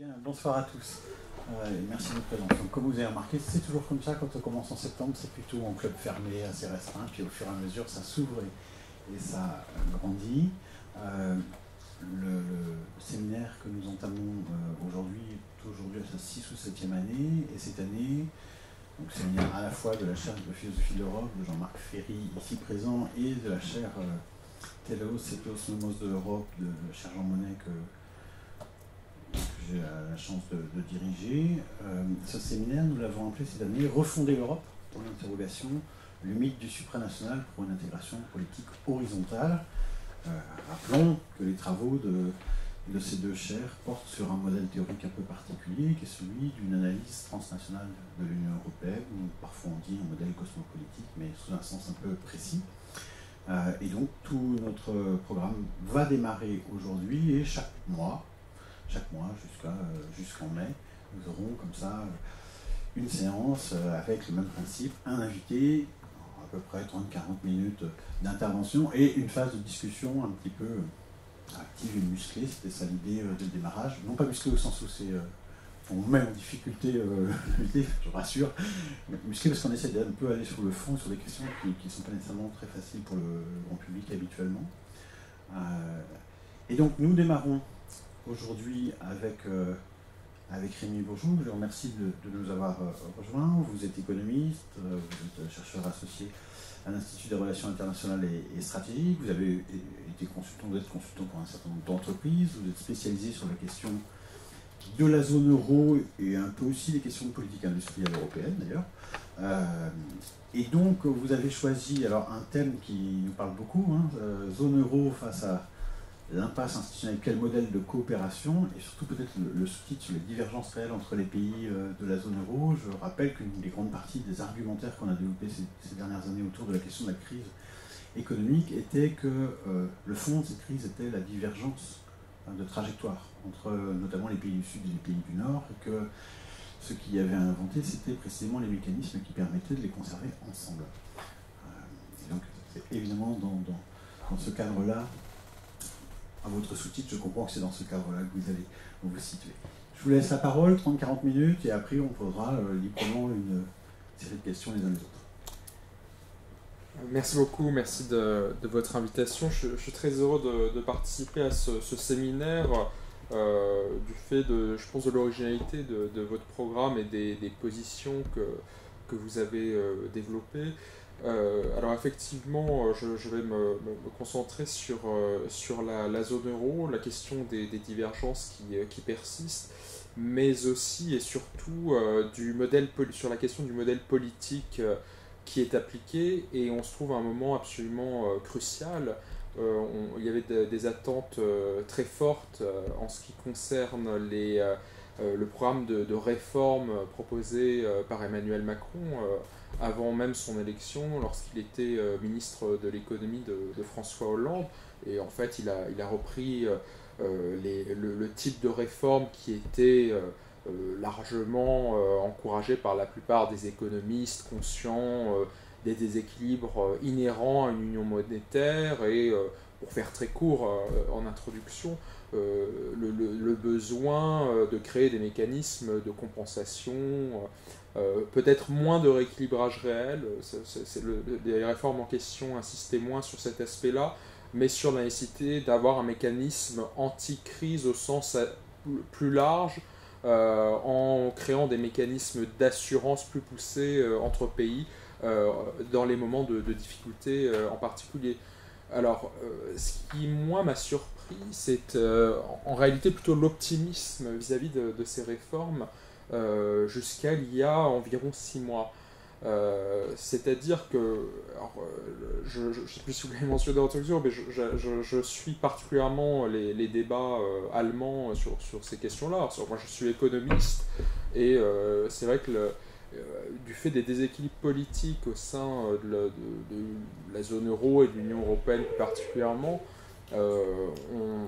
Bien, bonsoir à tous. Et merci de votre présence. Donc, comme vous avez remarqué, c'est toujours comme ça quand on commence en septembre, c'est plutôt en club fermé, assez restreint, puis au fur et à mesure ça s'ouvre et ça grandit. Le séminaire que nous entamons aujourd'hui est aujourd'hui à sa 6 ou 7e année, et cette année, donc séminaire à la fois de la chaire de philosophie de l'Europe de Jean-Marc Ferry ici présent et de la chaire Telos, Ethos, Nomos de l'Europe de la chaire Jean Monnet que j'ai la chance de diriger. Ce séminaire, nous l'avons appelé cette année Refonder l'Europe, pour l'interrogation, le mythe du supranational pour une intégration politique horizontale. Rappelons que les travaux de ces deux chaires portent sur un modèle théorique un peu particulier, qui est celui d'une analyse transnationale de l'Union européenne, ou parfois on dit un modèle cosmopolitique, mais sous un sens un peu précis. Et donc tout notre programme va démarrer aujourd'hui, et chaque mois jusqu'en mai, nous aurons comme ça une séance avec le même principe, un invité, à peu près 30-40 minutes d'intervention et une phase de discussion un petit peu active et musclée. C'était ça l'idée dès le démarrage. Non pas musclée au sens où on met en difficulté l'invité, je rassure, mais musclée parce qu'on essaie d'un peu aller sur le fond, sur des questions qui ne sont pas nécessairement très faciles pour le grand public habituellement. Et donc nous démarrons aujourd'hui avec Rémi Bourgeoux. Je vous remercie de nous avoir rejoints. Vous êtes économiste, vous êtes chercheur associé à l'Institut des relations internationales et stratégiques. Vous avez été consultant, vous êtes consultant pour un certain nombre d'entreprises. Vous êtes spécialisé sur les questions de la zone euro et un peu aussi les questions de politique industrielle européenne d'ailleurs. Et donc vous avez choisi alors un thème qui nous parle beaucoup, zone euro face à l'impasse institutionnelle, quel modèle de coopération, et surtout peut-être le sous-titre sur les divergences réelles entre les pays de la zone euro. Je rappelle qu'une des grandes parties des argumentaires qu'on a développés ces dernières années autour de la question de la crise économique était que le fond de cette crise était la divergence de trajectoire entre notamment les pays du Sud et les pays du Nord, et que ce qui avait inventé, c'était précisément les mécanismes qui permettaient de les conserver ensemble. Et donc c'est évidemment dans ce cadre-là, à votre sous-titre, je comprends que c'est dans ce cadre-là que vous allez vous situer. Je vous laisse la parole, 30-40 minutes, et après on posera librement une série de questions les uns les autres. Merci beaucoup, merci de votre invitation. Je suis très heureux de participer à ce séminaire du fait, je pense, de l'originalité de votre programme et des positions que vous avez développées. Alors effectivement, je vais me concentrer sur la zone euro, la question des divergences qui persistent, mais aussi et surtout sur la question du modèle politique qui est appliqué, et on se trouve à un moment absolument crucial. Il y avait des attentes très fortes en ce qui concerne le programme de réforme proposé par Emmanuel Macron avant même son élection, lorsqu'il était ministre de l'économie de François Hollande. Et en fait, il a repris le type de réforme qui était largement encouragé par la plupart des économistes conscients des déséquilibres inhérents à une union monétaire, et pour faire très court en introduction, le besoin de créer des mécanismes de compensation, peut-être moins de rééquilibrage réel. Les réformes en question insistaient moins sur cet aspect-là, mais sur la nécessité d'avoir un mécanisme anti-crise au sens plus large, en créant des mécanismes d'assurance plus poussés entre pays dans les moments de difficulté en particulier. Alors, ce qui, moi, m'a surpris, c'est en réalité plutôt l'optimisme vis-à-vis de ces réformes jusqu'à il y a environ 6 mois. C'est-à-dire que, alors, je ne sais plus si vous l'avez mentionné dans l'introduction, mais je suis particulièrement les débats allemands sur ces questions-là. Moi, je suis économiste, et c'est vrai que du fait des déséquilibres politiques au sein de la zone euro et de l'Union européenne plus particulièrement, on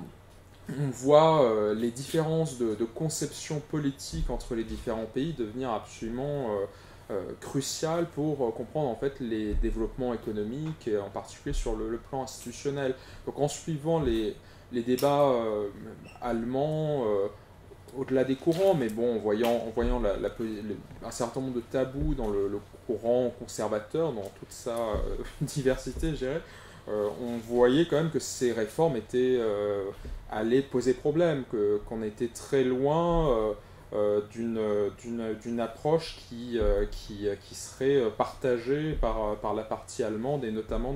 voit les différences de conception politique entre les différents pays devenir absolument crucial pour comprendre en fait les développements économiques, et en particulier sur le plan institutionnel. Donc en suivant les débats allemands, au-delà des courants, mais bon, en voyant un certain nombre de tabous dans le courant conservateur, dans toute sa diversité, je dirais, on voyait quand même que ces réformes allaient poser problème, qu'on était très loin d'une approche qui serait partagée par la partie allemande, et notamment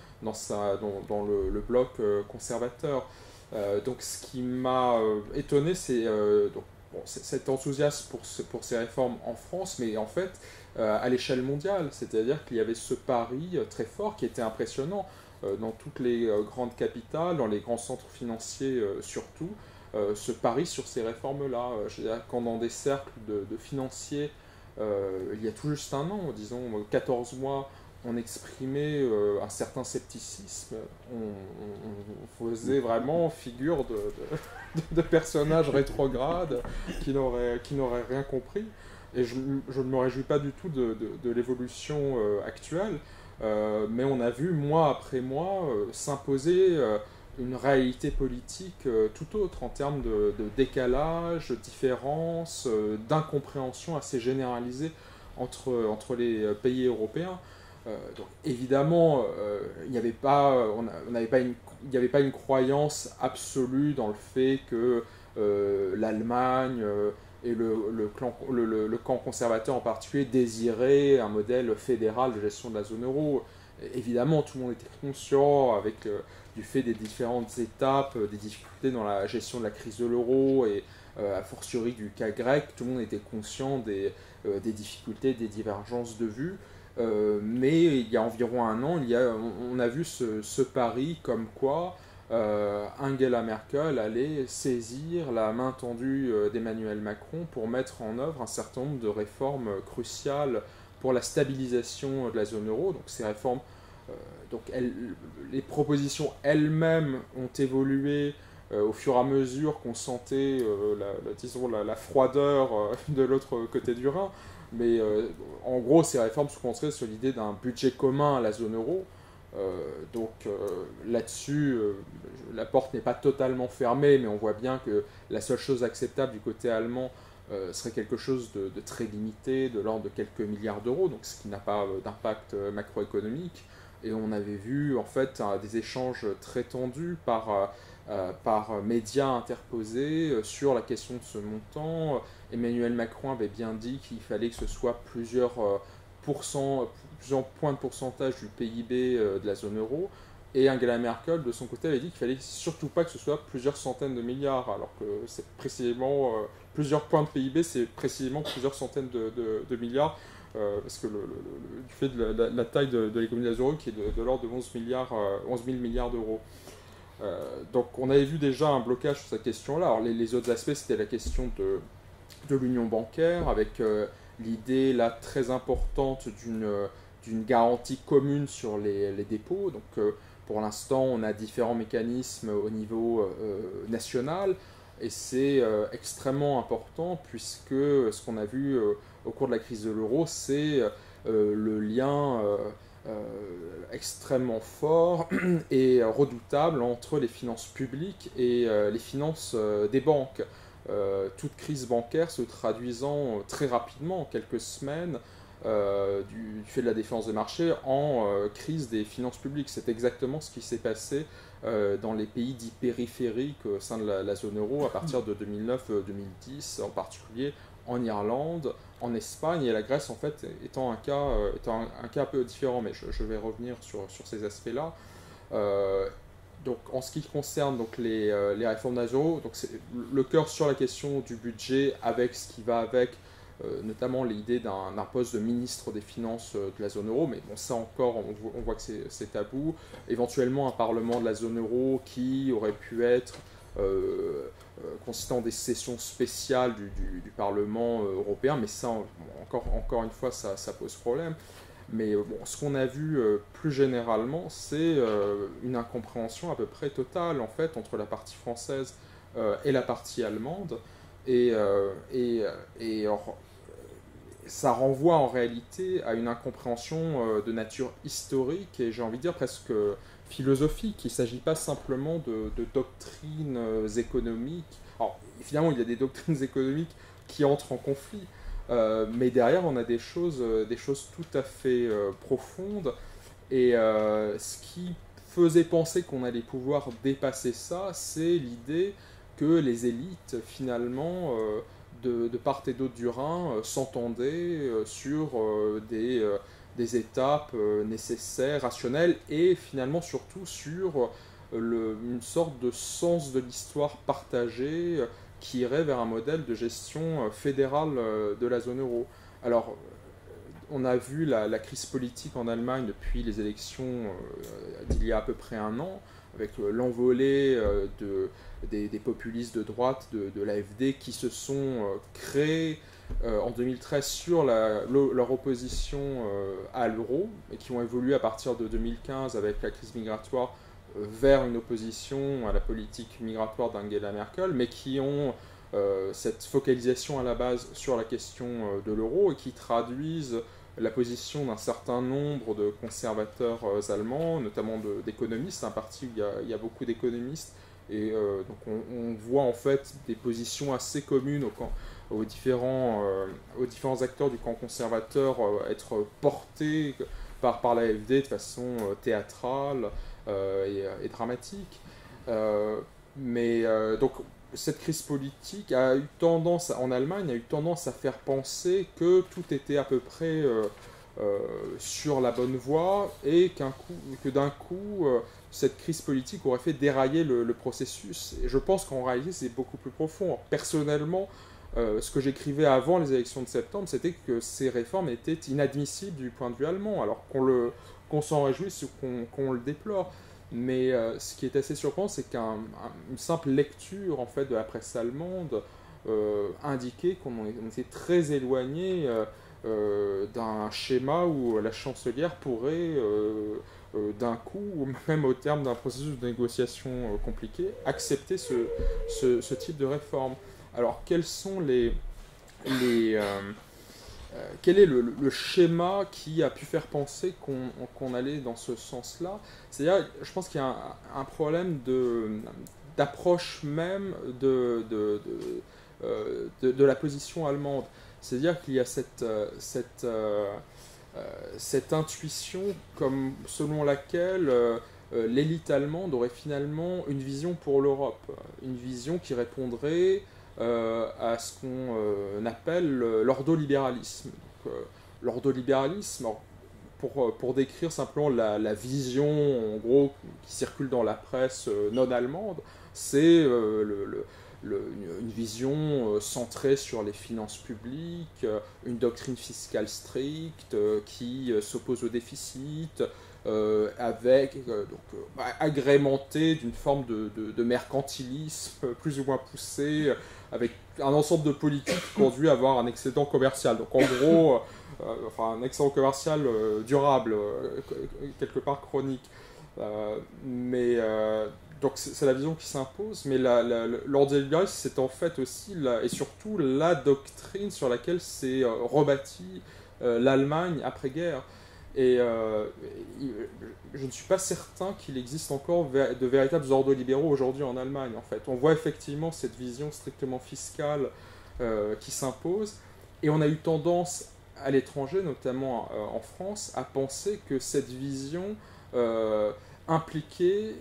dans le bloc conservateur. Donc ce qui m'a étonné, c'est cet enthousiasme pour ces réformes en France, mais en fait à l'échelle mondiale. C'est-à-dire qu'il y avait ce pari très fort qui était impressionnant dans toutes les grandes capitales, dans les grands centres financiers surtout, ce pari sur ces réformes-là. Quand dans des cercles de financiers, il y a tout juste un an, disons 14 mois, on exprimait un certain scepticisme, on faisait vraiment figure de personnages rétrogrades qui n'auraient rien compris. Et je ne me réjouis pas du tout de l'évolution actuelle, mais on a vu mois après mois s'imposer une réalité politique tout autre en termes de décalage, de différence, d'incompréhension assez généralisée entre les pays européens. Donc évidemment, il n'y avait pas une croyance absolue dans le fait que l'Allemagne et le camp conservateur en particulier désiraient un modèle fédéral de gestion de la zone euro. Évidemment, tout le monde était conscient du fait des différentes étapes, des difficultés dans la gestion de la crise de l'euro et a fortiori du cas grec. Tout le monde était conscient des difficultés, des divergences de vues. Mais il y a environ un an, on a vu ce pari comme quoi Angela Merkel allait saisir la main tendue d'Emmanuel Macron pour mettre en œuvre un certain nombre de réformes cruciales pour la stabilisation de la zone euro. Donc ces réformes, les propositions elles-mêmes ont évolué au fur et à mesure qu'on sentait la froideur de l'autre côté du Rhin. Mais en gros, ces réformes se construisent sur l'idée d'un budget commun à la zone euro. Là-dessus, la porte n'est pas totalement fermée, mais on voit bien que la seule chose acceptable du côté allemand serait quelque chose de très limité, de l'ordre de quelques milliards d'euros, donc ce qui n'a pas d'impact macroéconomique. Et on avait vu en fait des échanges très tendus par médias interposés sur la question de ce montant. Emmanuel Macron avait bien dit qu'il fallait que ce soit plusieurs points de pourcentage du PIB de la zone euro. Et Angela Merkel, de son côté, avait dit qu'il fallait surtout pas que ce soit plusieurs centaines de milliards, alors que c'est précisément plusieurs points de PIB, c'est précisément plusieurs centaines de milliards, parce que du fait de la taille de l'économie de la zone euro qui est de l'ordre de 11 000 milliards d'euros. Donc on avait vu déjà un blocage sur cette question-là. Alors les autres aspects, c'était la question de l'union bancaire, avec l'idée là très importante d'une garantie commune sur les dépôts. Donc pour l'instant, on a différents mécanismes au niveau national, et c'est extrêmement important puisque ce qu'on a vu au cours de la crise de l'euro, c'est le lien extrêmement fort et redoutable entre les finances publiques et les finances des banques. Toute crise bancaire se traduisant très rapidement, en quelques semaines, du fait de la défiance des marchés, en crise des finances publiques. C'est exactement ce qui s'est passé dans les pays dits périphériques au sein de la zone euro à partir de 2009-2010, en particulier en Irlande, en Espagne, et la Grèce en fait étant un cas un peu différent, mais je vais revenir sur ces aspects-là. Donc, en ce qui concerne donc, les réformes de la zone euro, donc c'est le cœur sur la question du budget avec ce qui va avec, notamment l'idée d'un poste de ministre des Finances de la zone euro, mais bon, ça encore, on voit que c'est tabou. Éventuellement, un parlement de la zone euro qui aurait pu être consistant des sessions spéciales du Parlement européen, mais ça, encore une fois, ça pose problème. Mais bon, ce qu'on a vu plus généralement, c'est une incompréhension à peu près totale en fait entre la partie française et la partie allemande. Et ça renvoie en réalité à une incompréhension de nature historique et j'ai envie de dire presque philosophique. Il ne s'agit pas simplement de doctrines économiques. Alors, finalement, il y a des doctrines économiques qui entrent en conflit, mais derrière, on a des choses tout à fait profondes. Et ce qui faisait penser qu'on allait pouvoir dépasser ça, c'est l'idée que les élites, finalement, de part et d'autre du Rhin, s'entendaient sur des étapes nécessaires, rationnelles, et finalement surtout sur une sorte de sens de l'histoire partagée qui irait vers un modèle de gestion fédérale de la zone euro. Alors, on a vu la crise politique en Allemagne depuis les élections d'il y a à peu près un an, avec l'envolée des populistes de droite, de l'AfD, qui se sont créés en 2013 sur leur opposition à l'euro, et qui ont évolué à partir de 2015 avec la crise migratoire vers une opposition à la politique migratoire d'Angela Merkel, mais qui ont cette focalisation à la base sur la question de l'euro et qui traduisent la position d'un certain nombre de conservateurs allemands, notamment d'économistes, un parti où il y a beaucoup d'économistes, et donc on voit en fait des positions assez communes aux différents acteurs du camp conservateur être portés par l'AfD de façon théâtrale et dramatique. Donc cette crise politique a eu tendance, en Allemagne, a eu tendance à faire penser que tout était à peu près sur la bonne voie et que d'un coup, cette crise politique aurait fait dérailler le processus. Et je pense qu'en réalité, c'est beaucoup plus profond. Personnellement, ce que j'écrivais avant les élections de septembre, c'était que ces réformes étaient inadmissibles du point de vue allemand, alors qu'on s'en réjouisse ou qu'on le déplore. Mais ce qui est assez surprenant, c'est qu'une simple lecture en fait, de la presse allemande indiquait qu'on était très éloigné d'un schéma où la chancelière pourrait, d'un coup, ou même au terme d'un processus de négociation compliqué, accepter ce type de réforme. Alors, quels sont quel est le schéma qui a pu faire penser qu'on allait dans ce sens-là? C'est-à-dire, je pense qu'il y a un problème d'approche même de la position allemande. C'est-à-dire qu'il y a cette intuition selon laquelle l'élite allemande aurait finalement une vision pour l'Europe, une vision qui répondrait à ce qu'on appelle l'ordolibéralisme. L'ordolibéralisme, pour décrire simplement la vision en gros qui circule dans la presse non allemande, c'est une vision centrée sur les finances publiques, une doctrine fiscale stricte qui s'oppose au déficit, agrémentée d'une forme de mercantilisme plus ou moins poussé, avec un ensemble de politiques qui conduit à avoir un excédent commercial. Donc en gros, un excédent commercial durable, quelque part chronique. Donc c'est la vision qui s'impose, mais l'ordolibéralisme, c'est en fait aussi et surtout la doctrine sur laquelle s'est rebâtie l'Allemagne après-guerre. Et je ne suis pas certain qu'il existe encore de véritables ordolibéraux aujourd'hui en Allemagne, en fait. On voit effectivement cette vision strictement fiscale qui s'impose, et on a eu tendance à l'étranger, notamment en France, à penser que cette vision impliquait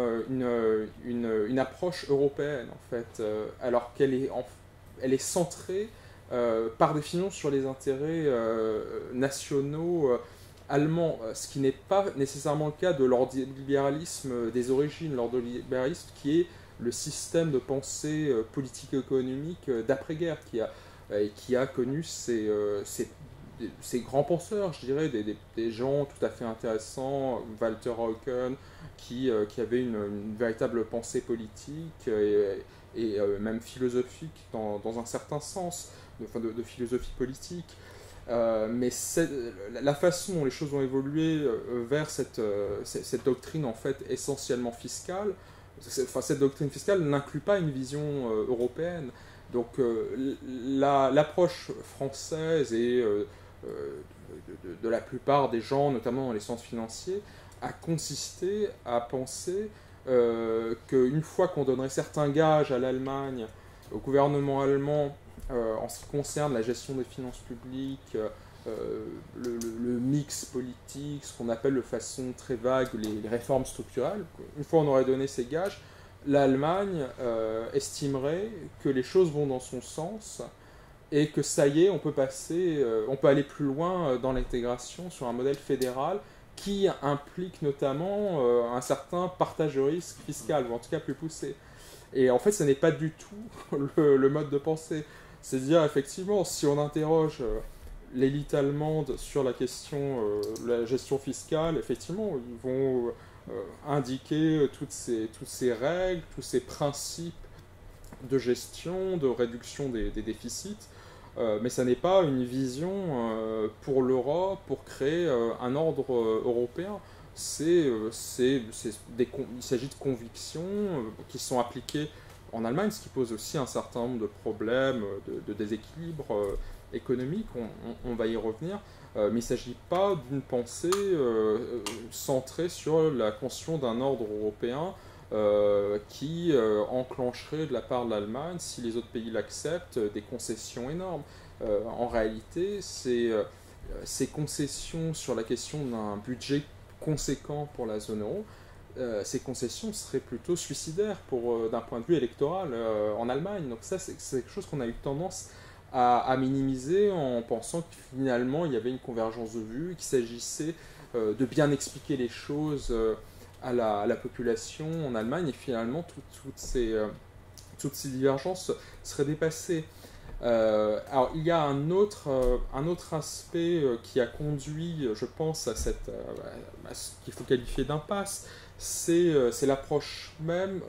une approche européenne, en fait, alors qu'elle est centrée par définition sur les intérêts nationaux allemands, ce qui n'est pas nécessairement le cas de l'ordolibéralisme des origines, l'ordolibéralisme qui est le système de pensée politique-économique d'après-guerre, qui a connu ces grands penseurs, je dirais, des gens tout à fait intéressants, Walter Eucken, qui avait une véritable pensée politique et même philosophique dans un certain sens, de philosophie politique. Mais la façon dont les choses ont évolué vers cette doctrine en fait essentiellement fiscale, cette doctrine fiscale n'inclut pas une vision européenne. Donc l'approche française et de la plupart des gens, notamment dans les centres financiers, a consisté à penser qu'une fois qu'on donnerait certains gages à l'Allemagne, au gouvernement allemand, en ce qui concerne la gestion des finances publiques, le mix politique, ce qu'on appelle de façon très vague les réformes structurelles, une fois on aurait donné ces gages, l'Allemagne estimerait que les choses vont dans son sens et que ça y est, on peut passer, on peut aller plus loin dans l'intégration sur un modèle fédéral qui implique notamment un certain partage de risque fiscal, ou en tout cas plus poussé. Et en fait, ce n'est pas du tout le mode de pensée. C'est-à-dire, effectivement, si on interroge l'élite allemande sur la question de la gestion fiscale, effectivement, ils vont indiquer toutes ces règles, tous ces principes de gestion, de réduction des déficits, mais ça n'est pas une vision pour l'Europe, pour créer un ordre européen. Il s'agit de convictions qui sont appliquées en Allemagne, ce qui pose aussi un certain nombre de problèmes, de déséquilibre économique, on va y revenir, mais il ne s'agit pas d'une pensée centrée sur la construction d'un ordre européen qui enclencherait de la part de l'Allemagne, si les autres pays l'acceptent, des concessions énormes. En réalité, ces concessions sur la question d'un budget conséquent pour la zone euro, ces concessions seraient plutôt suicidaires d'un point de vue électoral en Allemagne. Donc ça, c'est quelque chose qu'on a eu tendance à minimiser en pensant que finalement il y avait une convergence de vues, qu'il s'agissait de bien expliquer les choses à la population en Allemagne, et finalement toutes ces divergences seraient dépassées. Alors il y a un autre aspect qui a conduit, je pense, à ce qu'il faut qualifier d'impasse, c'est l'approche même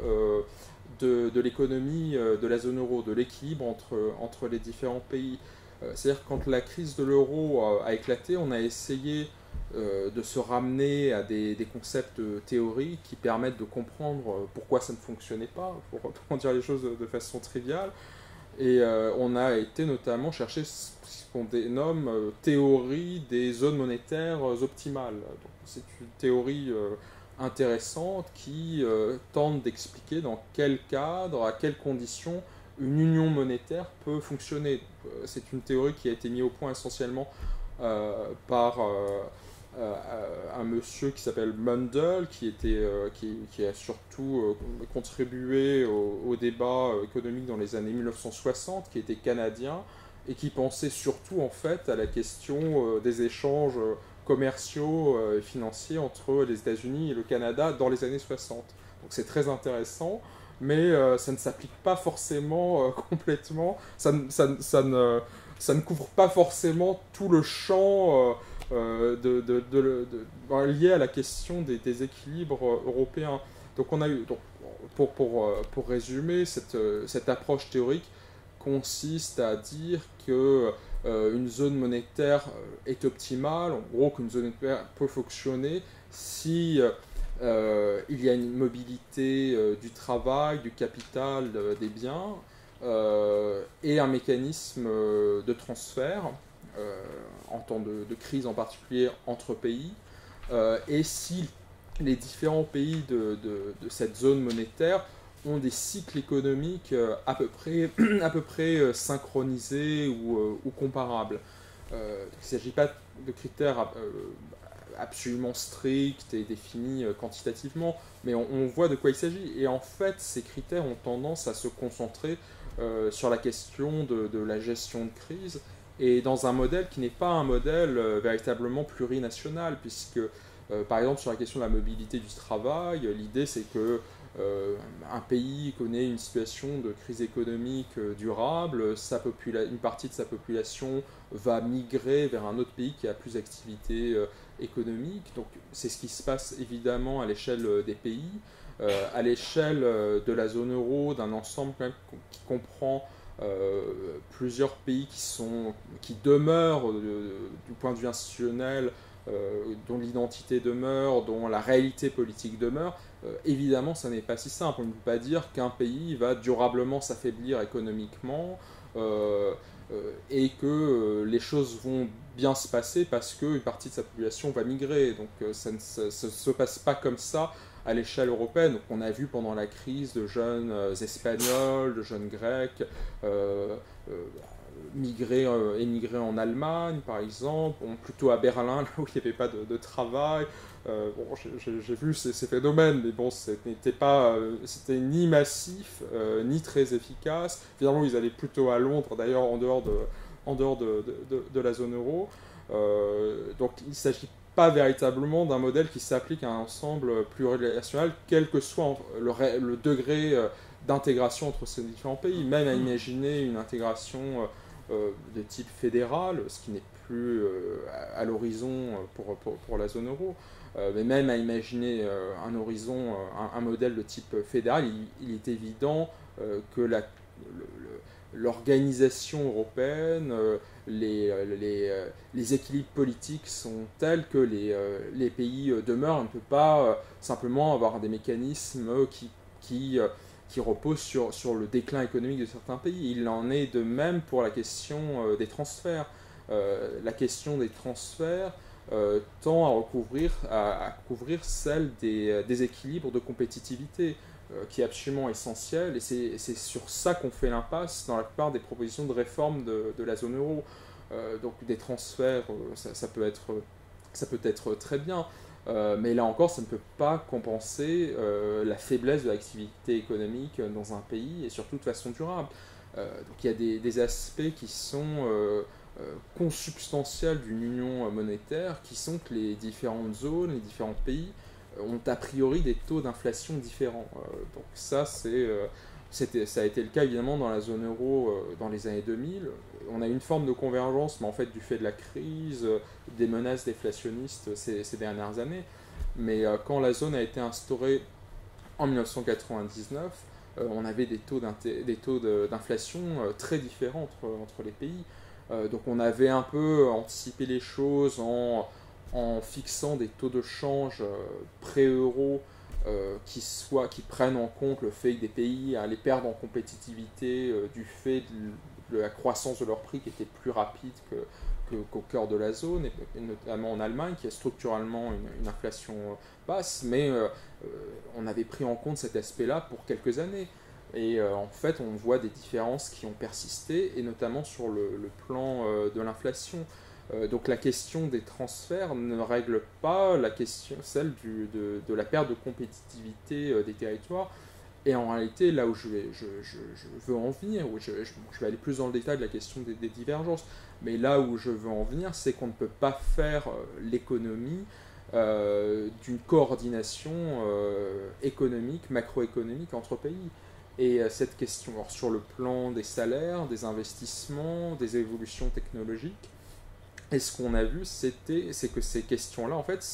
de l'économie de la zone euro, de l'équilibre entre les différents pays. C'est-à-dire quand la crise de l'euro a éclaté, on a essayé de se ramener à des concepts théoriques qui permettent de comprendre pourquoi ça ne fonctionnait pas, pour dire les choses de façon triviale. Et on a été notamment chercher ce qu'on dénomme théorie des zones monétaires optimales. C'est une théorie intéressante qui tente d'expliquer dans quel cadre, à quelles conditions une union monétaire peut fonctionner. C'est une théorie qui a été mise au point essentiellement par un monsieur qui s'appelle Mundell, qui a surtout contribué au débat économique dans les années 1960, qui était canadien, et qui pensait surtout en fait à la question des échanges commerciaux et financiers entre les États-Unis et le Canada dans les années 60. Donc c'est très intéressant, mais ça ne s'applique pas forcément complètement, ça ne couvre pas forcément tout le champ lié à la question des équilibres européens. Donc on a eu, pour résumer, cette approche théorique consiste à dire que une zone monétaire est optimale, en gros qu'une zone monétaire peut fonctionner si il y a une mobilité du travail, du capital, des biens, et un mécanisme de transfert en temps de crise en particulier entre pays, et si les différents pays de cette zone monétaire ont des cycles économiques à peu près synchronisés ou comparables. Il ne s'agit pas de critères absolument stricts et définis quantitativement, mais on voit de quoi il s'agit. Et en fait, ces critères ont tendance à se concentrer sur la question de la gestion de crise, et dans un modèle qui n'est pas un modèle véritablement plurinational, puisque, par exemple, sur la question de la mobilité du travail, l'idée c'est que un pays connaît une situation de crise économique durable, une partie de sa population va migrer vers un autre pays qui a plus d'activité économique. Donc c'est ce qui se passe évidemment à l'échelle des pays, à l'échelle de la zone euro, d'un ensemble quand même qui comprend plusieurs pays qui demeurent du point de vue institutionnel, dont l'identité demeure, dont la réalité politique demeure. évidemment, ça n'est pas si simple. On ne peut pas dire qu'un pays va durablement s'affaiblir économiquement et que les choses vont bien se passer parce qu'une partie de sa population va migrer. Donc ça ne se passe pas comme ça à l'échelle européenne. Donc, on a vu pendant la crise de jeunes Espagnols, de jeunes Grecs émigrer en Allemagne, par exemple, plutôt à Berlin, là où il n'y avait pas de travail. Bon, j'ai vu ces phénomènes, mais bon, c'était ni massif, ni très efficace. Finalement, ils allaient plutôt à Londres, d'ailleurs, en dehors de la zone euro. Donc, il ne s'agit pas véritablement d'un modèle qui s'applique à un ensemble plurinational, quel que soit le degré d'intégration entre ces différents pays. Même à imaginer une intégration de type fédéral, ce qui n'est plus à l'horizon pour la zone euro. Mais même à imaginer un horizon, un modèle de type fédéral, il est évident que l'organisation européenne, les équilibres politiques sont tels que les pays demeurent. On ne peut pas simplement avoir des mécanismes qui reposent sur le déclin économique de certains pays. Il en est de même pour la question des transferts. La question des transferts tend à couvrir celle des déséquilibres de compétitivité, qui est absolument essentiel, et c'est sur ça qu'on fait l'impasse dans la plupart des propositions de réforme de la zone euro. Donc des transferts, ça peut être très bien, mais là encore, ça ne peut pas compenser la faiblesse de l'activité économique dans un pays, et surtout de façon durable. Donc il y a des aspects qui sont consubstantiels d'une union monétaire, qui sont que les différentes zones, les différents pays ont a priori des taux d'inflation différents. Donc ça, ça a été le cas évidemment dans la zone euro dans les années 2000. On a une forme de convergence, mais en fait du fait de la crise, des menaces déflationnistes ces dernières années. Mais quand la zone a été instaurée en 1999, on avait des taux d'inflation très différents entre les pays. Donc on avait un peu anticipé les choses en fixant des taux de change pré-euro qui prennent en compte le fait que des pays allaient perdre en compétitivité du fait de la croissance de leur prix qui était plus rapide qu'au cœur de la zone, et notamment en Allemagne, qui a structurellement une inflation basse, mais on avait pris en compte cet aspect-là pour quelques années. Et en fait, on voit des différences qui ont persisté, et notamment sur le plan de l'inflation. Donc la question des transferts ne règle pas celle de la perte de compétitivité des territoires. Et en réalité, là où je veux en venir, je vais aller plus dans le détail de la question des divergences, mais là où je veux en venir, c'est qu'on ne peut pas faire l'économie d'une coordination économique, macroéconomique entre pays. Et cette question, alors, sur le plan des salaires, des investissements, des évolutions technologiques, et ce qu'on a vu, c'est que ces questions-là, en fait,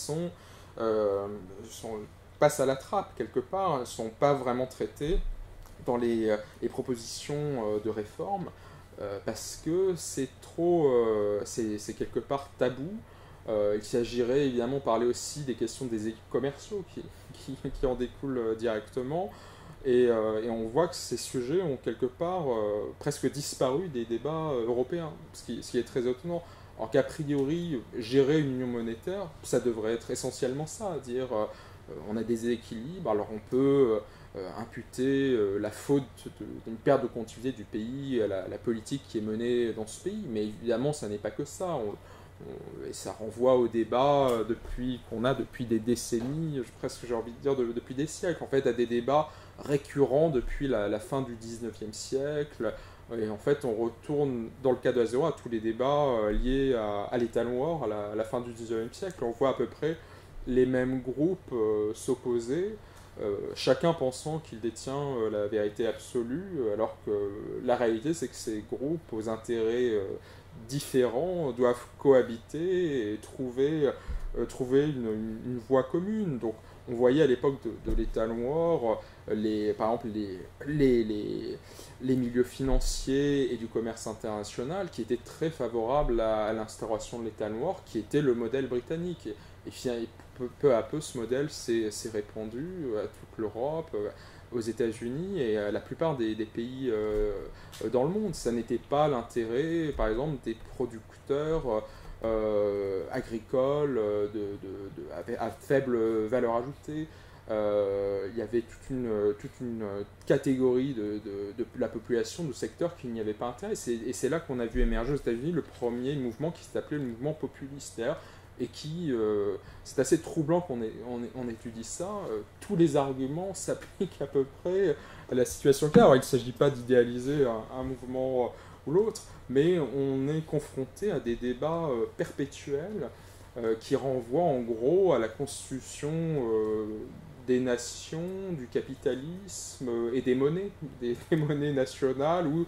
passent à la trappe quelque part, elles ne sont pas vraiment traitées dans les propositions de réforme, parce que c'est quelque part tabou. Il s'agirait évidemment de parler aussi des questions des équipes commerciaux qui en découlent directement. Et on voit que ces sujets ont quelque part presque disparu des débats européens, ce qui est très étonnant. Alors qu'a priori, gérer une union monétaire, ça devrait être essentiellement ça, dire on a des équilibres, alors on peut imputer la faute d'une perte de continuité du pays à la politique qui est menée dans ce pays, mais évidemment ça n'est pas que ça. Et ça renvoie au débat qu'on a depuis des décennies, presque j'ai envie de dire depuis des siècles, en fait, à des débats récurrents depuis la fin du 19e siècle. Et en fait, on retourne, dans le cas de la zéro, à tous les débats liés à l'étalon or à la fin du 19e siècle. On voit à peu près les mêmes groupes s'opposer, chacun pensant qu'il détient la vérité absolue, alors que la réalité, c'est que ces groupes aux intérêts différents doivent cohabiter et trouver une voie commune. Donc, on voyait à l'époque de l'étalon or, par exemple, les milieux financiers et du commerce international qui étaient très favorables à l'instauration de l'étalon or, qui était le modèle britannique. et peu à peu, ce modèle s'est répandu à toute l'Europe, aux États-Unis et à la plupart des pays dans le monde. Ça n'était pas l'intérêt, par exemple, des producteurs agricoles à faible valeur ajoutée. Il y avait toute une catégorie de la population, de secteurs qui n'y avait pas intérêt. Et c'est là qu'on a vu émerger aux États-Unis le premier mouvement qui s'appelait le mouvement populiste. D'ailleurs, et qui, c'est assez troublant on étudie ça, tous les arguments s'appliquent à peu près à la situation actuelle. Alors il ne s'agit pas d'idéaliser un mouvement ou l'autre, mais on est confronté à des débats perpétuels qui renvoient en gros à la constitution des nations, du capitalisme et des monnaies nationales ou,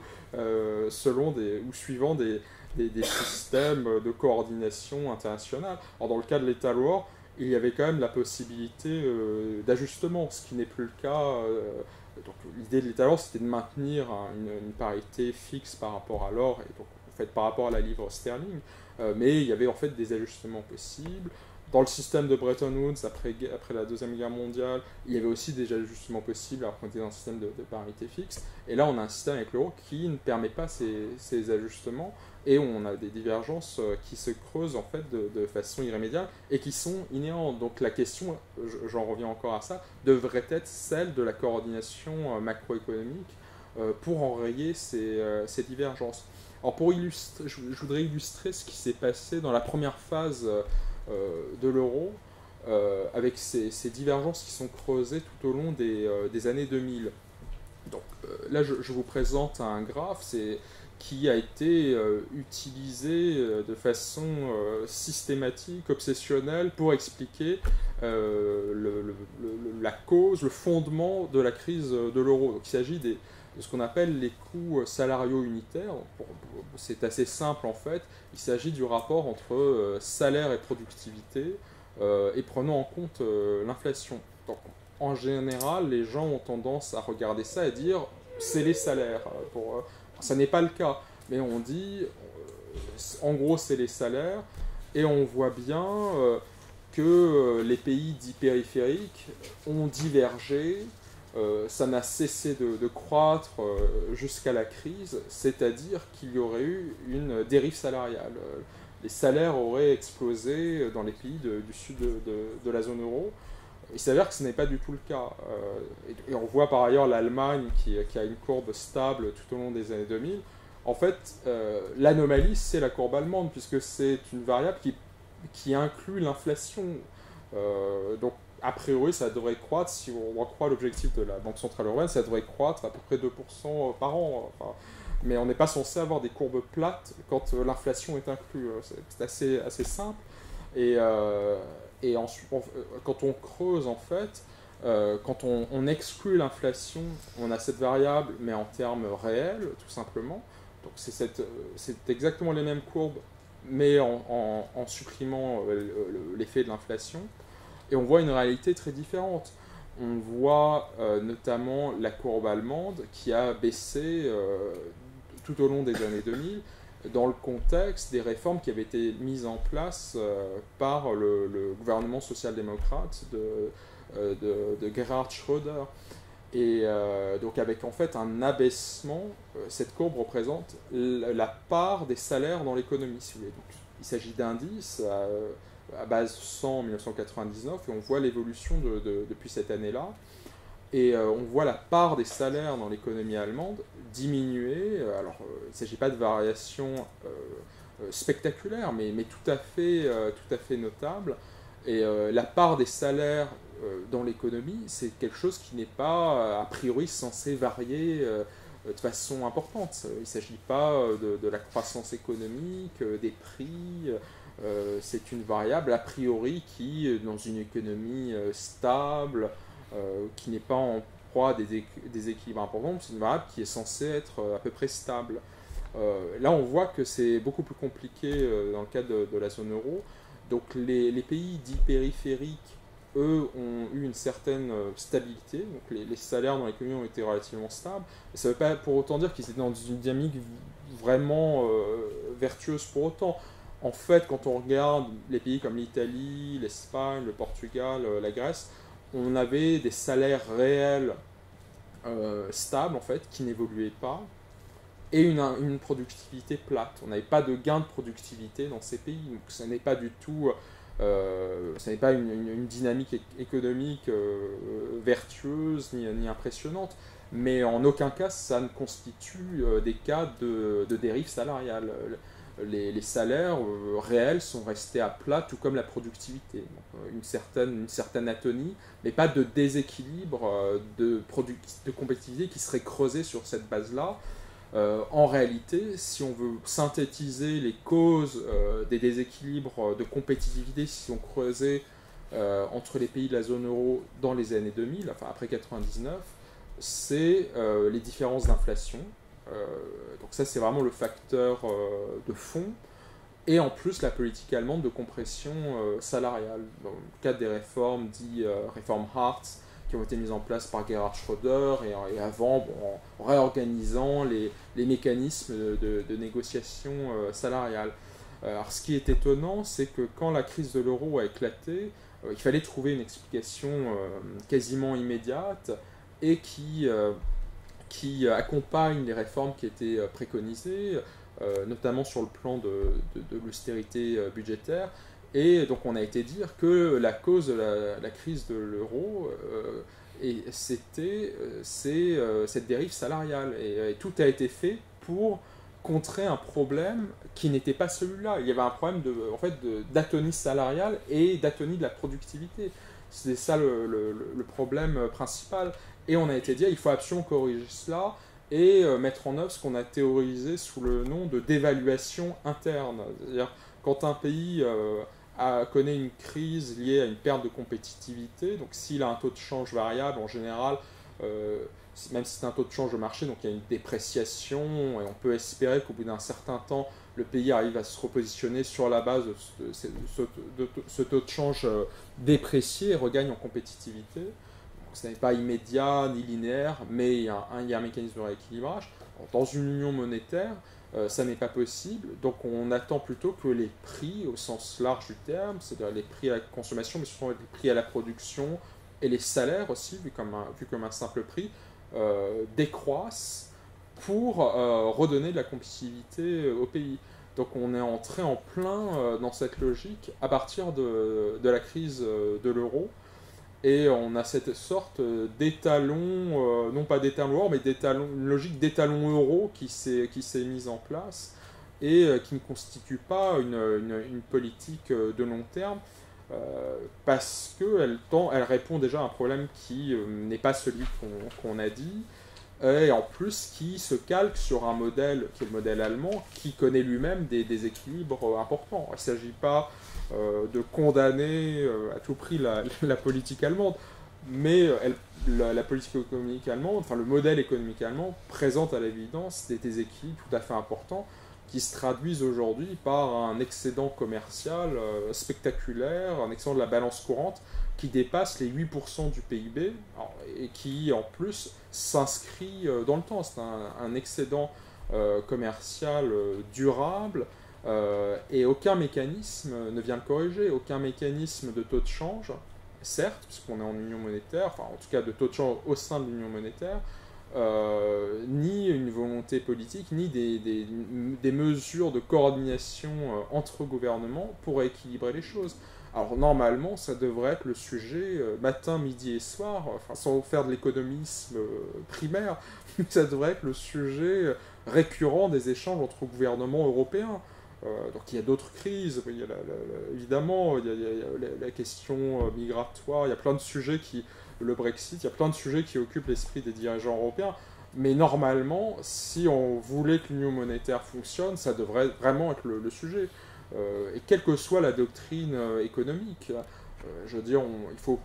ou suivant des systèmes de coordination internationale. Alors dans le cas de l'État-loi, il y avait quand même la possibilité d'ajustement, ce qui n'est plus le cas. Donc l'idée de l'État-loi, c'était de maintenir une parité fixe par rapport à l'or, et donc en fait par rapport à la livre sterling, mais il y avait en fait des ajustements possibles. Dans le système de Bretton Woods, après la Deuxième Guerre mondiale, il y avait aussi des ajustements possibles alors qu'on était dans un système de parité fixe. Et là, on a un système avec l'euro qui ne permet pas ces ajustements, et on a des divergences qui se creusent en fait de façon irrémédiable et qui sont inhérentes. Donc la question, j'en reviens encore à ça, devrait être celle de la coordination macroéconomique pour enrayer ces divergences. Alors pour illustrer, je voudrais illustrer ce qui s'est passé dans la première phase de l'euro, avec ces divergences qui sont creusées tout au long des années 2000. Donc là, je vous présente un graphe qui a été utilisé de façon systématique, obsessionnelle, pour expliquer la cause, le fondement de la crise de l'euro. Donc il s'agit de ce qu'on appelle les coûts salariaux unitaires. C'est assez simple en fait. Il s'agit du rapport entre salaire et productivité, et prenant en compte l'inflation. Donc en général, les gens ont tendance à regarder ça et dire c'est les salaires. Ça n'est pas le cas, mais on dit en gros c'est les salaires, et on voit bien que les pays dits périphériques ont divergé. Ça n'a cessé de croître jusqu'à la crise, c'est-à-dire qu'il y aurait eu une dérive salariale. Les salaires auraient explosé dans les pays du sud de la zone euro. Il s'avère que ce n'est pas du tout le cas. Et on voit par ailleurs l'Allemagne qui a une courbe stable tout au long des années 2000. En fait, l'anomalie, c'est la courbe allemande, puisque c'est une variable qui inclut l'inflation. Donc, a priori, ça devrait croître, si on croit l'objectif de la Banque Centrale Européenne, ça devrait croître à peu près 2% par an. Enfin, mais on n'est pas censé avoir des courbes plates quand l'inflation est inclue. C'est assez simple. Et ensuite, quand on creuse, en fait, quand on exclut l'inflation, on a cette variable, mais en termes réels, tout simplement. Donc c'est exactement les mêmes courbes, mais en supprimant l'effet de l'inflation. Et on voit une réalité très différente. On voit notamment la courbe allemande qui a baissé tout au long des années 2000, dans le contexte des réformes qui avaient été mises en place par le gouvernement social-démocrate de Gerhard Schröder. Et donc avec en fait un abaissement, cette courbe représente la part des salaires dans l'économie, si vous voulez. Donc, il s'agit d'indices à base 100 en 1999, et on voit l'évolution depuis cette année-là. Et on voit la part des salaires dans l'économie allemande diminuer. Alors, il ne s'agit pas de variations spectaculaires, mais tout à fait notable. Et la part des salaires dans l'économie, c'est quelque chose qui n'est pas, a priori, censé varier de façon importante. Il ne s'agit pas de la croissance économique, des prix. C'est une variable, a priori, qui, dans une économie stable, qui n'est pas en proie à des équilibres importants, c'est une variable qui est censée être à peu près stable. Là, on voit que c'est beaucoup plus compliqué dans le cadre de la zone euro. Donc les pays dits périphériques, eux, ont eu une certaine stabilité. Donc les salaires dans l'économie ont été relativement stables. Et ça ne veut pas pour autant dire qu'ils étaient dans une dynamique vraiment vertueuse pour autant. En fait, quand on regarde les pays comme l'Italie, l'Espagne, le Portugal, la Grèce, on avait des salaires réels stables, en fait, qui n'évoluaient pas, et une productivité plate. On n'avait pas de gain de productivité dans ces pays. Donc ce n'est pas du tout, ce n'est pas une dynamique économique vertueuse ni impressionnante, mais en aucun cas ça ne constitue des cas de dérive salariale. Les salaires réels sont restés à plat, tout comme la productivité. Donc, une certaine atonie, mais pas de déséquilibre de compétitivité qui serait creusé sur cette base-là. En réalité, si on veut synthétiser les causes des déséquilibres de compétitivité qui sont creusés entre les pays de la zone euro dans les années 2000, enfin après 99, c'est les différences d'inflation. Donc ça, c'est vraiment le facteur de fond. Et en plus, la politique allemande de compression salariale. Dans le cadre des réformes, dit réformes Hartz, qui ont été mises en place par Gerhard Schröder, et avant, bon, en réorganisant les mécanismes de négociation salariale. Alors, ce qui est étonnant, c'est que quand la crise de l'euro a éclaté, il fallait trouver une explication quasiment immédiate et qui accompagne les réformes qui étaient préconisées, notamment sur le plan de l'austérité budgétaire. Et donc on a été dire que la cause de la crise de l'euro, c'était cette dérive salariale. Et tout a été fait pour contrer un problème qui n'était pas celui-là. Il y avait un problème d'atonie salariale et d'atonie de la productivité. C'est ça le problème principal. Et on a été dit, il faut absolument corriger cela et mettre en œuvre ce qu'on a théorisé sous le nom de dévaluation interne. C'est-à-dire, quand un pays connaît une crise liée à une perte de compétitivité, donc s'il a un taux de change variable, en général, même si c'est un taux de change de marché, donc il y a une dépréciation, et on peut espérer qu'au bout d'un certain temps, le pays arrive à se repositionner sur la base de ce taux de change déprécié et regagne en compétitivité. Ce n'est pas immédiat ni linéaire, mais il y a un mécanisme de rééquilibrage. Dans une union monétaire, ça n'est pas possible, donc on attend plutôt que les prix, au sens large du terme, c'est-à-dire les prix à la consommation, mais surtout les prix à la production, et les salaires aussi, vu comme un simple prix, décroissent pour redonner de la compétitivité au pays. Donc on est entré en plein dans cette logique à partir de la crise de l'euro. Et on a cette sorte d'étalon, non pas d'étalon or, mais une logique d'étalon euro qui s'est mise en place et qui ne constitue pas une politique de long terme parce qu'elle répond déjà à un problème qui n'est pas celui qu'on a dit et en plus qui se calque sur un modèle qui est le modèle allemand qui connaît lui-même des déséquilibres importants. Il ne s'agit pas de condamner à tout prix la politique allemande, mais la politique économique allemande, enfin le modèle économique allemand présente à l'évidence des déséquilibres tout à fait importants qui se traduisent aujourd'hui par un excédent commercial spectaculaire, un excédent de la balance courante qui dépasse les 8% du PIB et qui en plus s'inscrit dans le temps. C'est un excédent commercial durable et aucun mécanisme ne vient le corriger, aucun mécanisme de taux de change, certes, puisqu'on est en union monétaire, enfin en tout cas de taux de change au sein de l'union monétaire, ni une volonté politique, ni des mesures de coordination entre gouvernements pour équilibrer les choses. Alors normalement, ça devrait être le sujet matin, midi et soir, enfin sans faire de l'économisme primaire, mais ça devrait être le sujet récurrent des échanges entre gouvernements européens. Donc il y a d'autres crises, il y a évidemment il y a la question migratoire, il y a plein de sujets le Brexit, il y a plein de sujets qui occupent l'esprit des dirigeants européens. Mais normalement, si on voulait que l'union monétaire fonctionne, ça devrait vraiment être le sujet. Et quelle que soit la doctrine économique, je veux dire, il faut...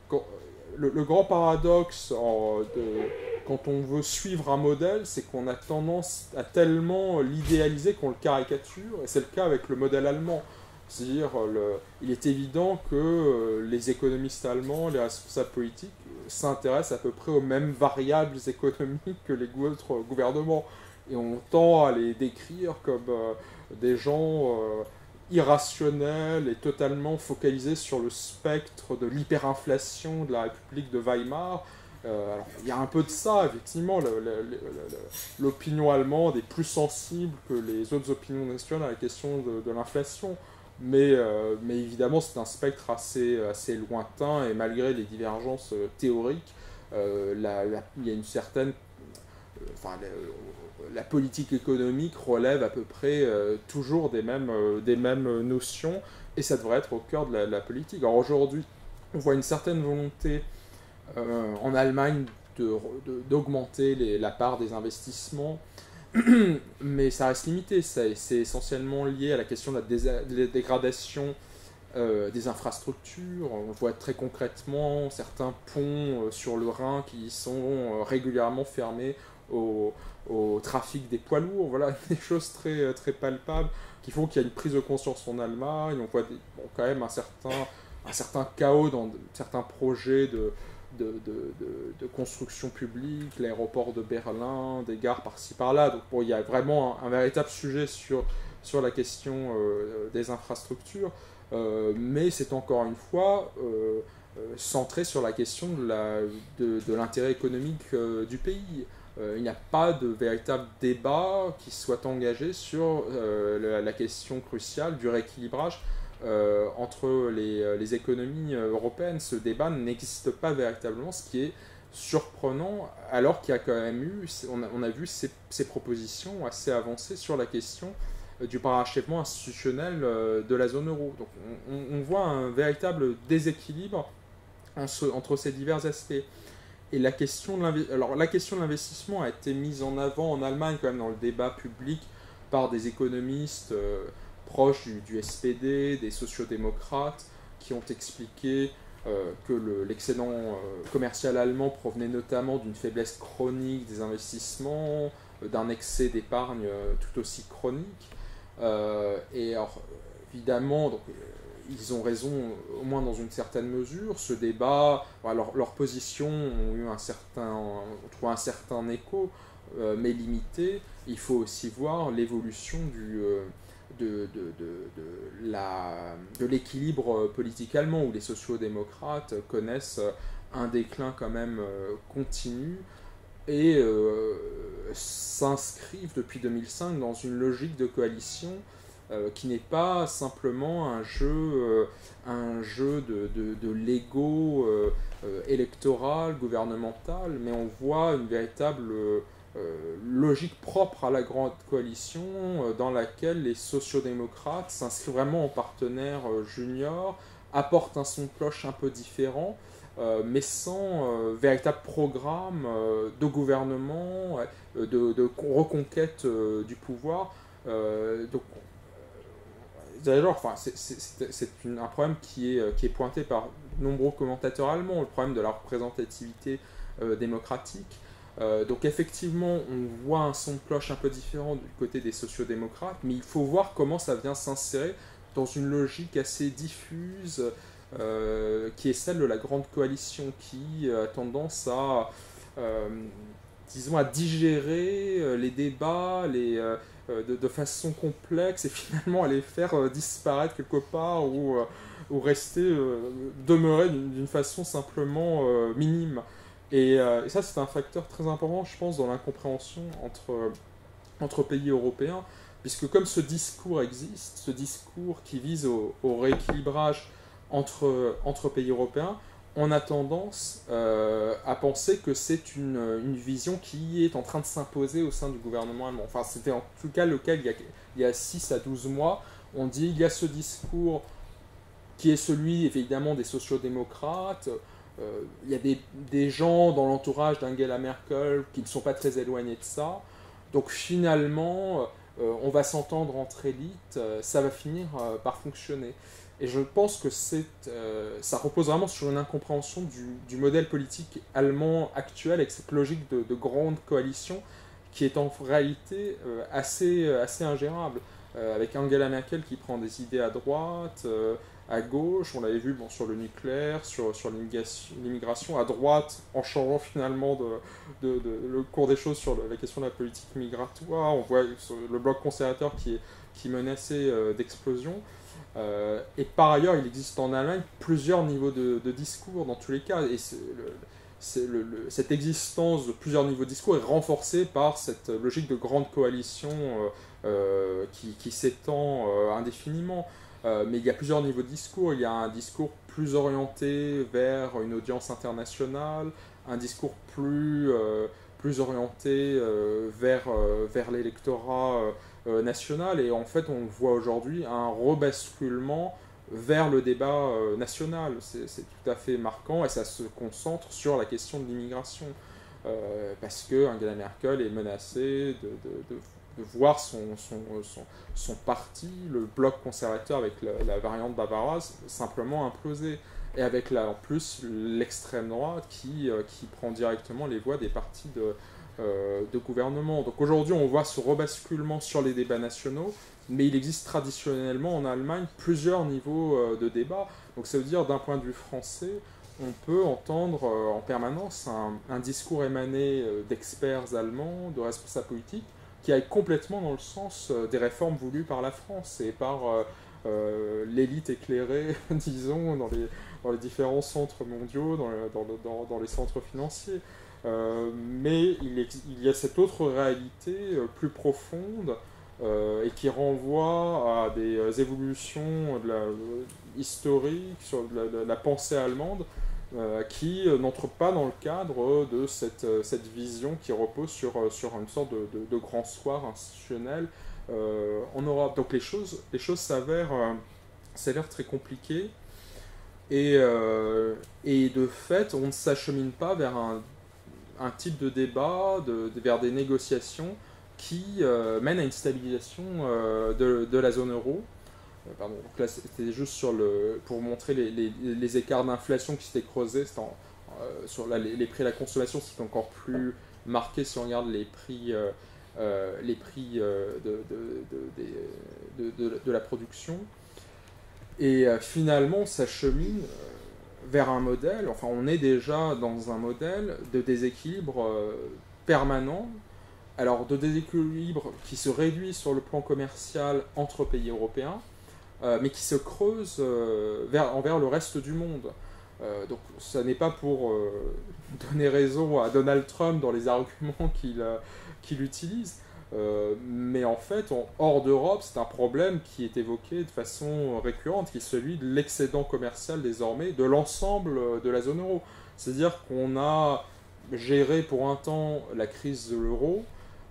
Le grand paradoxe quand on veut suivre un modèle, c'est qu'on a tendance à tellement l'idéaliser qu'on le caricature, et c'est le cas avec le modèle allemand. C'est-à-dire, il est évident que les économistes allemands, les responsables politiques, s'intéressent à peu près aux mêmes variables économiques que les autres gouvernements. Et on tend à les décrire comme des gens irrationnel et totalement focalisé sur le spectre de l'hyperinflation de la République de Weimar. Alors, il y a un peu de ça, effectivement. L'opinion allemande est plus sensible que les autres opinions nationales à la question de l'inflation. Mais évidemment, c'est un spectre assez lointain, et malgré les divergences théoriques, il y a une certaine... Enfin, la politique économique relève à peu près toujours des mêmes notions, et ça devrait être au cœur de la politique. Alors aujourd'hui, on voit une certaine volonté en Allemagne d'augmenter la part des investissements, mais ça reste limité. C'est essentiellement lié à la question de la dégradation des infrastructures. On voit très concrètement certains ponts sur le Rhin qui sont régulièrement fermés au trafic des poids lourds. Voilà, des choses très, très palpables qui font qu'il y a une prise de conscience en Allemagne. On voit quand même un certain chaos dans certains projets de construction publique, l'aéroport de Berlin, des gares par-ci par-là. Donc il y a vraiment un véritable sujet sur la question des infrastructures, mais c'est encore une fois centré sur la question de l'intérêt économique du pays. Il n'y a pas de véritable débat qui soit engagé sur la question cruciale du rééquilibrage entre les économies européennes. Ce débat n'existe pas véritablement, ce qui est surprenant, alors qu'il y a quand même eu, on a vu ces propositions assez avancées sur la question du parachèvement institutionnel de la zone euro. Donc on voit un véritable déséquilibre entre ces divers aspects. Et la question de l'investissement a été mise en avant en Allemagne quand même dans le débat public par des économistes proches du SPD, des sociodémocrates, qui ont expliqué que l'excédent commercial allemand provenait notamment d'une faiblesse chronique des investissements, d'un excès d'épargne tout aussi chronique. Et alors, évidemment, donc, ils ont raison, au moins dans une certaine mesure. Ce débat, leurs positions ont eu trouvé un certain écho, mais limité. Il faut aussi voir l'évolution de l'équilibre politique allemand, où les sociaux-démocrates connaissent un déclin quand même continu, et s'inscrivent depuis 2005 dans une logique de coalition qui n'est pas simplement un jeu de l'ego électoral, gouvernemental, mais on voit une véritable logique propre à la grande coalition dans laquelle les sociodémocrates s'inscrivent vraiment en partenaire junior, apportent un son de cloche un peu différent, mais sans véritable programme de gouvernement, de reconquête du pouvoir. Donc, d'ailleurs, enfin, c'est un problème qui est pointé par de nombreux commentateurs allemands, le problème de la représentativité démocratique. Donc effectivement, on voit un son de cloche un peu différent du côté des sociodémocrates, mais il faut voir comment ça vient s'insérer dans une logique assez diffuse, qui est celle de la grande coalition, qui a tendance à, disons, à digérer les débats, de façon complexe, et finalement à les faire disparaître quelque part, ou rester, demeurer d'une façon simplement minime. Et ça, c'est un facteur très important, je pense, dans l'incompréhension entre pays européens, puisque comme ce discours existe, ce discours qui vise au rééquilibrage entre pays européens, on a tendance à penser que c'est une vision qui est en train de s'imposer au sein du gouvernement allemand. Enfin, c'était en tout cas le cas il y a 6 à 12 mois. On dit il y a ce discours qui est celui, évidemment, des sociodémocrates. Il y a des gens dans l'entourage d'Angela Merkel qui ne sont pas très éloignés de ça. Donc finalement, on va s'entendre entre élites, ça va finir par fonctionner. Et je pense que ça repose vraiment sur une incompréhension du modèle politique allemand actuel, avec cette logique de grande coalition qui est en réalité assez ingérable. Avec Angela Merkel qui prend des idées à droite, À gauche, on l'avait vu sur le nucléaire, sur l'immigration. À droite, en changeant finalement le cours des choses sur la question de la politique migratoire, on voit le bloc conservateur qui menaçait d'explosion. Et par ailleurs, il existe en Allemagne plusieurs niveaux de discours dans tous les cas. Et cette existence de plusieurs niveaux de discours est renforcée par cette logique de grande coalition qui s'étend indéfiniment. Mais il y a plusieurs niveaux de discours. Il y a un discours plus orienté vers une audience internationale, un discours plus orienté vers l'électorat national. Et en fait, on voit aujourd'hui un rebasculement vers le débat national. C'est tout à fait marquant et ça se concentre sur la question de l'immigration. Parce que Angela Merkel est menacée de voir son parti, le bloc conservateur avec la variante bavaroise, simplement imploser. Et avec là, en plus l'extrême droite qui prend directement les voix des partis de gouvernement. Donc aujourd'hui, on voit ce rebasculement sur les débats nationaux, mais il existe traditionnellement en Allemagne plusieurs niveaux de débat. Donc ça veut dire, d'un point de vue français, on peut entendre en permanence un discours émané d'experts allemands, de responsables politiques, qui aille complètement dans le sens des réformes voulues par la France et par l'élite éclairée, disons, dans les différents centres mondiaux, dans les centres financiers. Mais il y a cette autre réalité plus profonde et qui renvoie à des évolutions historiques sur la pensée allemande qui n'entre pas dans le cadre de cette vision qui repose sur une sorte de grand soir institutionnel en Europe. Donc les choses s'avèrent très compliquées et de fait on ne s'achemine pas vers un type de débat, vers des négociations qui mènent à une stabilisation de la zone euro. Pardon, donc là c'était juste pour montrer les écarts d'inflation qui s'étaient creusés sur les prix à la consommation, c'est encore plus marqué si on regarde les prix de la production. Et finalement on s'achemine vers un modèle, enfin on est déjà dans un modèle de déséquilibre permanent. Alors de déséquilibre qui se réduit sur le plan commercial entre pays européens, mais qui se creuse envers le reste du monde. Donc ça n'est pas pour donner raison à Donald Trump dans les arguments qu'il utilise, mais en fait, hors d'Europe, c'est un problème qui est évoqué de façon récurrente, qui est celui de l'excédent commercial désormais de l'ensemble de la zone euro. C'est-à-dire qu'on a géré pour un temps la crise de l'euro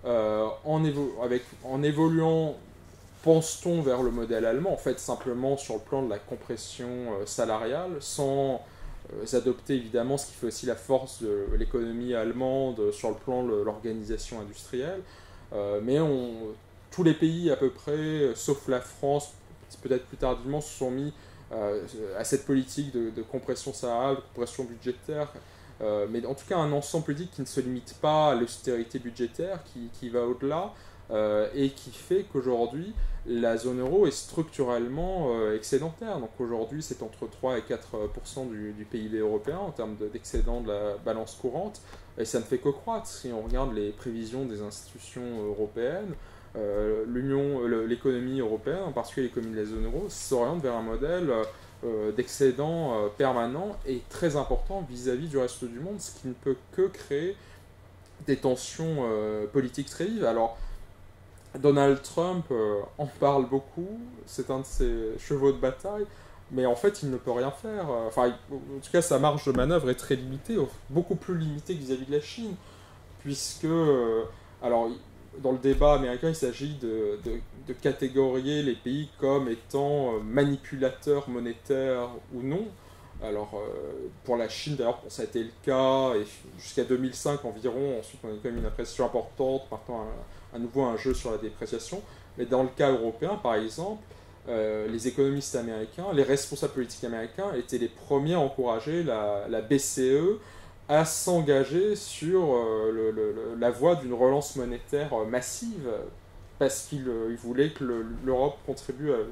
en évoluant, pense-t-on, vers le modèle allemand, en fait simplement sur le plan de la compression salariale, sans adopter évidemment ce qui fait aussi la force de l'économie allemande sur le plan de l'organisation industrielle. Mais tous les pays à peu près, sauf la France, peut-être plus tardivement, se sont mis à cette politique de compression salariale, de compression budgétaire, mais en tout cas un ensemble politique qui ne se limite pas à l'austérité budgétaire, qui va au-delà, et qui fait qu'aujourd'hui la zone euro est structurellement excédentaire. Donc aujourd'hui c'est entre 3 et 4% du PIB européen en termes d'excédent de la balance courante, et ça ne fait que croître. Si on regarde les prévisions des institutions européennes, l'économie européenne, en particulier l'économie de la zone euro, s'oriente vers un modèle d'excédent permanent et très important vis-à-vis du reste du monde, ce qui ne peut que créer des tensions politiques très vives. Alors Donald Trump en parle beaucoup, c'est un de ses chevaux de bataille, mais en fait il ne peut rien faire. En tout cas sa marge de manœuvre est très limitée, beaucoup plus limitée que vis-à-vis de la Chine, puisque alors dans le débat américain il s'agit de catégorier les pays comme étant manipulateurs monétaires ou non. Alors pour la Chine d'ailleurs ça a été le cas, et jusqu'à 2005 environ, ensuite on a quand même une appréciation importante, maintenant à nouveau un jeu sur la dépréciation. Mais dans le cas européen par exemple, les économistes américains, les responsables politiques américains étaient les premiers à encourager la BCE à s'engager sur la voie d'une relance monétaire massive, parce qu'ils voulaient que l'Europe contribue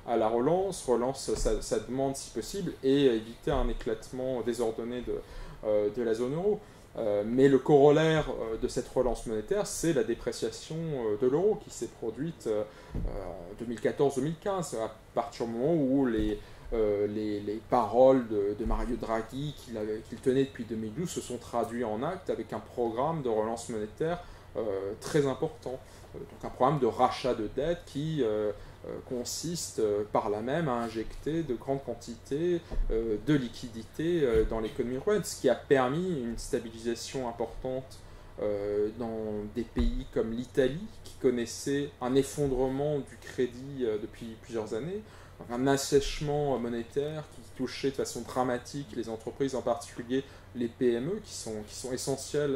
à la relance sa demande si possible, et éviter un éclatement désordonné de la zone euro. Mais le corollaire de cette relance monétaire, c'est la dépréciation de l'euro qui s'est produite en 2014-2015, à partir du moment où les paroles de Mario Draghi qu'il tenait depuis 2012 se sont traduites en actes avec un programme de relance monétaire très important. Donc un programme de rachat de dette qui consiste par là même à injecter de grandes quantités de liquidités dans l'économie européenne, ce qui a permis une stabilisation importante dans des pays comme l'Italie, qui connaissait un effondrement du crédit depuis plusieurs années, un assèchement monétaire qui touchait de façon dramatique les entreprises, en particulier les PME, qui sont essentielles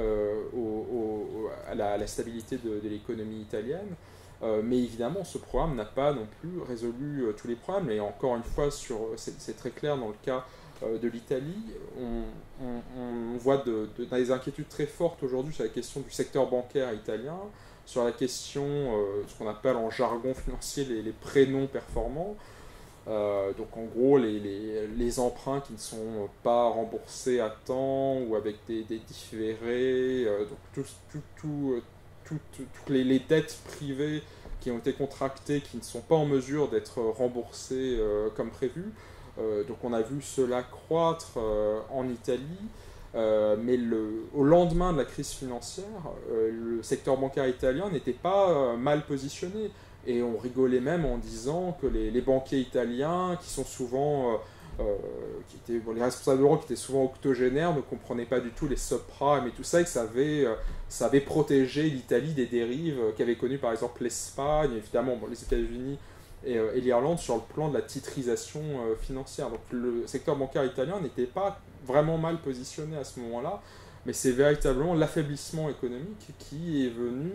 à la stabilité de l'économie italienne. Mais évidemment, ce programme n'a pas non plus résolu tous les problèmes. Et encore une fois, c'est très clair dans le cas de l'Italie. On voit des inquiétudes très fortes aujourd'hui sur la question du secteur bancaire italien, sur la question, ce qu'on appelle en jargon financier les prêts non performants. Donc en gros, les emprunts qui ne sont pas remboursés à temps ou avec des différés, donc toutes les dettes privées qui ont été contractées, qui ne sont pas en mesure d'être remboursées comme prévu. Donc on a vu cela croître en Italie, mais au lendemain de la crise financière, le secteur bancaire italien n'était pas mal positionné. Et on rigolait même en disant que les banquiers italiens, qui sont souvent les responsables de l'euro qui étaient souvent octogénaires, ne comprenaient pas du tout les subprimes et tout ça, et que ça avait protégé l'Italie des dérives qu'avaient connues par exemple l'Espagne, évidemment les États-Unis et l'Irlande sur le plan de la titrisation financière. Donc le secteur bancaire italien n'était pas vraiment mal positionné à ce moment-là, mais c'est véritablement l'affaiblissement économique qui est venu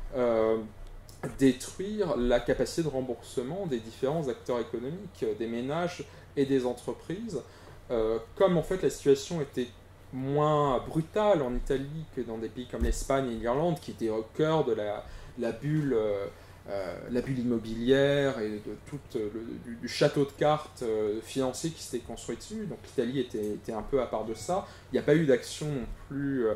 détruire la capacité de remboursement des différents acteurs économiques, des ménages et des entreprises. Comme en fait la situation était moins brutale en Italie que dans des pays comme l'Espagne et l'Irlande, qui étaient au cœur de la bulle immobilière et du château de cartes financier qui s'était construit dessus. Donc l'Italie était un peu à part de ça. Il n'y a pas eu d'action non plus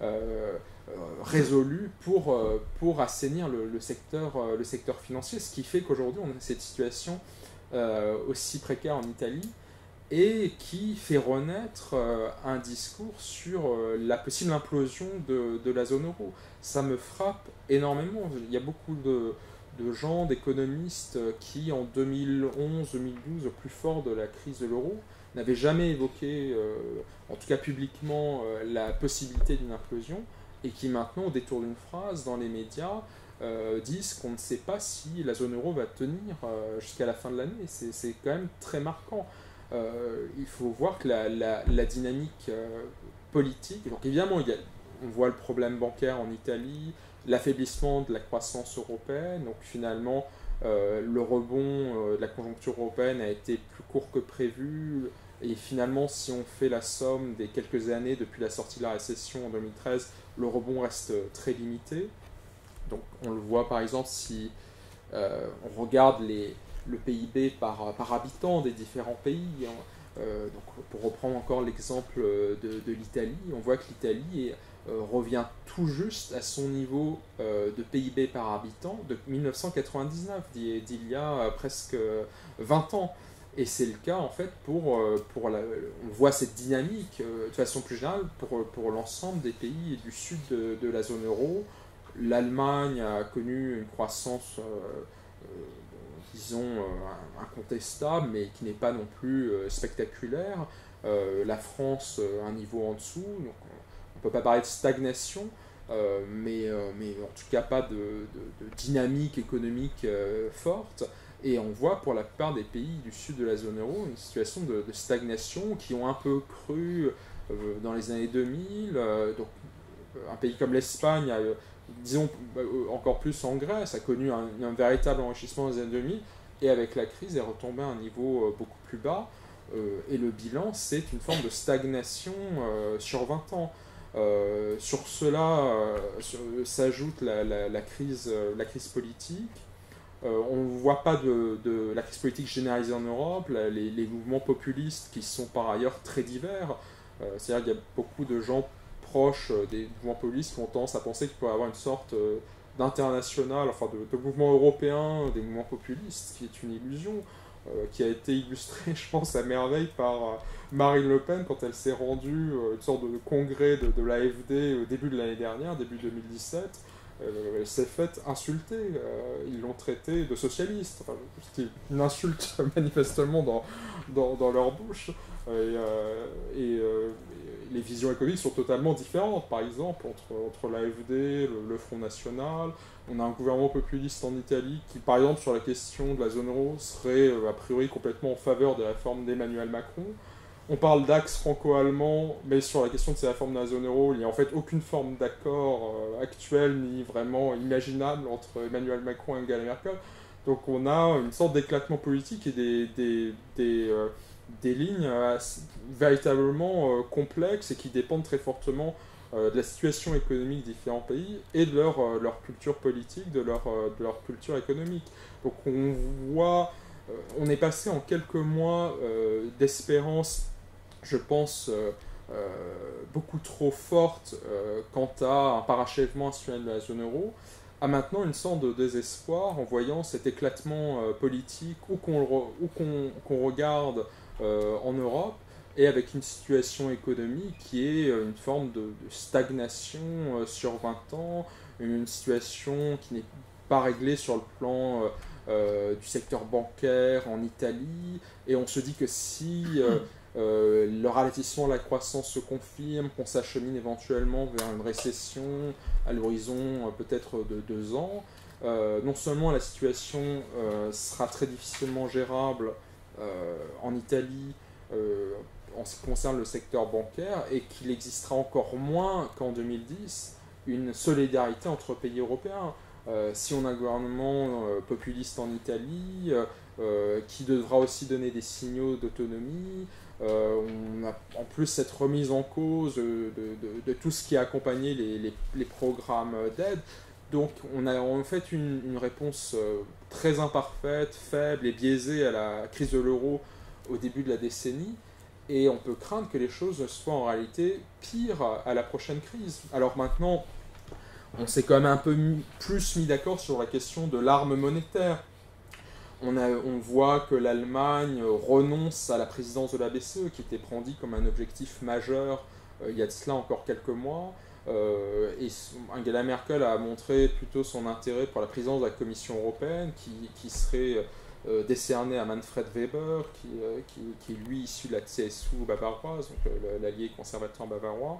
résolue pour assainir le secteur financier, ce qui fait qu'aujourd'hui on a cette situation aussi précaire enItalie, et qui fait renaître un discours sur la possible implosion de la zone euro. Ça me frappe énormément. Il y a beaucoup de gens, d'économistes qui, en 2011-2012, au plus fort de la crise de l'euro, n'avaient jamais évoqué, en tout cas publiquement, la possibilité d'une implosion, et qui maintenant, au détour d'une phrase dans les médias, disent qu'on ne sait pas si la zone euro va tenir jusqu'à la fin de l'année. C'est quand même très marquant. Il faut voir que la dynamique politique, donc évidemment on voit le problème bancaire en Italie, l'affaiblissement de la croissance européenne, donc finalement le rebond de la conjoncture européenne a été plus court que prévu, et finalement si on fait la somme des quelques années depuis la sortie de la récession en 2013, le rebond reste très limité. Donc on le voit par exemple si on regarde le PIB par habitant des différents pays. Donc pour reprendre encore l'exemple de l'Italie, on voit que l'Italie revient tout juste à son niveau de PIB par habitant de 1999, d'il y a presque 20 ans. Et c'est le cas en fait on voit cette dynamique de façon plus générale pour l'ensemble des pays du sud de la zone euro. L'Allemagne a connu une croissance disons incontestable, mais qui n'est pas non plus spectaculaire. La France un niveau en dessous, donc on ne peut pas parler de stagnation, mais en tout cas pas de dynamique économique forte. Et on voit pour la plupart des pays du sud de la zone euro une situation de stagnation qui ont un peu cru dans les années 2000. Donc, un pays comme l'Espagne, disons encore plus en Grèce, a connu un véritable enrichissement dans les années 2000, et avec la crise est retombé à un niveau beaucoup plus bas. Et le bilan, c'est une forme de stagnation sur 20 ans. Sur cela s'ajoute la crise politique. on ne voit pas de la crise politique généralisée en Europe, les mouvements populistes qui sont par ailleurs très divers. C'est-à-dire qu'il y a beaucoup de gens proches des mouvements populistes qui ont tendance à penser qu'il peut y avoir une sorte d'international, enfin de mouvement européen des mouvements populistes, qui est une illusion, qui a été illustrée, je pense, à merveille par Marine Le Pen quand elle s'est rendue à une sorte de congrès de l'AfD au début de l'année dernière, début 2017. Elle s'est faite insulter. Ils l'ont traitée de socialiste. Enfin, c'était une insulte manifestement dans leur bouche. Les visions économiques sont totalement différentes. Par exemple, entre l'AfD, le Front National, on a un gouvernement populiste en Italie qui, par exemple, sur la question de la zone euro, serait a priori complètement en faveur des réformes d'Emmanuel Macron. On parle d'axe franco-allemand, mais sur la question de ces réformes de la zone euro, il n'y a en fait aucune forme d'accord actuel ni vraiment imaginable entre Emmanuel Macron et Angela Merkel. Donc on a une sorte d'éclatement politique et des lignes véritablement complexes et qui dépendent très fortement de la situation économique des différents pays et de leur culture politique, de leur culture économique. Donc on voit, on est passé en quelques mois d'espérance, je pense, beaucoup trop forte quant à un parachèvement institutionnel de la zone euro, à maintenant une sorte de désespoir en voyant cet éclatement politique où qu'on regarde en Europe, et avec une situation économique qui est une forme de stagnation sur 20 ans, une situation qui n'est pas réglée sur le plan du secteur bancaire en Italie, et on se dit que si le ralentissement de la croissance se confirme, qu'on s'achemine éventuellement vers une récession à l'horizon peut-être de 2 ans, non seulement la situation sera très difficilement gérable en Italie en ce qui concerne le secteur bancaire, et qu'il existera encore moins qu'en 2010 une solidarité entre pays européens. Si on a un gouvernement populiste en Italie, qui devra aussi donner des signaux d'autonomie, on a en plus cette remise en cause de tout ce qui a accompagné les programmes d'aide. Donc on a en fait une réponse très imparfaite, faible et biaisée à la crise de l'euro au début de la décennie, et on peut craindre que les choses soient en réalité pires à la prochaine crise. Alors maintenant, on s'est quand même un peu plus mis d'accord sur la question de l'arme monétaire. On voit que l'Allemagne renonce à la présidence de la BCE, qui était brandie comme un objectif majeur il y a de cela encore quelques mois. Et Angela Merkel a montré plutôt son intérêt pour la présidence de la Commission européenne, qui serait décernée à Manfred Weber, qui est lui issu de la CSU bavaroise, donc l'allié conservateur bavarois.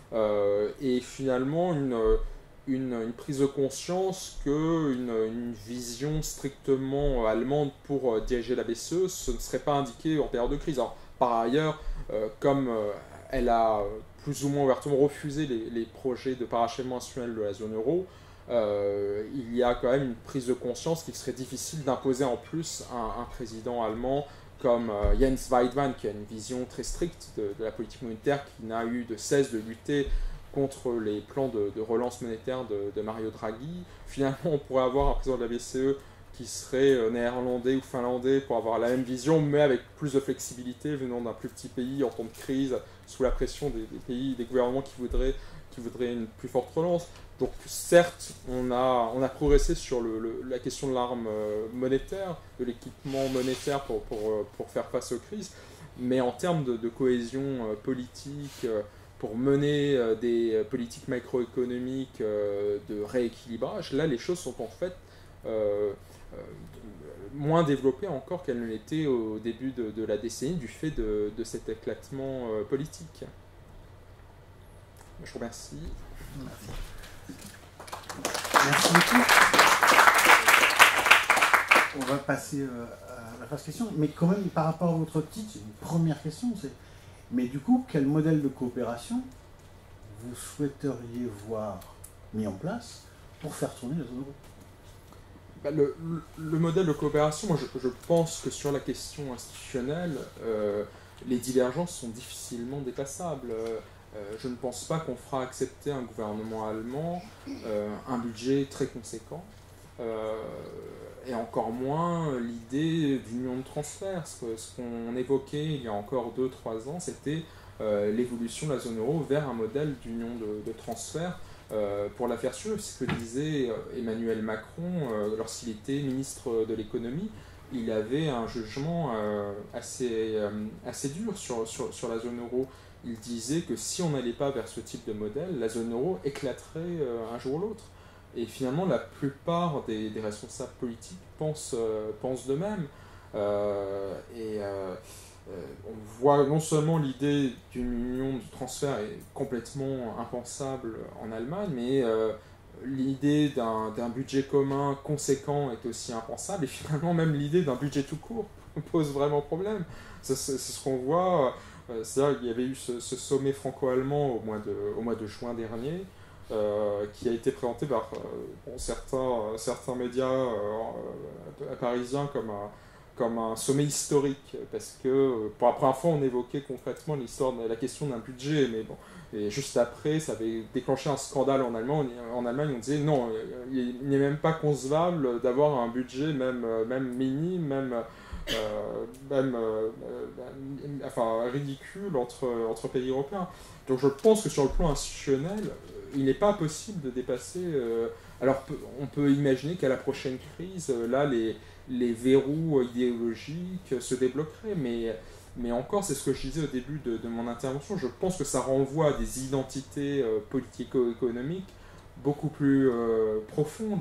Et finalement, une prise de conscience qu'une vision strictement allemande pour diriger la BCE, ce ne serait pas indiqué en période de crise. Alors, par ailleurs, comme elle a plus ou moins ouvertement refusé les projets de parachèvement institutionnel de la zone euro, il y a quand même une prise de conscience qu'il serait difficile d'imposer en plus un président allemand comme Jens Weidmann, qui a une vision très stricte de la politique monétaire, qui n'a eu de cesse de lutter contre les plans de relance monétaire de Mario Draghi. Finalement, on pourrait avoir un président de la BCE qui serait néerlandais ou finlandais pour avoir la même vision, mais avec plus de flexibilité, venant d'un plus petit pays en temps de crise, sous la pression des gouvernements qui voudraient une plus forte relance. Donc certes, on a progressé sur la question de l'arme monétaire, de l'équipement monétaire pour faire face aux crises, mais en termes de cohésion politique, pour mener des politiques macroéconomiques de rééquilibrage, là les choses sont en fait moins développées encore qu'elles ne l'étaient au début de la décennie, du fait de cet éclatement politique. Je vous remercie. Merci beaucoup. On va passer à la phase question, mais quand même par rapport à votre titre, une première question, c'est mais du coup, quel modèle de coopération vous souhaiteriez voir mis en place pour faire tourner la zone euro? Le modèle de coopération, moi je pense que sur la question institutionnelle, les divergences sont difficilement dépassables. Je ne pense pas qu'on fera accepter un gouvernement allemand un budget très conséquent et encore moins l'idée d'union de transfert. Ce qu'on évoquait il y a encore 2-3 ans, c'était l'évolution de la zone euro vers un modèle d'union de transfert pour la faire suivre. C'est ce que disait Emmanuel Macron lorsqu'il était ministre de l'économie. Il avait un jugement assez dur sur la zone euro. Il disait que si on n'allait pas vers ce type de modèle, la zone euro éclaterait un jour ou l'autre. Et finalement, la plupart des responsables politiques pensent de même. On voit non seulement l'idée d'une union de transfert est complètement impensable en Allemagne, mais l'idée d'un budget commun conséquent est aussi impensable. Et finalement, même l'idée d'un budget tout court pose vraiment problème. C'est ce qu'on voit. C'est-à-dire qu'il y avait eu ce sommet franco-allemand au mois de juin dernier, qui a été présenté par certains médias parisiens comme un sommet historique, parce que pour la première fois on évoquait concrètement la question d'un budget, mais bon, et juste après ça avait déclenché un scandale en Allemagne. On disait non, il n'est même pas concevable d'avoir un budget même minime, enfin ridicule entre pays européens. Donc je pense que sur le plan institutionnel, il n'est pas possible de dépasser. Alors on peut imaginer qu'à la prochaine crise, là les verrous idéologiques se débloqueraient, mais encore, c'est ce que je disais au début de mon intervention, je pense que ça renvoie à des identités politico-économiques beaucoup plus profondes.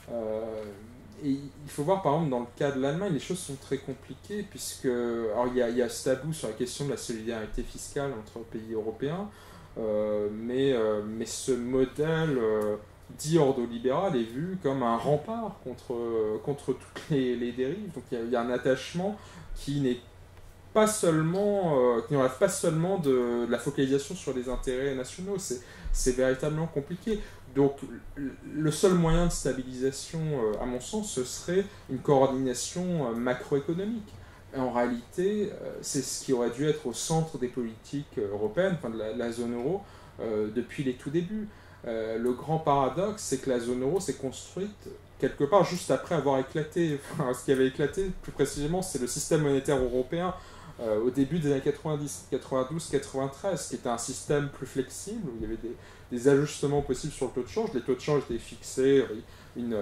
Et il faut voir, par exemple, dans le cas de l'Allemagne, les choses sont très compliquées, puisque alors, il y a ce tabou sur la question de la solidarité fiscale entre pays européens, mais ce modèle dit ordolibéral est vu comme un rempart contre toutes les dérives. Donc il y a un attachement qui n'est pas seulement, qui n'enlève pas seulement de la focalisation sur les intérêts nationaux. C'est véritablement compliqué. Donc le seul moyen de stabilisation, à mon sens, ce serait une coordination macroéconomique. Et en réalité, c'est ce qui aurait dû être au centre des politiques européennes, enfin de la zone euro, depuis les tout débuts. Le grand paradoxe, c'est que la zone euro s'est construite quelque part juste après avoir éclaté. Enfin, ce qui avait éclaté, plus précisément, c'est le système monétaire européen au début des années 90, 92, 93, qui était un système plus flexible, où il y avait des ajustements possibles sur le taux de change. Les taux de change étaient fixés, on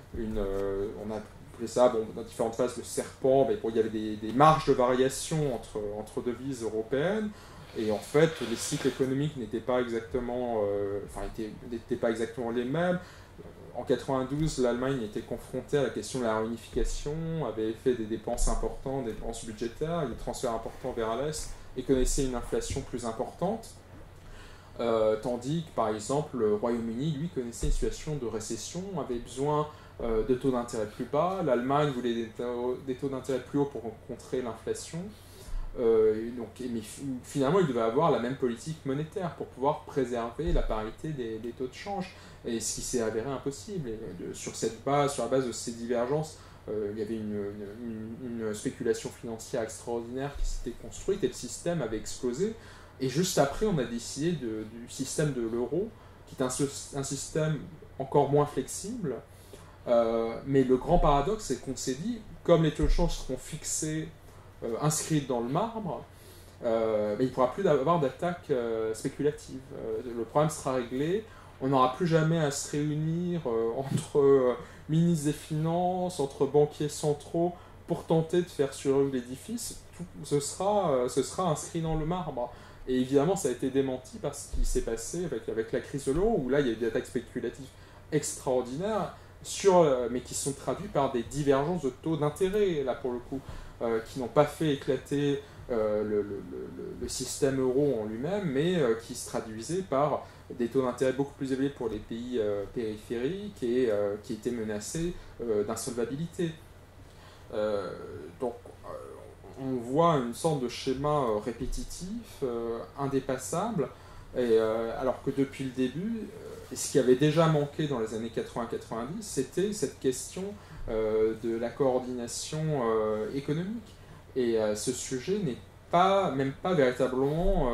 a appelé ça dans différentes phases le serpent, mais bon, il y avait des marges de variation entre devises européennes. Et en fait, les cycles économiques n'étaient pas exactement les mêmes. En 92, l'Allemagne était confrontée à la question de la réunification, avait fait des dépenses importantes, des dépenses budgétaires, des transferts importants vers l'Est, et connaissait une inflation plus importante. Tandis que, par exemple, le Royaume-Uni, lui, connaissait une situation de récession, avait besoin de taux d'intérêt plus bas. L'Allemagne voulait des taux d'intérêt plus hauts pour contrer l'inflation. Mais finalement, il devait avoir la même politique monétaire pour pouvoir préserver la parité des taux de change, et ce qui s'est avéré impossible. Et sur la base de ces divergences, il y avait une spéculation financière extraordinaire qui s'était construite et le système avait explosé. Et juste après, on a décidé du système de l'euro, qui est un système encore moins flexible. Mais le grand paradoxe, c'est qu'on s'est dit, comme les taux de change seront fixés, inscrite dans le marbre, mais il ne pourra plus avoir d'attaque spéculative. Le problème sera réglé, on n'aura plus jamais à se réunir entre ministres des Finances, entre banquiers centraux, pour tenter de faire survivre l'édifice. Ce sera inscrit dans le marbre. Et évidemment, ça a été démenti par ce qui s'est passé avec la crise de l'euro, où là, il y a eu des attaques spéculatives extraordinaires, mais qui sont traduites par des divergences de taux d'intérêt, là pour le coup, qui n'ont pas fait éclater le système euro en lui-même, mais qui se traduisaient par des taux d'intérêt beaucoup plus élevés pour les pays périphériques et qui étaient menacés d'insolvabilité. Donc on voit une sorte de schéma répétitif, indépassable, alors que depuis le début, ce qui avait déjà manqué dans les années 80-90, c'était cette question de la coordination économique. Et ce sujet n'est même pas véritablement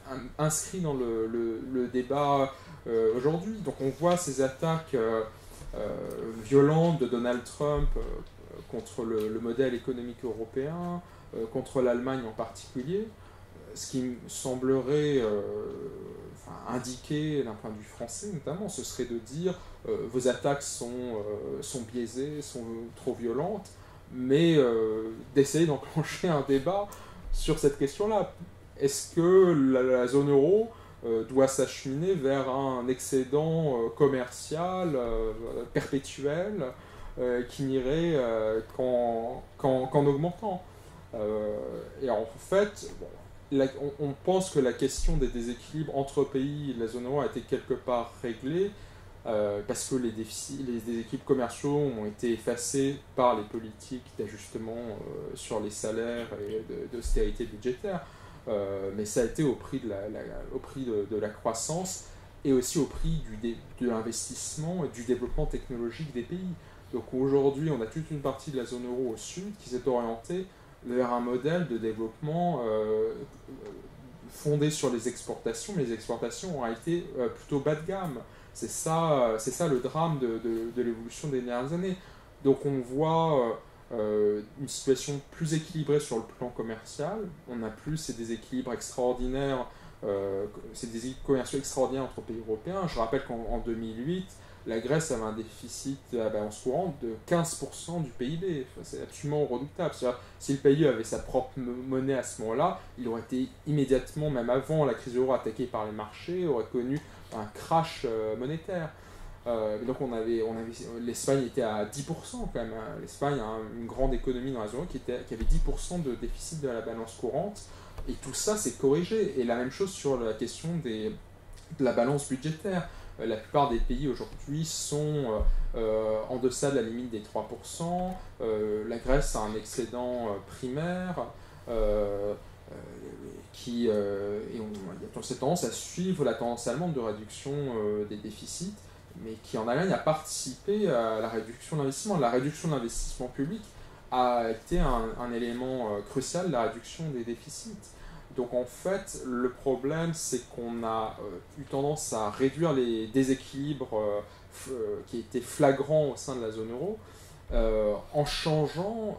inscrit dans le débat aujourd'hui. Donc on voit ces attaques violente de Donald Trump contre le modèle économique européen, contre l'Allemagne en particulier. Ce qui me semblerait indiquer, d'un point de vue français notamment, ce serait de dire vos attaques sont biaisées, sont trop violentes, mais d'essayer d'enclencher un débat sur cette question-là. Est-ce que la zone euro doit s'acheminer vers un excédent commercial perpétuel qui n'irait qu'en augmentant. Et en fait, on pense que la question des déséquilibres entre pays de la zone euro a été quelque part réglée parce que les déséquilibres commerciaux ont été effacés par les politiques d'ajustement sur les salaires et d'austérité budgétaire. Mais ça a été au prix de la croissance et aussi au prix de l'investissement et du développement technologique des pays. Donc aujourd'hui, on a toute une partie de la zone euro au sud qui s'est orientée vers un modèle de développement fondé sur les exportations, mais les exportations ont été plutôt bas de gamme. C'est ça le drame de l'évolution des dernières années. Donc on voit une situation plus équilibrée sur le plan commercial. On n'a plus ces déséquilibres extraordinaires, ces déséquilibres commerciaux extraordinaires entre pays européens. Je rappelle qu'en 2008, la Grèce avait un déficit à balance courante de 15% du PIB. Enfin, c'est absolument redoutable. C'est-à-dire, si le pays avait sa propre monnaie à ce moment-là, il aurait été immédiatement, même avant la crise euro, attaqué par les marchés, aurait connu un crash monétaire. Donc l'Espagne était à 10% quand même. L'Espagne a une grande économie dans la zone euro qui avait 10% de déficit de la balance courante. Et tout ça s'est corrigé. Et la même chose sur la question de la balance budgétaire. La plupart des pays aujourd'hui sont en deçà de la limite des 3%. La Grèce a un excédent primaire qui a cette tendance à suivre la tendance allemande de réduction des déficits, mais qui en Allemagne a participé à la réduction de l'investissement. La réduction de l'investissement public a été un élément crucial de la réduction des déficits. Donc en fait, le problème, c'est qu'on a eu tendance à réduire les déséquilibres qui étaient flagrants au sein de la zone euro en changeant,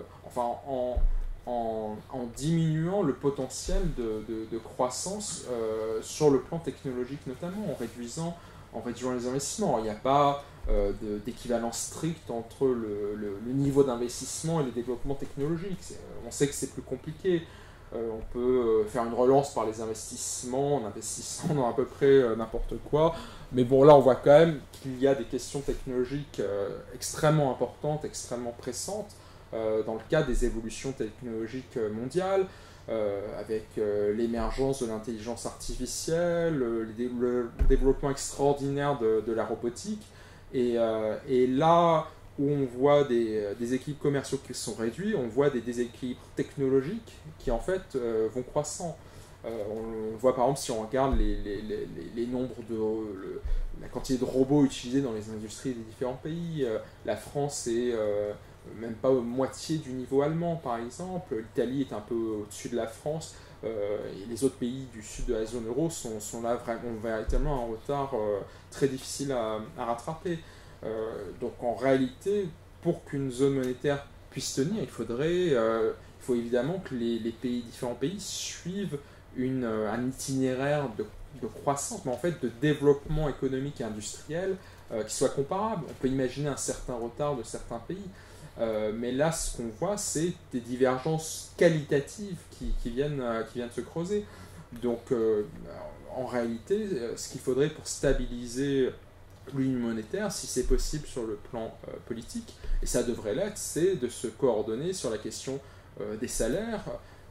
en diminuant le potentiel de croissance sur le plan technologique notamment, en réduisant les investissements. Il n'y a pas d'équivalence stricte entre le niveau d'investissement et le développement technologique. On sait que c'est plus compliqué. On peut faire une relance par les investissements en investissant dans à peu près n'importe quoi. Mais bon, là, on voit quand même qu'il y a des questions technologiques extrêmement importantes, extrêmement pressantes, dans le cadre des évolutions technologiques mondiales, avec l'émergence de l'intelligence artificielle, le développement extraordinaire de la robotique. Et là où on voit des équilibres commerciaux qui sont réduits, on voit des déséquilibres technologiques qui en fait vont croissant. On voit par exemple si on regarde les nombres la quantité de robots utilisés dans les industries des différents pays. La France est même pas moitié du niveau allemand par exemple. L'Italie est un peu au-dessus de la France. Et les autres pays du sud de la zone euro sont là ont véritablement un retard très difficile à rattraper. Donc en réalité, pour qu'une zone monétaire puisse tenir, il faut évidemment que les différents pays suivent un itinéraire de croissance, mais en fait de développement économique et industriel qui soit comparable. On peut imaginer un certain retard de certains pays, mais là ce qu'on voit c'est des divergences qualitatives qui viennent se creuser. Donc en réalité, ce qu'il faudrait pour stabiliser l'union monétaire, si c'est possible sur le plan politique, et ça devrait l'être, c'est de se coordonner sur la question des salaires,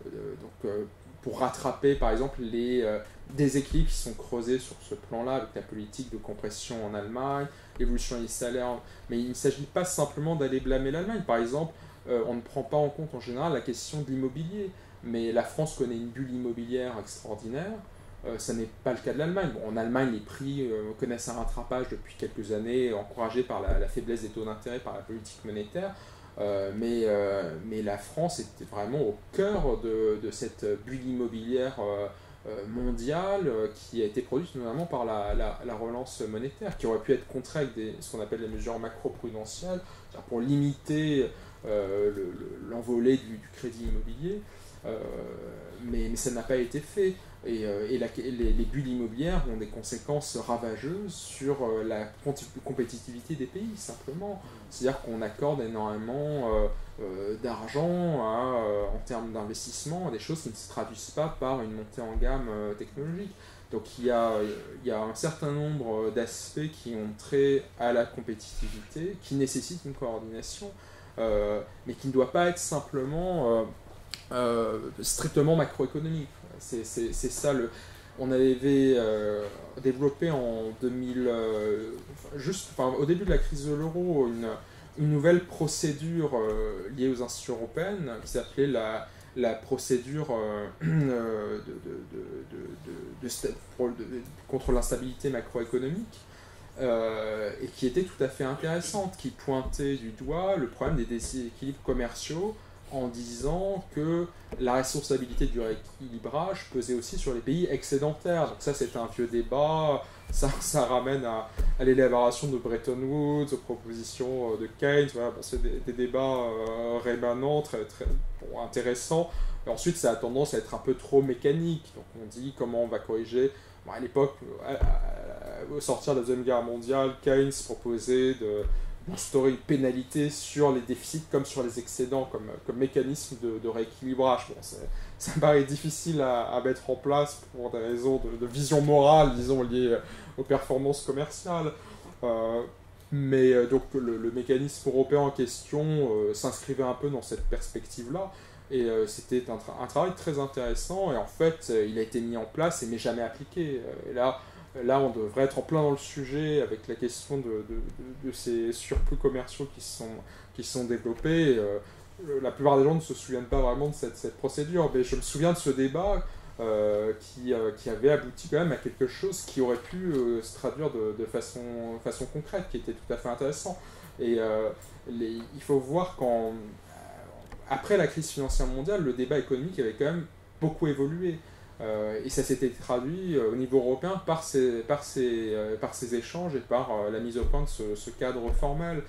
pour rattraper par exemple les déséquilibres qui sont creusés sur ce plan-là avec la politique de compression en Allemagne, l'évolution des salaires. Mais il ne s'agit pas simplement d'aller blâmer l'Allemagne. Par exemple, on ne prend pas en compte en général la question de l'immobilier, mais la France connaît une bulle immobilière extraordinaire. Ça n'est pas le cas de l'Allemagne. Bon, en Allemagne, les prix connaissent un rattrapage depuis quelques années, encouragé par la faiblesse des taux d'intérêt, par la politique monétaire. Mais la France était vraiment au cœur de cette bulle immobilière mondiale qui a été produite notamment par la relance monétaire, qui aurait pu être contrée avec ce qu'on appelle les mesures macro-prudentielles, pour limiter l'envolée du crédit immobilier, mais ça n'a pas été fait. Et les bulles immobilières ont des conséquences ravageuses sur la compétitivité des pays, simplement. C'est-à-dire qu'on accorde énormément d'argent en termes d'investissement à des choses qui ne se traduisent pas par une montée en gamme technologique. Donc il y a un certain nombre d'aspects qui ont trait à la compétitivité, qui nécessitent une coordination, mais qui ne doit pas être simplement strictement macroéconomique. C'est ça on avait développé en 2000, au début de la crise de l'euro, une nouvelle procédure liée aux institutions européennes qui s'appelait la procédure contre l'instabilité macroéconomique, et qui était tout à fait intéressante, qui pointait du doigt le problème des déséquilibres commerciaux en disant que la responsabilité du rééquilibrage pesait aussi sur les pays excédentaires. Donc ça, c'est un vieux débat, ça ramène à l'élaboration de Bretton Woods, aux propositions de Keynes. Voilà, c'est des débats rémanents, très, très intéressants. Et ensuite, ça a tendance à être un peu trop mécanique. Donc on dit comment on va corriger. Bon, à l'époque, au sortir de la Deuxième Guerre mondiale, Keynes proposait d'instaurer une pénalité sur les déficits comme sur les excédents, comme mécanisme de rééquilibrage. Bon, ça me paraît difficile à mettre en place pour des raisons de vision morale, disons, liées aux performances commerciales. Mais donc le mécanisme européen en question s'inscrivait un peu dans cette perspective-là. Et c'était un travail très intéressant. Et en fait, il a été mis en place mais jamais appliqué. Et là, on devrait être en plein dans le sujet avec la question de ces surplus commerciaux qui sont développés. La plupart des gens ne se souviennent pas vraiment de cette procédure, mais je me souviens de ce débat qui avait abouti quand même à quelque chose qui aurait pu se traduire de façon concrète, qui était tout à fait intéressant. Et il faut voir après la crise financière mondiale, le débat économique avait quand même beaucoup évolué. Et ça s'était traduit au niveau européen par ces échanges et par la mise au point de ce cadre formel.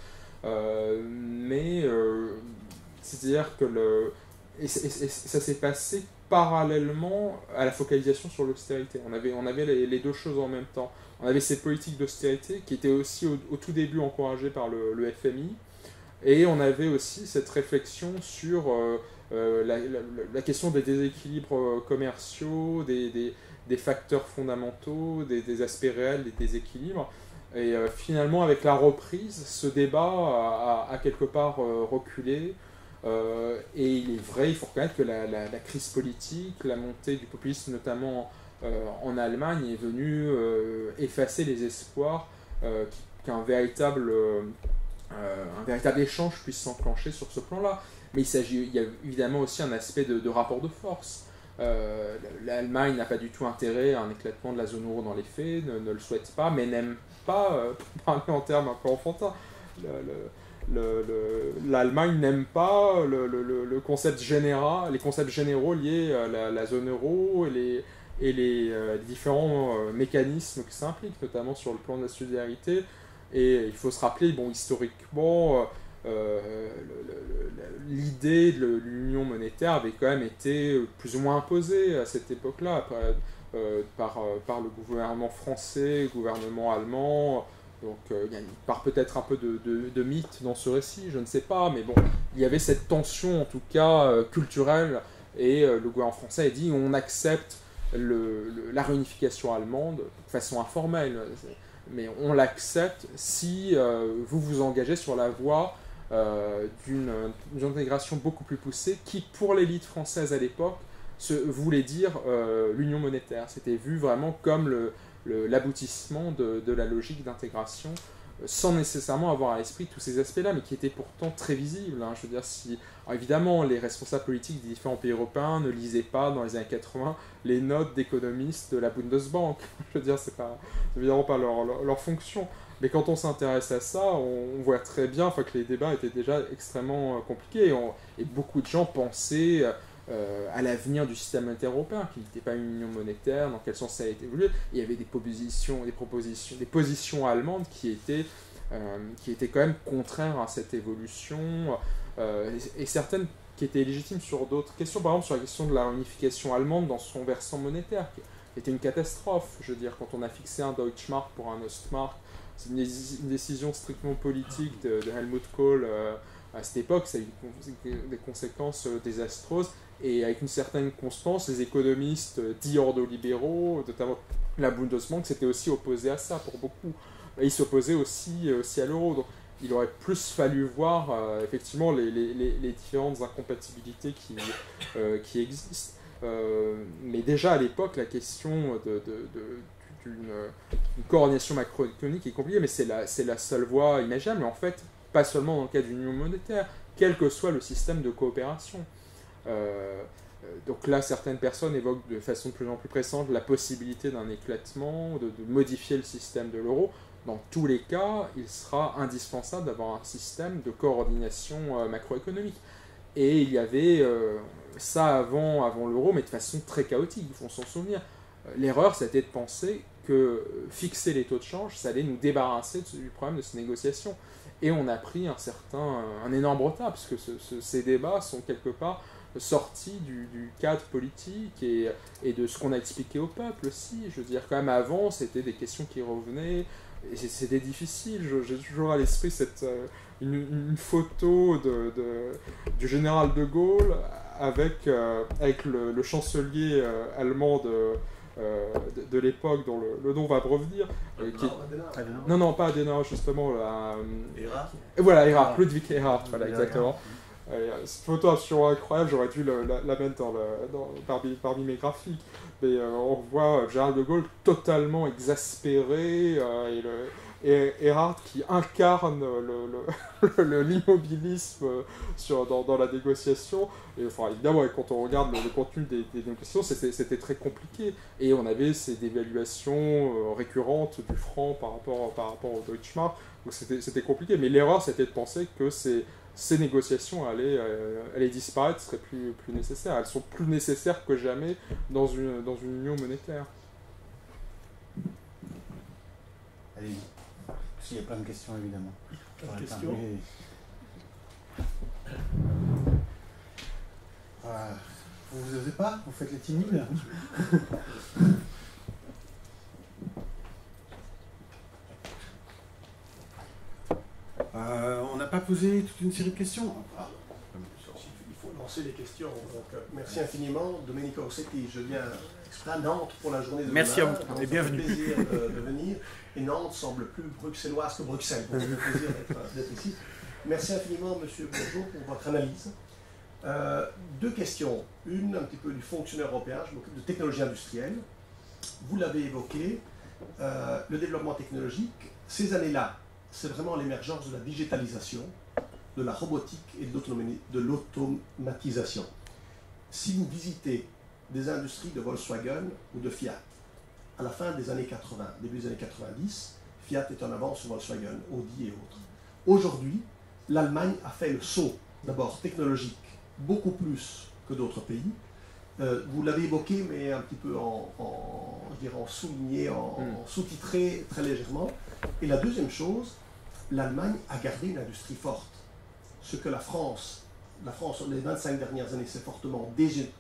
C'est-à-dire que ça s'est passé parallèlement à la focalisation sur l'austérité. On avait les deux choses en même temps. On avait ces politiques d'austérité qui étaient aussi au tout début encouragées par le FMI, et on avait aussi cette réflexion sur la question des déséquilibres commerciaux, des facteurs fondamentaux, des aspects réels des déséquilibres. Et finalement, avec la reprise, ce débat a quelque part reculé. Et il est vrai, il faut reconnaître que la crise politique, la montée du populisme, notamment en Allemagne, est venue effacer les espoirs qu'un véritable échange puisse s'enclencher sur ce plan-là. Mais il y a évidemment aussi un aspect de rapport de force. L'Allemagne n'a pas du tout intérêt à un éclatement de la zone euro dans les faits, ne le souhaite pas, mais n'aime pas, pour parler en termes un peu enfantins, l'Allemagne n'aime pas le concept général, les concepts généraux liés à la zone euro et les différents mécanismes que ça implique, notamment sur le plan de la solidarité. Et il faut se rappeler, historiquement, l'idée de l'union monétaire avait quand même été plus ou moins imposée à cette époque-là par le gouvernement français, le gouvernement allemand. Donc il y a une part peut-être un peu de mythe dans ce récit, je ne sais pas, mais bon, il y avait cette tension en tout cas culturelle, et le gouvernement français a dit on accepte la réunification allemande de façon informelle, mais on l'accepte si vous vous engagez sur la voie d'une intégration beaucoup plus poussée qui, pour l'élite française à l'époque, voulait dire l'union monétaire. C'était vu vraiment comme l'aboutissement de la logique d'intégration, sans nécessairement avoir à l'esprit tous ces aspects-là, mais qui étaient pourtant très visibles. Je veux dire, alors évidemment, les responsables politiques des différents pays européens ne lisaient pas, dans les années 80, les notes d'économistes de la Bundesbank. Je veux dire, c'est évidemment pas leur fonction. Mais quand on s'intéresse à ça, on voit très bien que les débats étaient déjà extrêmement compliqués. Et beaucoup de gens pensaient à l'avenir du système monétaire européen, qui n'était pas une union monétaire, dans quel sens ça a été évolué. Il y avait des positions allemandes qui étaient quand même contraires à cette évolution, et certaines qui étaient légitimes sur d'autres questions, par exemple sur la question de la réunification allemande dans son versant monétaire, qui était une catastrophe. Je veux dire, quand on a fixé un Deutschmark pour un Ostmark, c'est une décision strictement politique de Helmut Kohl à cette époque, ça a eu des conséquences désastreuses, et avec une certaine constance, les économistes dits ordolibéraux, notamment la Bundesbank, s'étaient aussi opposés à ça pour beaucoup. Et ils s'opposaient aussi à l'euro. Donc il aurait plus fallu voir effectivement les différentes incompatibilités qui existent. Mais déjà à l'époque, la question d'une coordination macroéconomique est compliquée, mais c'est la seule voie imaginable. Mais en fait, pas seulement dans le cas d'une union monétaire, quel que soit le système de coopération. Donc là, certaines personnes évoquent de façon de plus en plus pressante la possibilité d'un éclatement, de modifier le système de l'euro. Dans tous les cas, il sera indispensable d'avoir un système de coordination macroéconomique. Et il y avait ça avant l'euro, mais de façon très chaotique, il faut s'en souvenir. L'erreur, c'était de penser que fixer les taux de change, ça allait nous débarrasser du problème de ces négociations. Et on a pris un énorme retard, puisque ces débats sont quelque part sortis du cadre politique et de ce qu'on a expliqué au peuple aussi. Je veux dire, quand même avant, c'était des questions qui revenaient, et c'était difficile. J'ai toujours à l'esprit une photo du général de Gaulle avec le chancelier allemand de l'époque, dont le nom va me revenir. Non, pas Adenauer, justement. Erhard. Voilà, Erhard, Ludwig Erhard, voilà, exactement. Cette photo absolument incroyable, j'aurais dû la mettre parmi mes graphiques. Mais on voit Général de Gaulle totalement exaspéré, et Erhard qui incarne l'immobilisme dans la négociation. Et, enfin, évidemment, quand on regarde le contenu des négociations, c'était très compliqué. Et on avait ces dévaluations récurrentes du franc par rapport au Deutschmark. Donc c'était compliqué. Mais l'erreur, c'était de penser que ces négociations allaient disparaître, seraient plus nécessaires. Elles sont plus nécessaires que jamais dans une union monétaire. Allez-y. Parce qu'il y a plein de questions, évidemment. Plein de questions. Vous n'osez pas? Vous faites les timides? On n'a pas posé toute une série de questions. Il faut lancer les questions. Donc, merci infiniment. Domenico Rossetti, je viens exprès à Nantes pour la journée de demain. Merci à vous, et bienvenue. Ça me fait plaisir de venir. Et Nantes semble plus bruxelloise que Bruxelles. Donc, ça me fait plaisir d'être ici. Merci infiniment, Monsieur Bourgeot, pour votre analyse. Deux questions. Une, un petit peu du fonctionnaire européen, je m'occupe de technologie industrielle. Vous l'avez évoqué, le développement technologique, ces années-là, c'est vraiment l'émergence de la digitalisation, de la robotique et de l'automatisation. Si vous visitez des industries de Volkswagen ou de Fiat, à la fin des années 80, début des années 90, Fiat est en avance sur Volkswagen, Audi et autres. Aujourd'hui, l'Allemagne a fait le saut, d'abord technologique, beaucoup plus que d'autres pays. Vous l'avez évoqué, mais un petit peu je dirais en souligné, en sous-titré très légèrement. Et la deuxième chose, l'Allemagne a gardé une industrie forte. Ce que la France, les 25 dernières années, s'est fortement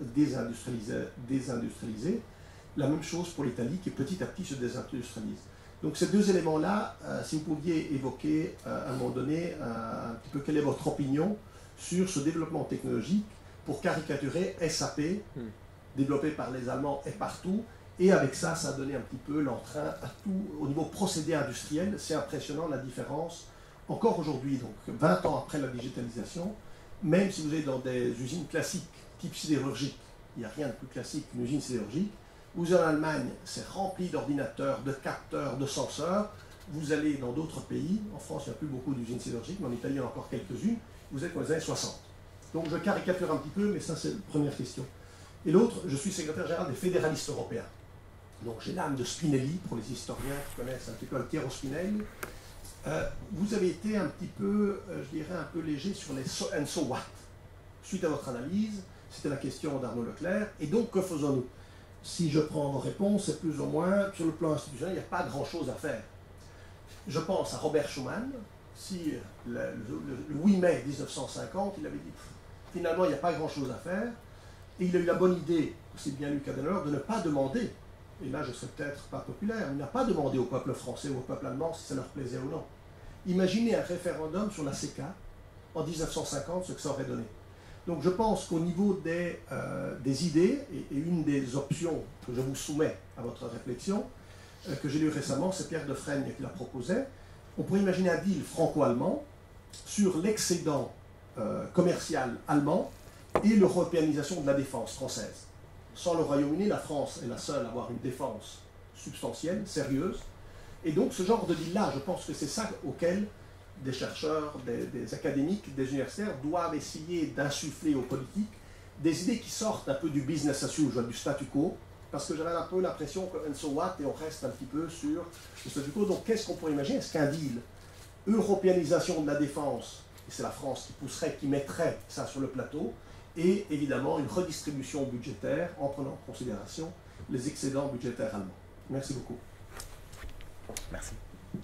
désindustrialisée. La même chose pour l'Italie, qui petit à petit se désindustrialise. Donc ces deux éléments-là, si vous pouviez évoquer à un moment donné un petit peu quelle est votre opinion sur ce développement technologique pour caricaturer SAP, développé par les Allemands et partout, et avec ça, ça a donné un petit peu l'entrain à tout, au niveau procédé industriel. C'est impressionnant la différence, encore aujourd'hui, donc 20 ans après la digitalisation, même si vous êtes dans des usines classiques, type sidérurgique, il n'y a rien de plus classique qu'une usine sidérurgique. Vous en Allemagne, c'est rempli d'ordinateurs, de capteurs, de senseurs. Vous allez dans d'autres pays, en France, il n'y a plus beaucoup d'usines sidérurgiques, mais en Italie, il y en a encore quelques-unes. Vous êtes dans les années 60. Donc je caricature un petit peu, mais ça, c'est la première question. Et l'autre, je suis secrétaire général des fédéralistes européens. Donc j'ai l'âme de Spinelli, pour les historiens qui connaissent un petit peu Altiero Spinelli. Vous avez été un petit peu, je dirais, un peu léger sur les and so what. Suite à votre analyse, C'était la question d'Arnaud Leclerc. Et donc, que faisons-nous? Si je prends vos réponses, c'est plus ou moins, sur le plan institutionnel, il n'y a pas grand-chose à faire. Je pense à Robert Schuman. Si le 8 mai 1950, il avait dit, finalement, il n'y a pas grand-chose à faire. Et il a eu la bonne idée, aussi bien lui qu'Adenauer, de ne pas demander, et là je ne serais peut-être pas populaire, il n'a pas demandé au peuple français ou au peuple allemand si ça leur plaisait ou non. Imaginez un référendum sur la CK en 1950, ce que ça aurait donné. Donc je pense qu'au niveau des idées, et une des options que je vous soumets à votre réflexion, que j'ai lu récemment, c'est Pierre Defraigne qui la proposait, on pourrait imaginer un deal franco-allemand sur l'excédent commercial allemand et l'européanisation de la défense française. Sans le Royaume-Uni, la France est la seule à avoir une défense substantielle, sérieuse. Et donc ce genre de deal-là, je pense que c'est ça auquel des chercheurs, des académiques, des universitaires doivent essayer d'insuffler aux politiques des idées qui sortent un peu du business as usual, du statu quo, parce que j'avais un peu l'impression que and so what, et on reste un petit peu sur le statu quo. Donc qu'est-ce qu'on pourrait imaginer? Est-ce qu'un deal, européanisation de la défense, et c'est la France qui pousserait, qui mettrait ça sur le plateau, et évidemment une redistribution budgétaire en prenant en considération les excédents budgétaires allemands. Merci beaucoup. Merci.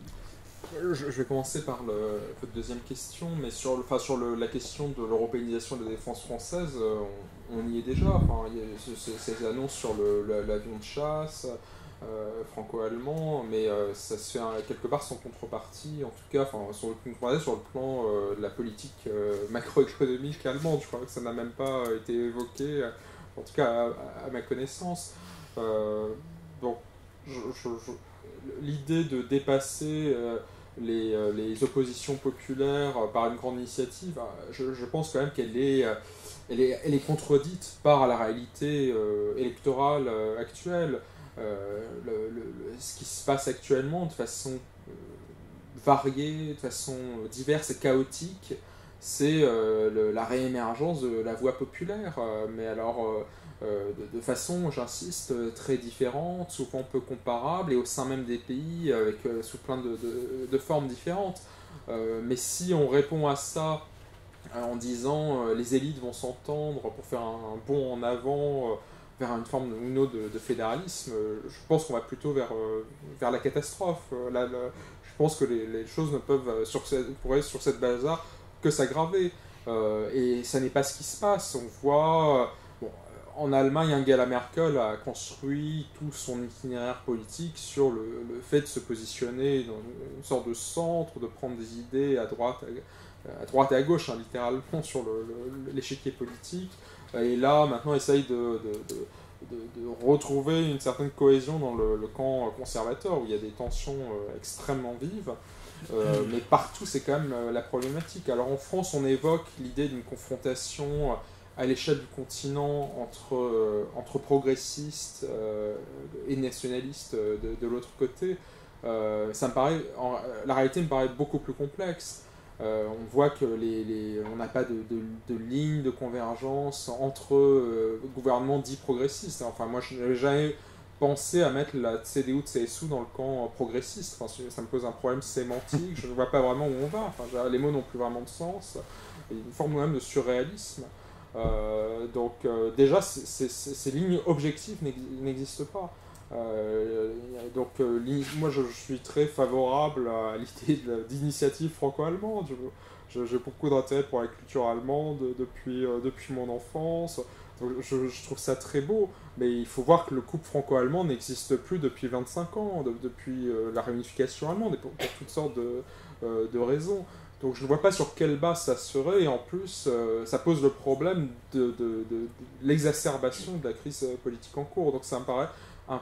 Je vais commencer par votre deuxième question, mais sur la question de l'européanisation de la défense française, on y est déjà. Enfin, il y a ces annonces sur l'avion de chasse franco-allemand, mais ça se fait quelque part sans contrepartie, en tout cas, sur le plan de la politique macroéconomique allemande. Je crois que ça n'a même pas été évoqué, en tout cas à ma connaissance. Donc, l'idée de dépasser les oppositions populaires par une grande initiative, je pense quand même qu'elle est contredite par la réalité électorale actuelle. Ce qui se passe actuellement de façon variée, de façon diverse et chaotique, c'est la réémergence de la voix populaire, mais alors de façon, j'insiste, très différente, souvent peu comparable, et au sein même des pays, sous plein de formes différentes. Mais si on répond à ça en disant les élites vont s'entendre pour faire un bond en avant vers une forme ou une autre de fédéralisme, je pense qu'on va plutôt vers la catastrophe. Je pense que les choses ne peuvent, pourraient sur cette base-là, que s'aggraver. Et ça n'est pas ce qui se passe. On voit... en Allemagne, Angela Merkel a construit tout son itinéraire politique sur le fait de se positionner dans une sorte de centre, de prendre des idées à droite et à gauche, littéralement, sur l'échiquier politique. Et là, maintenant, essaye de retrouver une certaine cohésion dans le camp conservateur, où il y a des tensions extrêmement vives. Mais partout, c'est quand même la problématique. Alors en France, on évoque l'idée d'une confrontation à l'échelle du continent entre progressistes et nationalistes de l'autre côté. La réalité me paraît beaucoup plus complexe. On voit que on n'a pas de ligne de convergence entre gouvernements dits progressistes. Enfin, moi, je n'avais jamais pensé à mettre la CDU de CSU dans le camp progressiste. Enfin, ça me pose un problème sémantique. Je ne vois pas vraiment où on va. Enfin, les mots n'ont plus vraiment de sens. Il y a une forme même de surréalisme. Déjà, ces lignes objectives n'existent pas. Moi je suis très favorable à l'idée d'initiative franco-allemande. J'ai beaucoup d'intérêt pour la culture allemande depuis mon enfance. Donc, je trouve ça très beau, mais il faut voir que le couple franco-allemand n'existe plus depuis 25 ans, depuis la réunification allemande, et pour toutes sortes de raisons. Donc je ne vois pas sur quelle base ça serait, et en plus ça pose le problème de l'exacerbation de la crise politique en cours. Donc ça me paraît un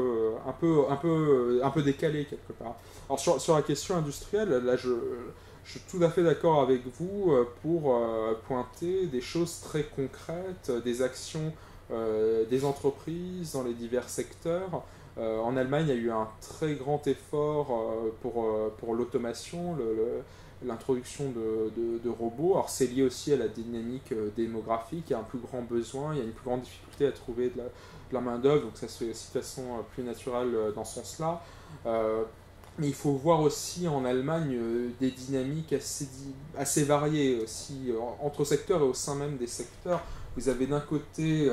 peu décalé quelque part. Alors sur la question industrielle, là je suis tout à fait d'accord avec vous pour pointer des choses très concrètes, des actions des entreprises dans les divers secteurs. En Allemagne, il y a eu un très grand effort pour l'automation, l'introduction de robots. Alors c'est lié aussi à la dynamique démographique, il y a un plus grand besoin, il y a une plus grande difficulté à trouver de la main d'œuvre, donc ça se fait aussi de façon plus naturelle dans ce sens-là. Mais il faut voir aussi en Allemagne des dynamiques assez variées aussi, entre secteurs et au sein même des secteurs. Vous avez d'un côté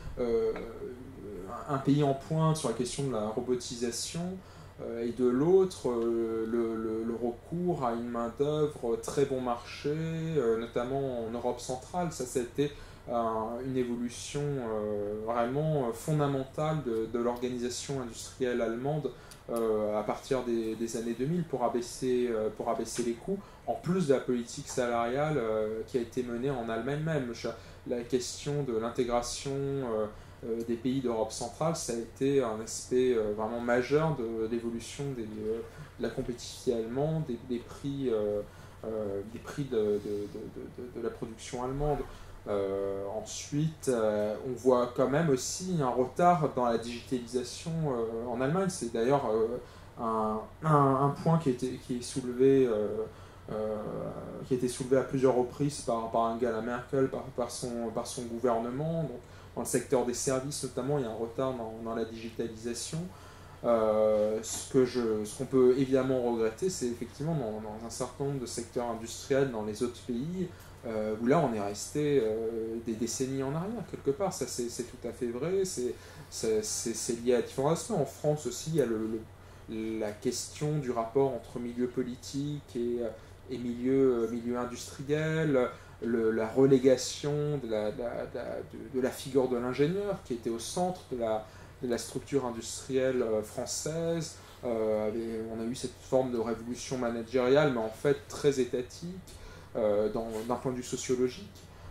un pays en pointe sur la question de la robotisation, et de l'autre le recours à une main-d'œuvre très bon marché, notamment en Europe centrale. Ça a été une évolution vraiment fondamentale de l'organisation industrielle allemande à partir des années 2000 pour abaisser les coûts, en plus de la politique salariale qui a été menée en Allemagne même. La question de l'intégration des pays d'Europe centrale, ça a été un aspect vraiment majeur de l'évolution de la compétitivité allemande, des prix de la production allemande. Ensuite, on voit quand même aussi un retard dans la digitalisation en Allemagne. C'est d'ailleurs un point qui a été soulevé à plusieurs reprises par Angela Merkel, par son gouvernement. Donc, dans le secteur des services notamment, il y a un retard dans la digitalisation. Ce qu'on peut évidemment regretter, c'est effectivement dans un certain nombre de secteurs industriels dans les autres pays, où là on est resté des décennies en arrière quelque part. Ça c'est tout à fait vrai, c'est lié à différents aspects. En France aussi, il y a la question du rapport entre milieu politique et milieu industriel, la relégation de la figure de l'ingénieur qui était au centre de la structure industrielle française. On a eu cette forme de révolution managériale, mais en fait très étatique d'un point de vue sociologique.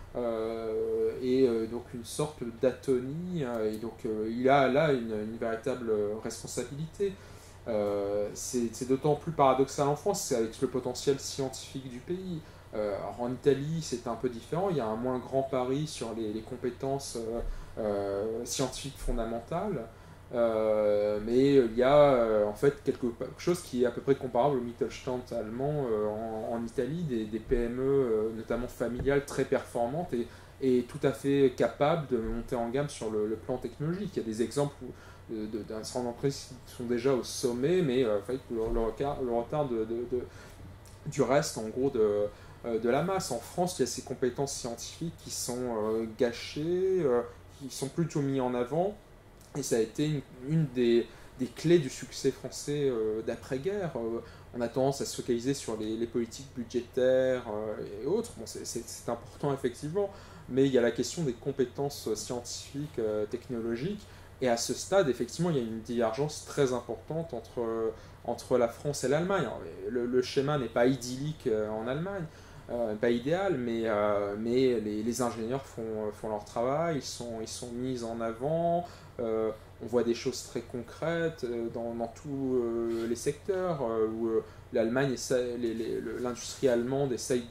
Donc une sorte d'atonie, et donc il a là une véritable responsabilité. C'est d'autant plus paradoxal en France, c'est avec le potentiel scientifique du pays. Alors en Italie, c'est un peu différent, il y a un moins grand pari sur les compétences scientifiques fondamentales, mais il y a en fait quelque chose qui est à peu près comparable au Mittelstand allemand en Italie, des PME, notamment familiales, très performantes et tout à fait capables de monter en gamme sur le plan technologique. Il y a des exemples d'un certain nombre d'entreprises qui sont déjà au sommet, mais en fait, le retard du reste, en gros, de la masse. En France, il y a ces compétences scientifiques qui sont gâchées, qui sont plutôt mises en avant, et ça a été une des clés du succès français d'après-guerre. On a tendance à se focaliser sur les politiques budgétaires et autres. Bon, c'est important effectivement, mais il y a la question des compétences scientifiques, technologiques, et à ce stade, effectivement, il y a une divergence très importante entre la France et l'Allemagne. Le schéma n'est pas idyllique en Allemagne, pas idéal, mais les ingénieurs font leur travail, ils sont mis en avant. On voit des choses très concrètes dans tous les secteurs où l'Allemagne, l'industrie allemande essaye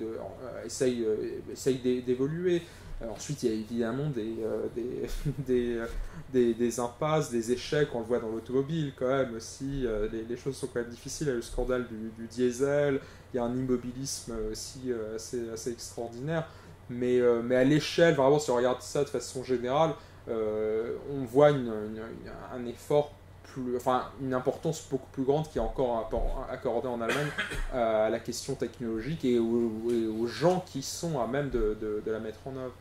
d'évoluer. Ensuite, il y a évidemment des impasses, des échecs, on le voit dans l'automobile quand même aussi. Les choses sont quand même difficiles, il y a le scandale du diesel, il y a un immobilisme aussi assez extraordinaire. Mais à l'échelle, vraiment, si on regarde ça de façon générale, on voit un effort, une importance beaucoup plus grande qui est encore accordée en Allemagne à la question technologique et aux gens qui sont à même de la mettre en œuvre.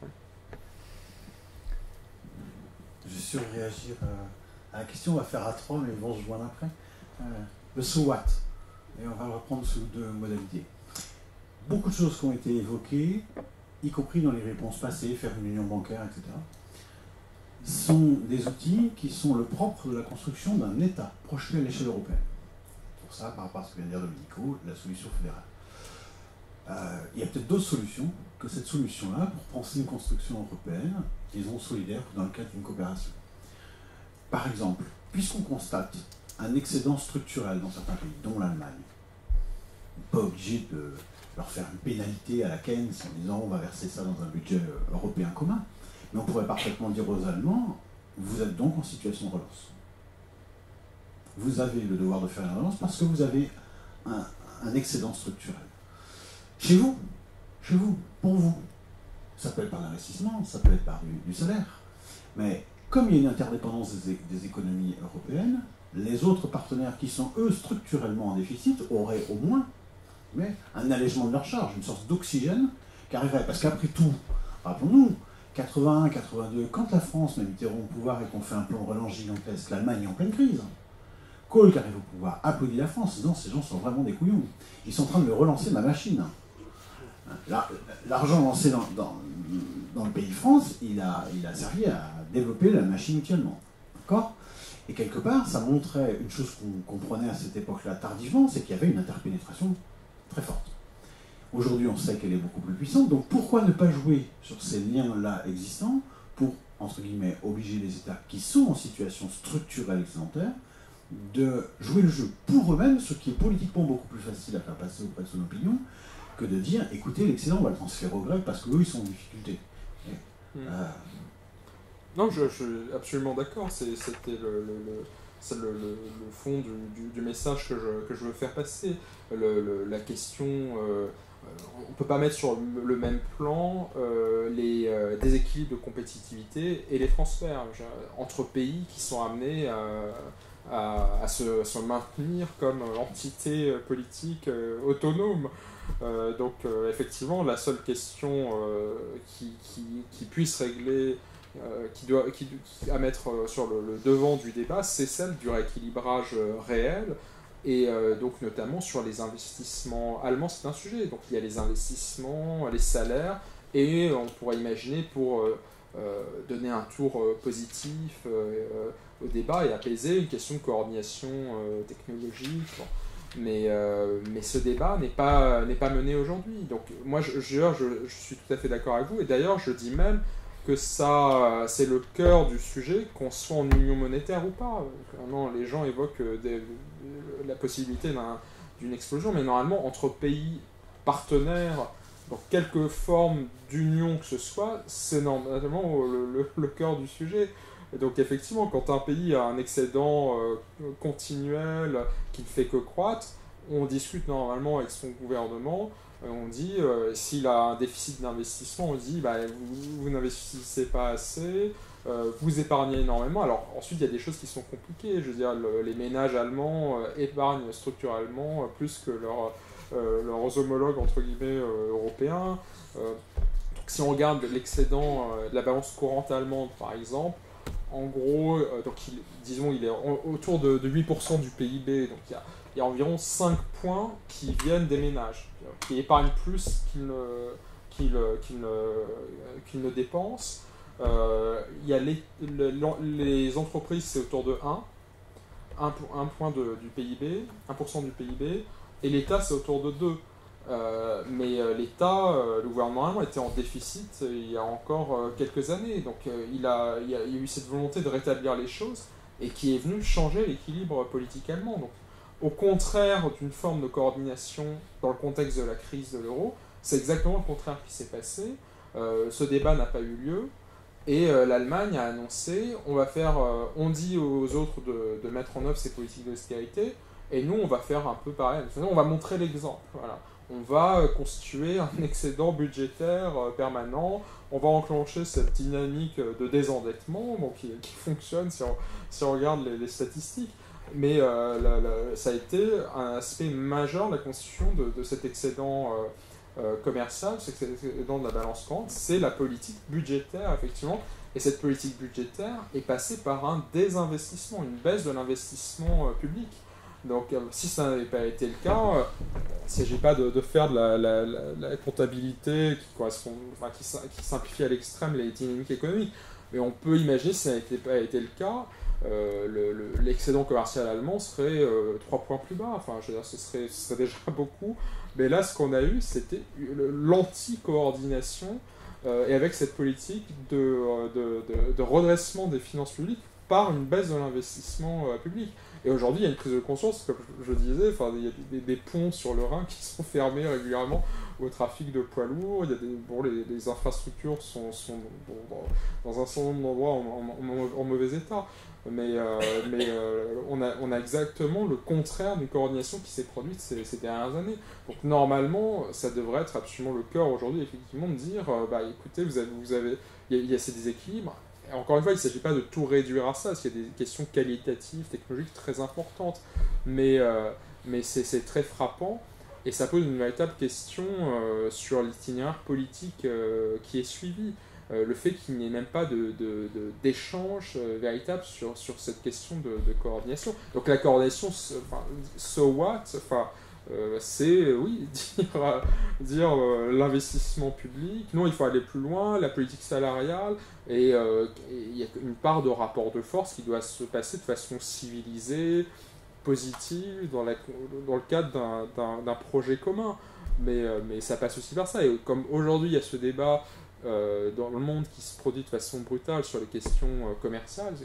Je suis réagir à la question, on va faire à trois, mais ils vont se joindre après. Le so what, et on va le reprendre sous deux modalités. Beaucoup de choses qui ont été évoquées, y compris dans les réponses passées, faire une union bancaire, etc., sont des outils qui sont le propre de la construction d'un État projeté à l'échelle européenne. Pour ça, par rapport à ce que vient de dire Domenico, la solution fédérale. Il y a peut-être d'autres solutions que cette solution-là pour penser une construction européenne, disons solidaire, dans le cadre d'une coopération. Par exemple, puisqu'on constate un excédent structurel dans certains pays, dont l'Allemagne, on n'est pas obligé de leur faire une pénalité à la Keynes en disant on va verser ça dans un budget européen commun. Mais on pourrait parfaitement dire aux Allemands, vous êtes donc en situation de relance. Vous avez le devoir de faire une relance parce que vous avez un excédent structurel. Chez vous, pour vous. Ça peut être par l'investissement, ça peut être par du salaire. Mais comme il y a une interdépendance des économies européennes, les autres partenaires qui sont, eux, structurellement en déficit, auraient au moins un allègement de leur charge, une sorte d'oxygène qui arriverait. Parce qu'après tout, rappelons-nous, 81, 82, quand la France met Mitterrand au pouvoir et qu'on fait un plan de relance gigantesque, l'Allemagne est en pleine crise. Kohl qui arrive au pouvoir applaudit la France, disant ces gens sont vraiment des couillons. Ils sont en train de me relancer ma machine. L'argent lancé dans le pays de France, il a servi à développer la machine mutuellement. D'accord ? Et quelque part, ça montrait une chose qu'on comprenait à cette époque-là tardivement, c'est qu'il y avait une interpénétration très forte. Aujourd'hui, on sait qu'elle est beaucoup plus puissante, donc pourquoi ne pas jouer sur ces liens-là existants pour, entre guillemets, obliger les États qui sont en situation structurelle excédentaire de jouer le jeu pour eux-mêmes, ce qui est politiquement beaucoup plus facile à faire passer auprès de son opinion, que de dire, écoutez, l'excédent, on va le transférer aux Grecs parce qu'eux, ils sont en difficulté. Non, je suis absolument d'accord. C'était le fond du message que je veux faire passer. La question, on ne peut pas mettre sur le même plan les déséquilibres de compétitivité et les transferts entre pays qui sont amenés à se maintenir comme entité politique autonome. Donc effectivement, la seule question qui puisse régler, à mettre sur le devant du débat, c'est celle du rééquilibrage réel, et donc notamment sur les investissements allemands, c'est un sujet. Donc il y a les investissements, les salaires, et on pourrait imaginer pour donner un tour positif au débat et apaiser une question de coordination technologique. Bon. Mais ce débat n'est pas mené aujourd'hui. Donc moi, je suis tout à fait d'accord avec vous. Et d'ailleurs, je dis même que ça, c'est le cœur du sujet, qu'on soit en union monétaire ou pas. Maintenant, les gens évoquent la possibilité d'une explosion, mais normalement, entre pays partenaires, dans quelque forme d'union que ce soit, c'est normalement le cœur du sujet. Et donc effectivement, quand un pays a un excédent continuel qui ne fait que croître, on discute normalement avec son gouvernement, on dit, s'il a un déficit d'investissement, on dit, vous n'investissez pas assez, vous épargnez énormément. Alors ensuite, il y a des choses qui sont compliquées. Je veux dire, les ménages allemands épargnent structurellement plus que leurs homologues, entre guillemets, européens. Donc si on regarde l'excédent de la balance courante allemande, par exemple, en gros, donc disons, il est autour de 8% du PIB, donc il y a environ 5 points qui viennent des ménages, qui épargnent plus qu'ils ne dépensent. Il y a les entreprises, c'est autour de 1 point du PIB, 1% du PIB, et l'État, c'est autour de 2. Mais l'État, le gouvernement allemand était en déficit il y a encore quelques années, donc il y a eu cette volonté de rétablir les choses et qui est venue changer l'équilibre politique allemand. Donc, au contraire d'une forme de coordination dans le contexte de la crise de l'euro, c'est exactement le contraire qui s'est passé. Ce débat n'a pas eu lieu et l'Allemagne a annoncé on dit aux autres de mettre en œuvre ces politiques d'austérité et nous on va faire un peu pareil, on va montrer l'exemple. Voilà. On va constituer un excédent budgétaire permanent, on va enclencher cette dynamique de désendettement donc qui fonctionne si on regarde les statistiques. Mais ça a été un aspect majeur de la constitution de cet excédent commercial, cet excédent de la balance courante, c'est la politique budgétaire, effectivement. Et cette politique budgétaire est passée par un désinvestissement, une baisse de l'investissement public. Donc si ça n'avait pas été le cas, il ne s'agit pas de faire de la comptabilité qui simplifie à l'extrême les dynamiques économiques. Mais on peut imaginer, si ça n'avait pas été le cas, l'excédent commercial allemand serait 3 points plus bas. Enfin, je veux dire, ce serait déjà beaucoup. Mais là, ce qu'on a eu, c'était l'anti-coordination et avec cette politique de redressement des finances publiques par une baisse de l'investissement public. Et aujourd'hui, il y a une prise de conscience, comme je disais, il y a des ponts sur le Rhin qui sont fermés régulièrement au trafic de poids lourds. Il y a les infrastructures sont dans un certain nombre d'endroits en mauvais état. Mais on a exactement le contraire d'une coordination qui s'est produite ces dernières années. Donc normalement, ça devrait être absolument le cœur aujourd'hui, effectivement, de dire, écoutez, il y a ces déséquilibres. encore une fois, il ne s'agit pas de tout réduire à ça, parce qu'il y a des questions qualitatives, technologiques très importantes, mais c'est très frappant, et ça pose une véritable question sur l'itinéraire politique qui est suivi. Le fait qu'il n'y ait même pas d'échange véritable sur cette question de coordination. Donc la coordination, so what, c'est, oui, dire l'investissement public, non, il faut aller plus loin, la politique salariale, et il y a une part de rapport de force qui doit se passer de façon civilisée, positive, dans le cadre d'un projet commun. Mais ça passe aussi par ça. Et comme aujourd'hui, il y a ce débat dans le monde qui se produit de façon brutale sur les questions commerciales,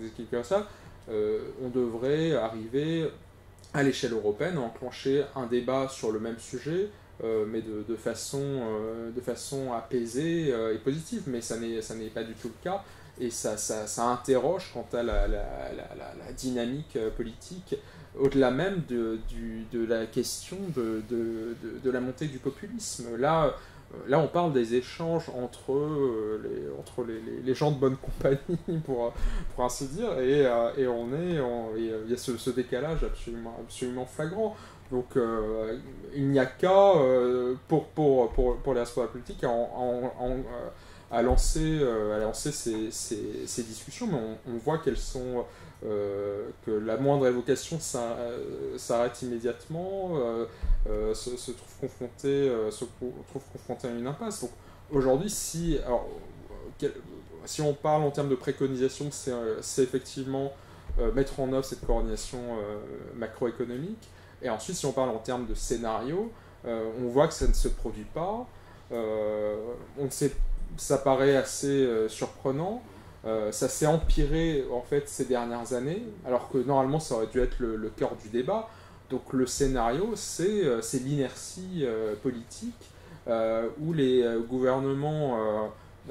on devrait arriver à l'échelle européenne à enclencher un débat sur le même sujet, mais de façon apaisée et positive. Mais ça n'est pas du tout le cas, et ça interroge quant à la dynamique politique, au-delà même de la question de la montée du populisme. Là, on parle des échanges entre les gens de bonne compagnie, pour ainsi dire, et il y a ce décalage absolument flagrant. Donc il n'y a qu'à, pour les responsables politiques, à lancer ces discussions, mais on voit qu'elles sont... que la moindre évocation s'arrête immédiatement, se trouve confronté à une impasse. Donc aujourd'hui, si on parle en termes de préconisation, c'est effectivement mettre en œuvre cette coordination macroéconomique. Et ensuite, si on parle en termes de scénario, on voit que ça ne se produit pas. Ça paraît assez surprenant. Ça s'est empiré en fait ces dernières années, alors que normalement ça aurait dû être le cœur du débat. Donc le scénario, c'est l'inertie politique, où les gouvernements,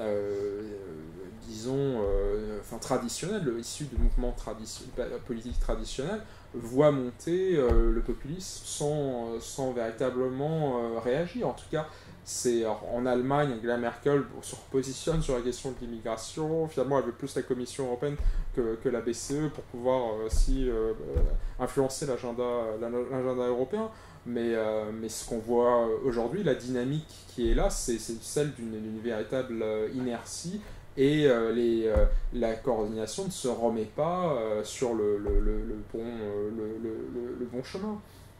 disons, traditionnels, issus de mouvements politiques traditionnels, voient monter le populisme sans véritablement réagir. En tout cas, en Allemagne, Angela Merkel se repositionne sur la question de l'immigration. Finalement, elle veut plus la Commission européenne que la BCE pour pouvoir aussi influencer l'agenda européen. Mais ce qu'on voit aujourd'hui, la dynamique qui est là, c'est celle d'une véritable inertie, et la coordination ne se remet pas sur le bon chemin.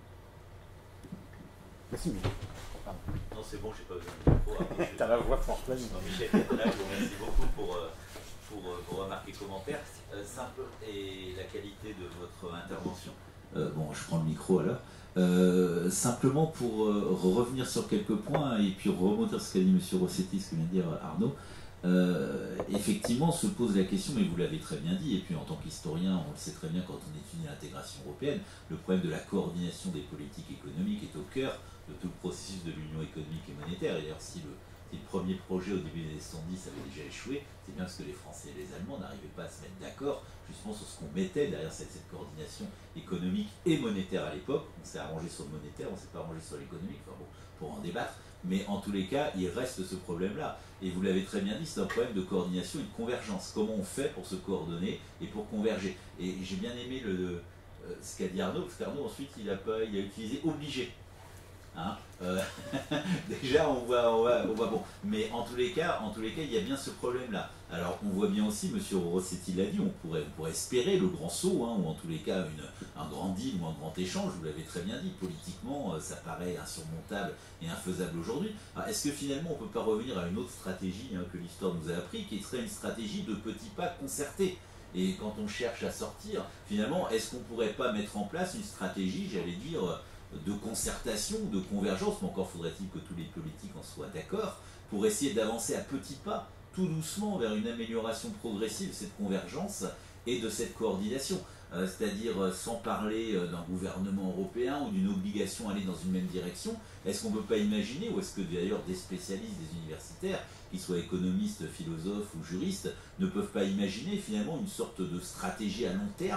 Merci. Non, c'est bon, j'ai pas besoin de micro. T'as la voix forte, vas-y. Michel Catala, je vous remercie beaucoup pour vos remarques et commentaires. Et la qualité de votre intervention. Bon, je prends le micro alors. Simplement pour revenir sur quelques points et puis remonter ce qu'a dit M. Rossetti, ce que vient de dire Arnaud. Effectivement, se pose la question, mais vous l'avez très bien dit, et puis en tant qu'historien, on le sait très bien quand on étudie l'intégration européenne, le problème de la coordination des politiques économiques est au cœur de tout le processus de l'union économique et monétaire. Et d'ailleurs, si le premier projet au début des années 70 avait déjà échoué, c'est bien parce que les Français et les Allemands n'arrivaient pas à se mettre d'accord justement sur ce qu'on mettait derrière cette coordination économique et monétaire à l'époque. On s'est arrangé sur le monétaire, on ne s'est pas arrangé sur l'économique, enfin bon, pour en débattre. Mais en tous les cas, il reste ce problème-là. Et vous l'avez très bien dit, c'est un problème de coordination et de convergence. Comment on fait pour se coordonner et pour converger? Et j'ai bien aimé ce qu'a dit Arnaud, parce qu'Arnaud, ensuite, il a utilisé obligé. Hein, déjà on voit bon, mais en tous les cas il y a bien ce problème là. Alors on voit bien aussi, M. Rossetti l'a dit, on pourrait espérer le grand saut, hein, ou en tous les cas un grand deal ou un grand échange. Vous l'avez très bien dit, politiquement ça paraît insurmontable et infaisable aujourd'hui. Est-ce que finalement on ne peut pas revenir à une autre stratégie, hein, que l'histoire nous a appris, qui serait une stratégie de petits pas concertés? Et quand on cherche à sortir, finalement, est-ce qu'on ne pourrait pas mettre en place une stratégie, j'allais dire, de concertation, de convergence, mais encore faudrait-il que tous les politiques en soient d'accord, pour essayer d'avancer à petits pas, tout doucement, vers une amélioration progressive de cette convergence et de cette coordination. C'est-à-dire sans parler d'un gouvernement européen ou d'une obligation à aller dans une même direction. Est-ce qu'on ne peut pas imaginer, ou est-ce que d'ailleurs des spécialistes, des universitaires, qu'ils soient économistes, philosophes ou juristes, ne peuvent pas imaginer finalement une sorte de stratégie à long terme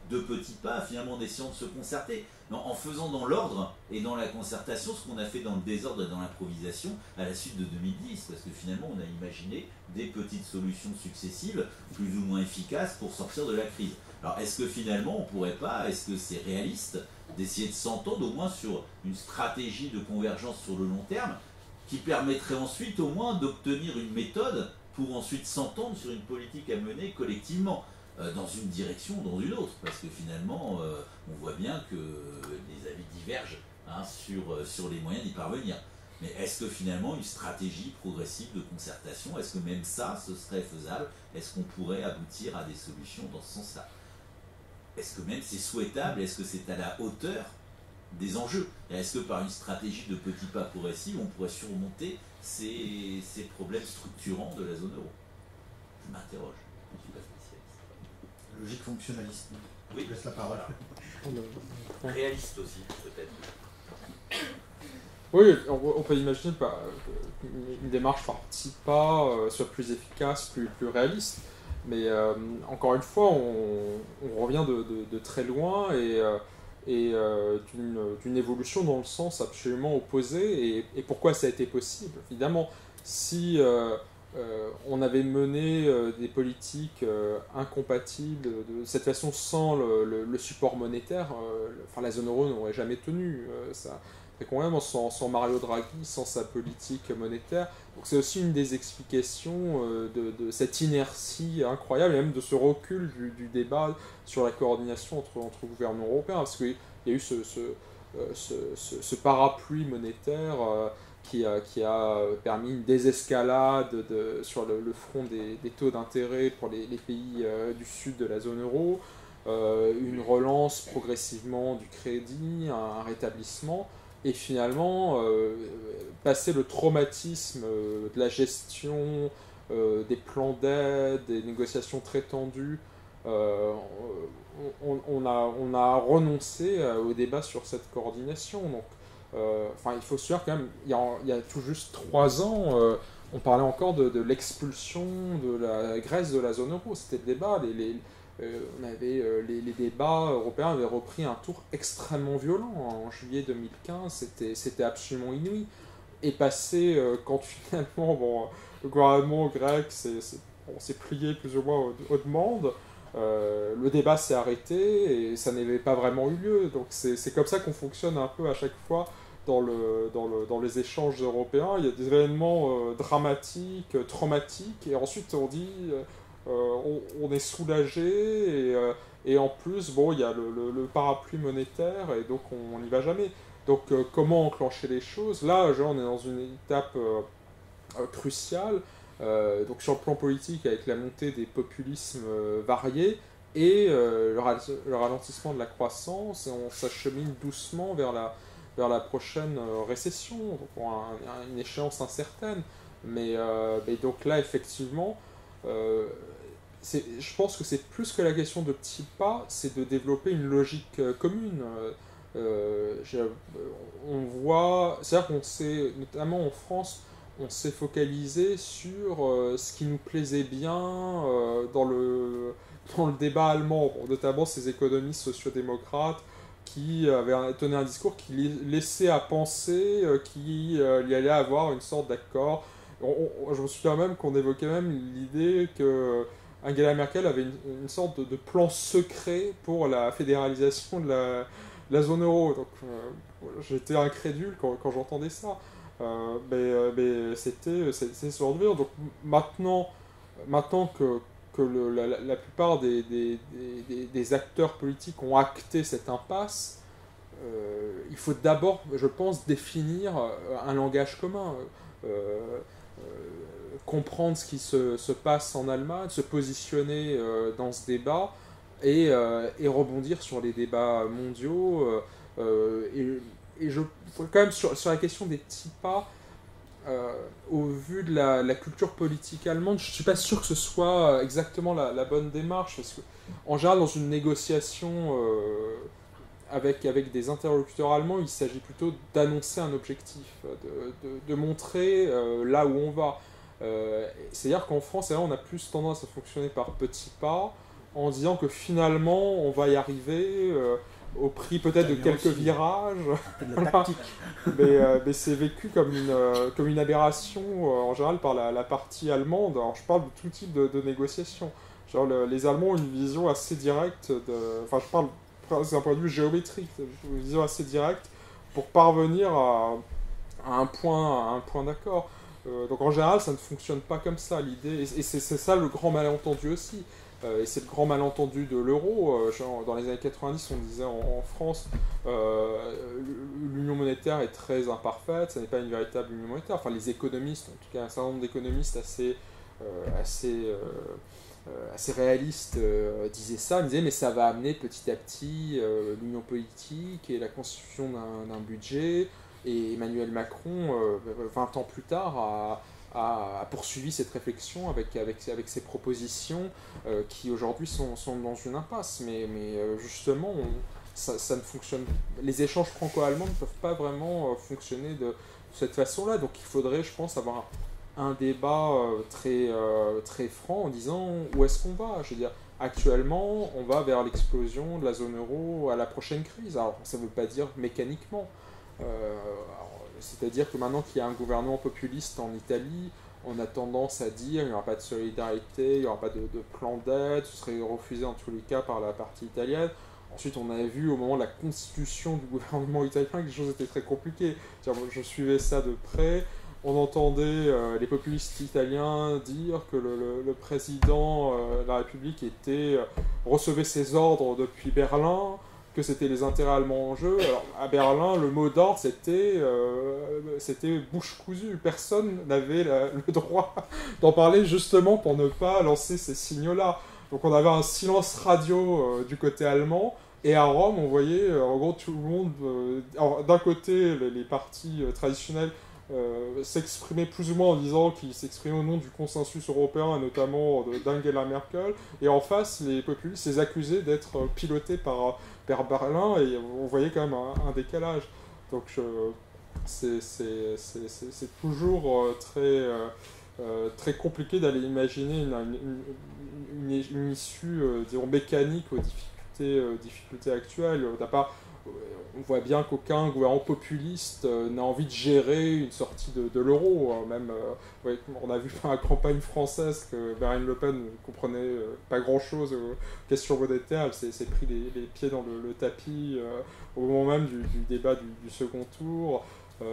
de petits pas, finalement en essayant de se concerter, en faisant dans l'ordre et dans la concertation ce qu'on a fait dans le désordre et dans l'improvisation à la suite de 2010, parce que finalement on a imaginé des petites solutions successives, plus ou moins efficaces pour sortir de la crise. Alors est-ce que finalement on pourrait pas, est-ce que c'est réaliste d'essayer de s'entendre au moins sur une stratégie de convergence sur le long terme qui permettrait ensuite au moins d'obtenir une méthode pour ensuite s'entendre sur une politique à mener collectivement, dans une direction ou dans une autre, parce que finalement, on voit bien que les avis divergent sur les moyens d'y parvenir. Mais est-ce que finalement, une stratégie progressive de concertation, est-ce que même ça, ce serait faisable? Est-ce qu'on pourrait aboutir à des solutions dans ce sens-là? Est-ce que même c'est souhaitable? Est-ce que c'est à la hauteur des enjeux? Est-ce que par une stratégie de petits pas progressifs, on pourrait surmonter ces problèmes structurants de la zone euro? Je m'interroge, je ne suis pas spécialiste. Logique fonctionnaliste. Oui, Je laisse la parole. Voilà. Réaliste aussi, peut-être. Oui, on peut imaginer qu'une démarche par petits pas soit plus efficace, plus réaliste. Mais encore une fois, on revient de très loin et d'une évolution dans le sens absolument opposé. Et pourquoi ça a été possible? Évidemment, si on avait mené des politiques incompatibles de cette façon sans le support monétaire, la zone euro n'aurait jamais tenu. Très concrètement, sans Mario Draghi, sans sa politique monétaire. Donc c'est aussi une des explications de cette inertie incroyable, et même de ce recul du débat sur la coordination entre gouvernements européens, parce qu'il y a eu ce parapluie monétaire qui a permis une désescalade sur le front des taux d'intérêt pour les pays du sud de la zone euro, une relance progressivement du crédit, un rétablissement. Et finalement, passer le traumatisme de la gestion, des plans d'aide, des négociations très tendues, on a renoncé au débat sur cette coordination. Donc, il faut se dire quand même, il y a tout juste 3 ans, on parlait encore de l'expulsion de la Grèce de la zone euro. C'était le débat. Les débats européens avaient repris un tour extrêmement violent. En juillet 2015, c'était absolument inouï. Et passé, quand finalement le gouvernement grec s'est plié plus ou moins aux demandes, le débat s'est arrêté et ça n'avait pas vraiment eu lieu. Donc c'est comme ça qu'on fonctionne un peu à chaque fois dans les échanges européens. Il y a des événements dramatiques, traumatiques, et ensuite on dit... on est soulagé et en plus il y a le parapluie monétaire et donc on n'y va jamais. Donc comment enclencher les choses? Là on est dans une étape cruciale, donc sur le plan politique avec la montée des populismes variés et le ralentissement de la croissance, et on s'achemine doucement vers la prochaine récession, donc une échéance incertaine, mais donc là effectivement je pense que c'est plus que la question de petits pas, c'est de développer une logique commune. On voit, c'est-à-dire qu'on s'est, notamment en France, on s'est focalisé sur ce qui nous plaisait bien dans le débat allemand, notamment ces économistes sociodémocrates qui avaient tenu un discours qui laissait à penser qu'il y allait avoir une sorte d'accord. Je me souviens même qu'on évoquait même l'idée que Angela Merkel avait une sorte de plan secret pour la fédéralisation de la zone euro. Donc j'étais incrédule quand j'entendais ça. Mais c'était ce genre de vie. Donc maintenant que la plupart des acteurs politiques ont acté cette impasse, il faut d'abord, je pense, définir un langage commun. Comprendre ce qui se passe en Allemagne, se positionner dans ce débat et rebondir sur les débats mondiaux. Et quand même sur la question des petits pas, au vu de la culture politique allemande, je ne suis pas sûr que ce soit exactement la bonne démarche, parce qu'en général, dans une négociation avec des interlocuteurs allemands, il s'agit plutôt d'annoncer un objectif, de montrer là où on va. C'est-à-dire qu'en France, on a plus tendance à fonctionner par petits pas, en disant que finalement on va y arriver au prix peut-être de quelques virages. De la tactique. Mais c'est vécu comme une aberration en général par la partie allemande. Alors je parle de tout type de négociations. Genre les Allemands ont une vision assez directe enfin je parle d'un point de vue géométrique, une vision assez directe pour parvenir à un point d'accord. Donc en général ça ne fonctionne pas comme ça l'idée, et c'est ça le grand malentendu aussi. Et c'est le grand malentendu de l'euro. Dans les années 90, on disait en France, l'union monétaire est très imparfaite, ça n'est pas une véritable union monétaire. Enfin, les économistes, en tout cas un certain nombre d'économistes assez réalistes disaient ça, ils disaient mais ça va amener petit à petit l'union politique et la constitution d'un budget. Et Emmanuel Macron, 20 ans plus tard, a poursuivi cette réflexion avec ses propositions qui aujourd'hui sont dans une impasse. Mais justement, ça ne fonctionne. Les échanges franco-allemands ne peuvent pas vraiment fonctionner de cette façon-là. Donc il faudrait, je pense, avoir un débat très franc en disant où est-ce qu'on va. Je veux dire, actuellement, on va vers l'explosion de la zone euro à la prochaine crise. Alors ça ne veut pas dire mécaniquement. C'est-à-dire que maintenant qu'il y a un gouvernement populiste en Italie, on a tendance à dire qu'il n'y aura pas de solidarité, il n'y aura pas de plan d'aide, ce serait refusé en tous les cas par la partie italienne. Ensuite, on a vu au moment de la constitution du gouvernement italien que les choses étaient très compliquées. Je suivais ça de près. On entendait les populistes italiens dire que le président de la République recevait ses ordres depuis Berlin, que c'était les intérêts allemands en jeu. Alors, à Berlin, le mot d'ordre, c'était bouche cousue. Personne n'avait le droit d'en parler, justement pour ne pas lancer ces signaux-là. Donc on avait un silence radio du côté allemand, et à Rome, on voyait en gros tout le monde, d'un côté les partis traditionnels s'exprimer plus ou moins en disant qu'ils s'exprimaient au nom du consensus européen, et notamment d'Angela Merkel, et en face, les populistes les accusaient d'être pilotés par Berlin, et on voyait quand même un décalage. Donc c'est toujours très compliqué d'aller imaginer une issue disons, mécanique aux difficultés actuelles. On voit bien qu'aucun gouvernement populiste n'a envie de gérer une sortie de l'euro. On a vu dans la campagne française que Marine Le Pen ne comprenait pas grand-chose aux questions monétaires. Elle s'est pris les pieds dans le tapis au moment même du débat du second tour.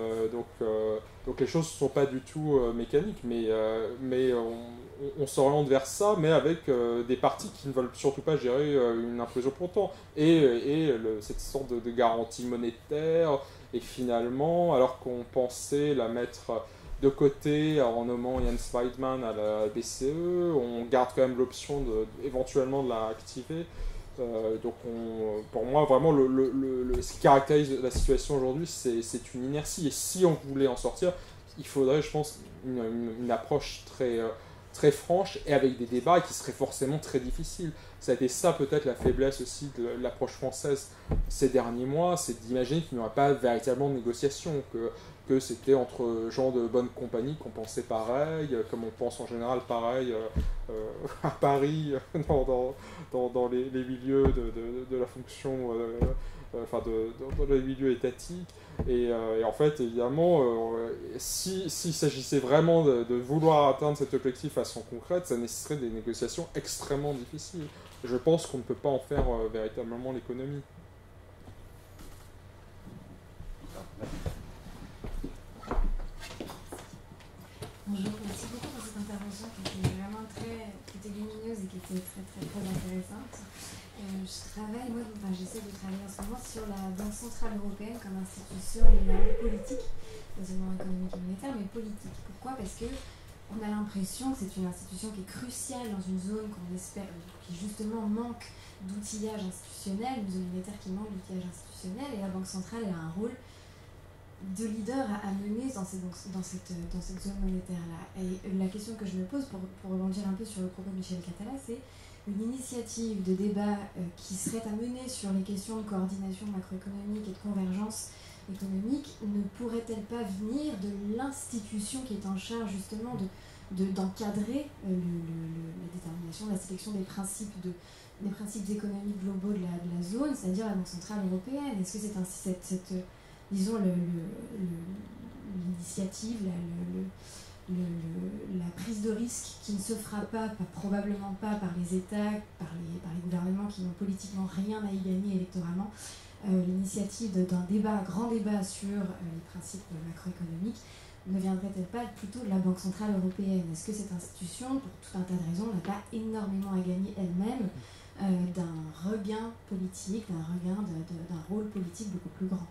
Donc les choses ne sont pas du tout mécaniques, mais on s'oriente vers ça, mais avec des partis qui ne veulent surtout pas gérer une implosion pour autant. Et cette sorte de garantie monétaire, et finalement, alors qu'on pensait la mettre de côté en nommant Jens Weidmann à la BCE, on garde quand même l'option éventuellement de la activer. Donc pour moi, vraiment, ce qui caractérise la situation aujourd'hui, c'est une inertie. Et si on voulait en sortir, il faudrait, je pense, une approche très franche et avec des débats qui seraient forcément très difficiles. Ça a été ça peut-être la faiblesse aussi de l'approche française ces derniers mois, c'est d'imaginer qu'il n'y aura pas véritablement de négociation, que c'était entre gens de bonne compagnie qu'on pensait pareil, comme on pense en général pareil à Paris, dans les milieux de la fonction, dans les milieux étatiques. Et en fait, évidemment, s'il s'agissait vraiment de vouloir atteindre cet objectif de façon concrète, ça nécessiterait des négociations extrêmement difficiles. Je pense qu'on ne peut pas en faire véritablement l'économie. Bonjour, merci beaucoup pour cette intervention qui était vraiment qui était lumineuse et qui était très intéressante. J'essaie de travailler en ce moment sur la Banque Centrale Européenne comme institution éminemment politique, non seulement économique et monétaire, mais politique. Pourquoi ? Parce qu'on a l'impression que c'est une institution qui est cruciale dans une zone qu'on espère, qui justement manque d'outillage institutionnel, une zone monétaire qui manque d'outillage institutionnel, et la Banque Centrale a un rôle de leader à mener dans cette zone monétaire-là. Et la question que je me pose, pour rebondir un peu sur le propos de Michel Catala, c'est une initiative de débat qui serait à mener sur les questions de coordination macroéconomique et de convergence économique ne pourrait-elle pas venir de l'institution qui est en charge justement d'encadrer la détermination, la sélection des principes des principes économiques globaux de la zone, c'est-à-dire la Banque Centrale Européenne. Est-ce que c'est disons, l'initiative, la prise de risque qui ne se fera probablement pas par les États, par les gouvernements qui n'ont politiquement rien à y gagner électoralement, l'initiative d'un grand débat sur les principes macroéconomiques, ne viendrait-elle pas plutôt de la Banque Centrale Européenne? Est-ce que cette institution, pour tout un tas de raisons, n'a pas énormément à gagner elle-même d'un regain politique, d'un rôle politique beaucoup plus grand?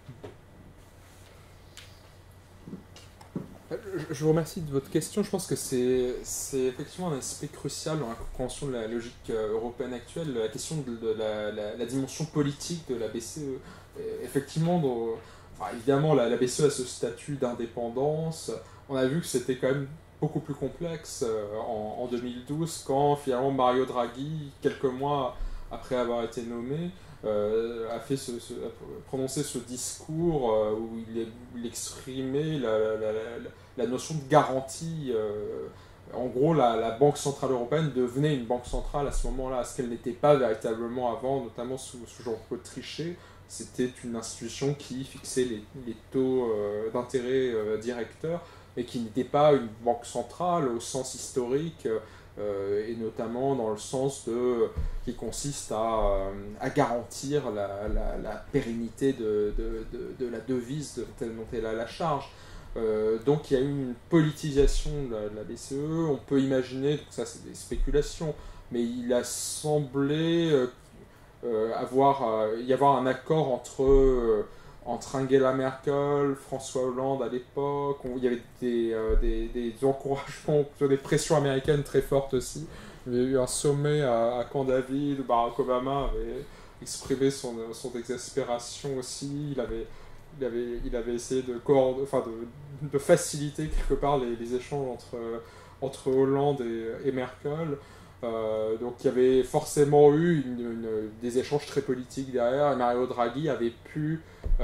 Je vous remercie de votre question. Je pense que c'est effectivement un aspect crucial dans la compréhension de la logique européenne actuelle, la question de la dimension politique de la BCE. Effectivement, évidemment, la BCE a ce statut d'indépendance. On a vu que c'était quand même beaucoup plus complexe en 2012, quand finalement Mario Draghi, quelques mois après avoir été nommé, a prononcé ce discours où il exprimait la notion de garantie. En gros, la Banque Centrale Européenne devenait une banque centrale à ce moment-là, ce qu'elle n'était pas véritablement avant, notamment sous Jean-Claude Trichet. C'était une institution qui fixait les taux d'intérêt directeurs, mais qui n'était pas une banque centrale au sens historique, et notamment dans le sens qui consiste à garantir la pérennité de la devise dont elle a la charge. Donc il y a eu une politisation de la BCE. On peut imaginer, donc ça c'est des spéculations, mais il a semblé y avoir un accord entre Angela Merkel, François Hollande à l'époque. Il y avait des encouragements, des pressions américaines très fortes aussi. Il y a eu un sommet à Camp David où Barack Obama avait exprimé son exaspération aussi. Il avait essayé de faciliter quelque part les échanges entre Hollande et Merkel. Donc il y avait forcément eu des échanges très politiques derrière, et Mario Draghi avait pu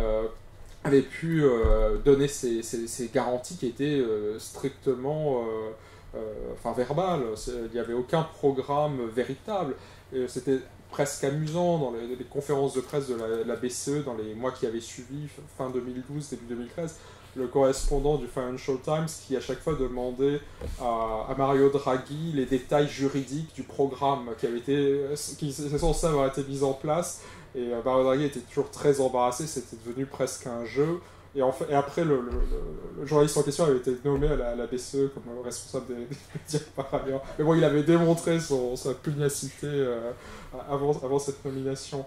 donner ces garanties qui étaient strictement verbales. Il n'y avait aucun programme véritable. C'était presque amusant dans les conférences de presse de la BCE dans les mois qui avaient suivi, fin 2012, début 2013, le correspondant du Financial Times qui à chaque fois demandait à Mario Draghi les détails juridiques du programme qui était censé avoir été mis en place, et Mario Draghi était toujours très embarrassé, c'était devenu presque un jeu. Et après, le journaliste en question avait été nommé à la BCE comme responsable des médias par ailleurs. Mais bon, il avait démontré sa pugnacité avant cette nomination.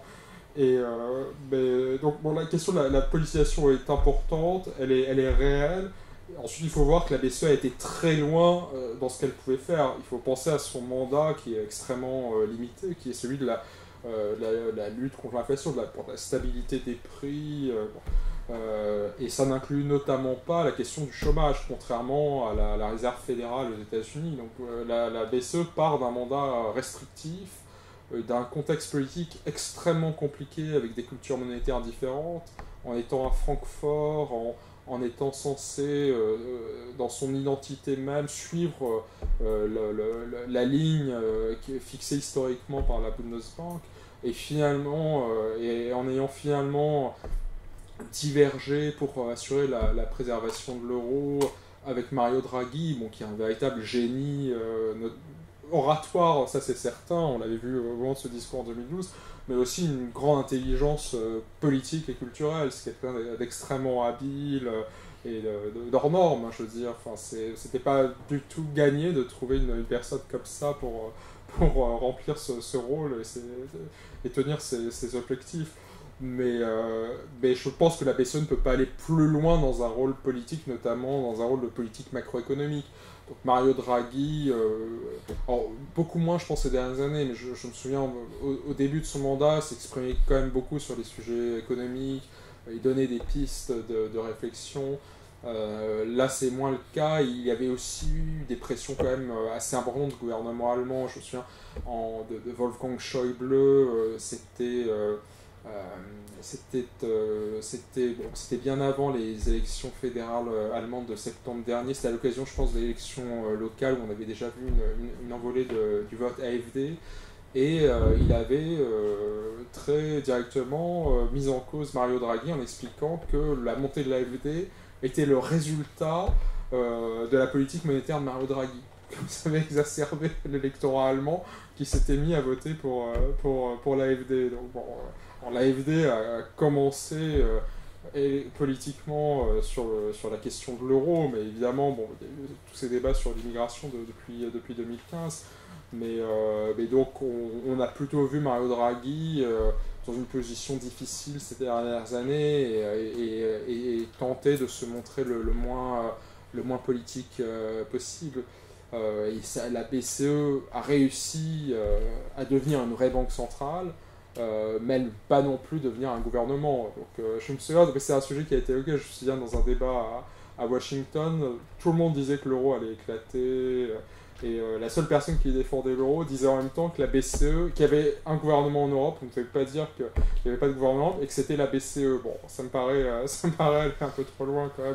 Donc la question de la politisation est importante, elle est réelle. Ensuite, il faut voir que la BCE a été très loin dans ce qu'elle pouvait faire. Il faut penser à son mandat qui est extrêmement limité, qui est celui de la lutte contre l'inflation, pour la stabilité des prix. Et ça n'inclut notamment pas la question du chômage, contrairement à la Réserve fédérale aux États-Unis. Donc la BCE part d'un mandat restrictif, d'un contexte politique extrêmement compliqué avec des cultures monétaires différentes, en étant à Francfort, en étant censé, dans son identité même, suivre la ligne qui est fixée historiquement par la Bundesbank, et finalement, en ayant finalement divergé pour assurer la préservation de l'euro avec Mario Draghi, qui est un véritable génie oratoire, ça c'est certain, on l'avait vu au moment de ce discours en 2012, mais aussi une grande intelligence politique et culturelle, c'est quelqu'un d'extrêmement habile et hors norme, je veux dire. C'était pas du tout gagné de trouver une personne comme ça pour remplir ce rôle et tenir ses objectifs. Mais je pense que la BCE ne peut pas aller plus loin dans un rôle politique, notamment dans un rôle de politique macroéconomique. Donc Mario Draghi, beaucoup moins je pense ces dernières années, mais je me souviens au début de son mandat, s'exprimait quand même beaucoup sur les sujets économiques, il donnait des pistes de réflexion. Là c'est moins le cas. Il y avait aussi eu des pressions quand même assez importantes du gouvernement allemand. Je me souviens de Wolfgang Schäuble, c'était bien avant les élections fédérales allemandes de septembre dernier. C'était à l'occasion, je pense, de l'élection locale où on avait déjà vu une envolée du vote AfD. Et il avait très directement mis en cause Mario Draghi en expliquant que la montée de l'AfD était le résultat de la politique monétaire de Mario Draghi. Ça avait exacerbé l'électorat allemand qui s'était mis à voter pour l'AfD. Donc bon, l'AfD a commencé politiquement sur la question de l'euro, mais évidemment, bon, il y a eu tous ces débats sur l'immigration depuis 2015. Mais donc on a plutôt vu Mario Draghi dans une position difficile ces dernières années et tenter de se montrer le moins politique possible. La BCE a réussi à devenir une vraie banque centrale, mais elle ne peut pas non plus devenir un gouvernement. Donc, je me souviens, c'est un sujet qui a été évoqué, je me souviens, dans un débat à Washington, tout le monde disait que l'euro allait éclater. Et la seule personne qui défendait l'euro disait en même temps que la BCE, qu'il y avait un gouvernement en Europe, on ne pouvait pas dire qu'il n'y avait pas de gouvernement, et que c'était la BCE. Bon, ça me paraît aller un peu trop loin quand même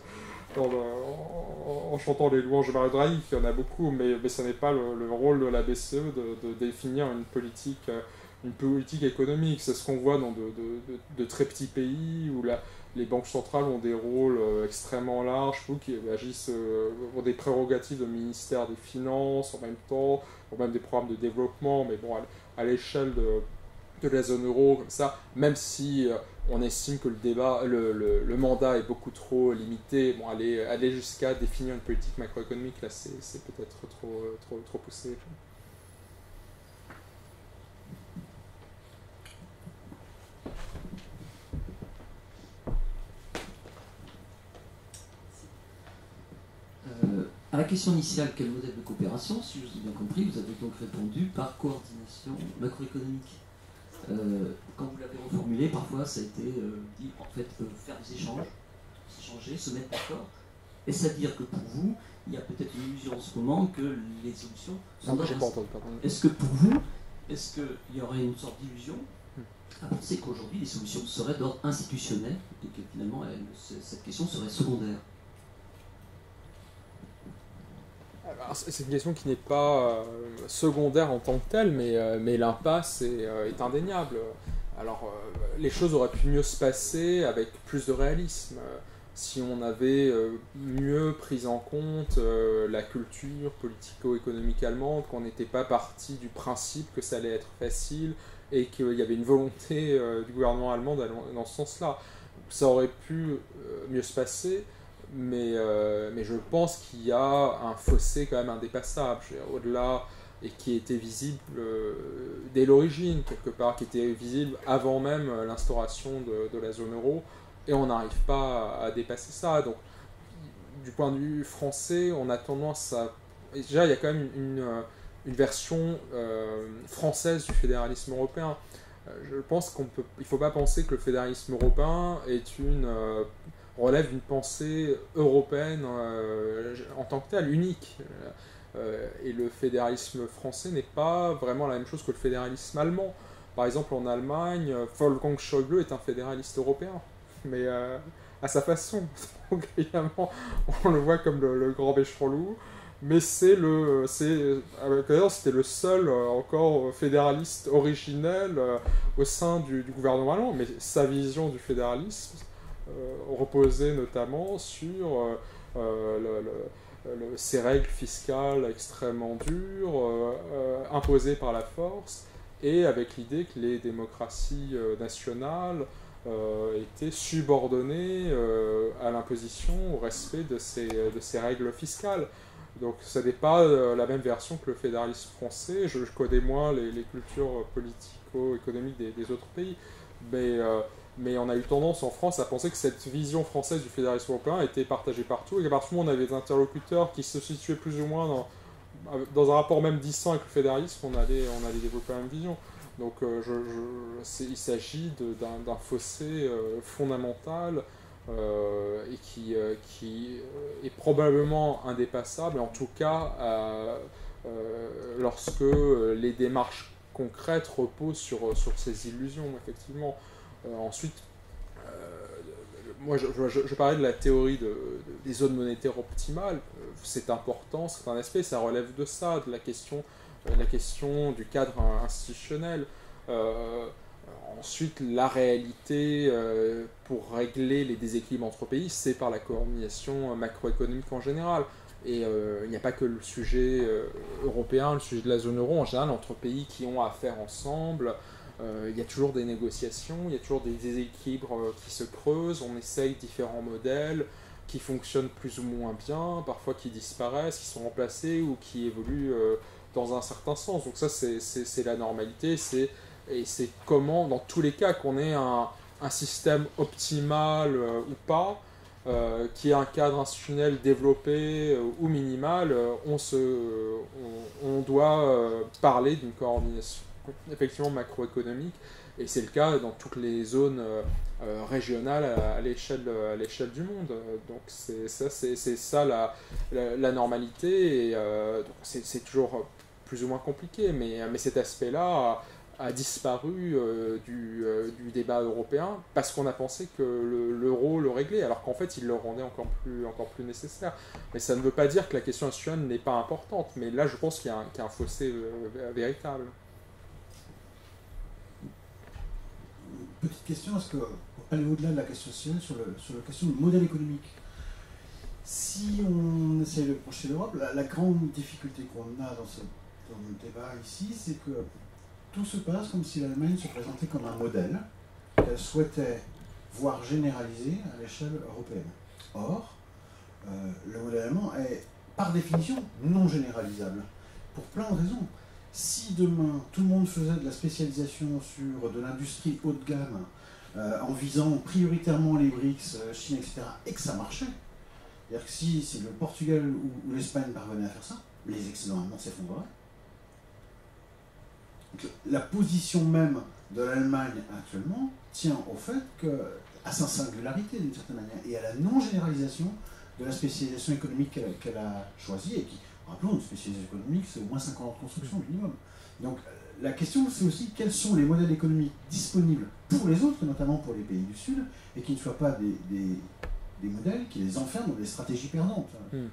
en chantant les louanges de Mario Draghi, qu'il y en a beaucoup, mais ce n'est pas le rôle de la BCE de définir une politique économique. C'est ce qu'on voit dans de très petits pays où les banques centrales ont des rôles extrêmement larges, qui agissent pour des prérogatives de ministère des Finances en même temps, ou même des programmes de développement, mais bon, à l'échelle de la zone euro, comme ça, même si on estime que le mandat est beaucoup trop limité, bon, aller jusqu'à définir une politique macroéconomique, là, c'est peut-être trop poussé. À la question initiale, quel modèle de coopération, si je vous ai bien compris, vous avez donc répondu par coordination macroéconomique. Quand vous l'avez reformulé, parfois ça a été dit, en fait, faire des échanges, s'échanger, se mettre d'accord. Est-ce à dire que pour vous, il y a peut-être une illusion en ce moment que les solutions sont j'ai pas entendu, pardon. Est-ce que pour vous, est-ce qu'il y aurait une sorte d'illusion à penser qu'aujourd'hui les solutions seraient d'ordre institutionnel et que finalement cette question serait secondaire? C'est une question qui n'est pas secondaire en tant que telle, mais l'impasse est indéniable. Alors, les choses auraient pu mieux se passer avec plus de réalisme. Si on avait mieux pris en compte la culture politico-économique allemande, qu'on n'était pas parti du principe que ça allait être facile et qu'il y avait une volonté du gouvernement allemand d'aller dans ce sens-là. Ça aurait pu mieux se passer. Mais je pense qu'il y a un fossé quand même indépassable, au-delà, et qui était visible dès l'origine, quelque part, qui était visible avant même l'instauration de la zone euro, et on n'arrive pas à dépasser ça. Donc, du point de vue français, on a tendance à... Déjà, il y a quand même une version française du fédéralisme européen. Je pense qu'il ne faut pas penser que le fédéralisme européen relève d'une pensée européenne en tant que telle, unique. Et le fédéralisme français n'est pas vraiment la même chose que le fédéralisme allemand. Par exemple, en Allemagne, Wolfgang Schäuble est un fédéraliste européen, mais à sa façon. Donc, évidemment, on le voit comme le grand méchant loup, mais d'ailleurs, c'était le seul encore fédéraliste originel au sein du gouvernement allemand, mais sa vision du fédéralisme reposait notamment sur ces règles fiscales extrêmement dures, imposées par la force, et avec l'idée que les démocraties nationales étaient subordonnées à l'imposition, au respect de ces règles fiscales. Donc ce n'est pas la même version que le fédéralisme français. Je connais moins les cultures politico-économiques des autres pays, mais on a eu tendance en France à penser que cette vision française du fédéralisme européin était partagée partout, et qu'à partir du moment où on avait des interlocuteurs qui se situaient plus ou moins dans un rapport même distant avec le fédéralisme, on allait développer la même vision. Donc il s'agit d'un fossé fondamental et qui est probablement indépassable, en tout cas lorsque les démarches concrètes reposent sur ces illusions, effectivement. Ensuite, moi je parlais de la théorie des zones monétaires optimales. C'est important, c'est un aspect, ça relève de ça, de la question la question du cadre institutionnel. Ensuite, la réalité pour régler les déséquilibres entre pays, c'est par la coordination macroéconomique en général. Et il n'y a pas que le sujet européen, le sujet de la zone euro, en général, entre pays qui ont à faire ensemble. Il y a toujours des négociations, il y a toujours des déséquilibres qui se creusent, on essaye différents modèles qui fonctionnent plus ou moins bien, parfois qui disparaissent, qui sont remplacés ou qui évoluent dans un certain sens. Donc ça, c'est la normalité, et c'est comment, dans tous les cas, qu'on ait un système optimal ou pas, qui ait un cadre institutionnel développé ou minimal, on doit parler d'une coordination effectivement macroéconomique, et c'est le cas dans toutes les zones régionales à l'échelle du monde. Donc c'est ça la normalité, et c'est toujours plus ou moins compliqué, mais cet aspect-là a disparu du débat européen parce qu'on a pensé que l'euro le réglait, alors qu'en fait il le rendait encore plus nécessaire. Mais ça ne veut pas dire que la question institutionnelle n'est pas importante, mais là je pense qu'il y a un fossé véritable. Petite question, est-ce que, pour aller au-delà de la question institutionnelle, sur la question du modèle économique, si on essaie de projeter l'Europe, la grande difficulté qu'on a dans le débat ici, c'est que tout se passe comme si l'Allemagne se présentait comme un modèle qu'elle souhaitait voir généralisé à l'échelle européenne. Or, le modèle allemand est par définition non généralisable, pour plein de raisons. Si demain tout le monde faisait de la spécialisation sur de l'industrie haut de gamme, en visant prioritairement les BRICS, Chine, etc., et que ça marchait, c'est-à-dire que si le Portugal ou l'Espagne parvenaient à faire ça, les excédents allemands s'effondreraient. La position même de l'Allemagne actuellement tient au fait à sa singularité d'une certaine manière, et à la non-généralisation de la spécialisation économique qu'elle a choisie, et qui, rappelons, une spécialisation économique, c'est au moins 5 ans de construction minimum. Donc la question, c'est aussi quels sont les modèles économiques disponibles pour les autres, notamment pour les pays du Sud, et qui ne soient pas des modèles qui les enferment dans des stratégies perdantes.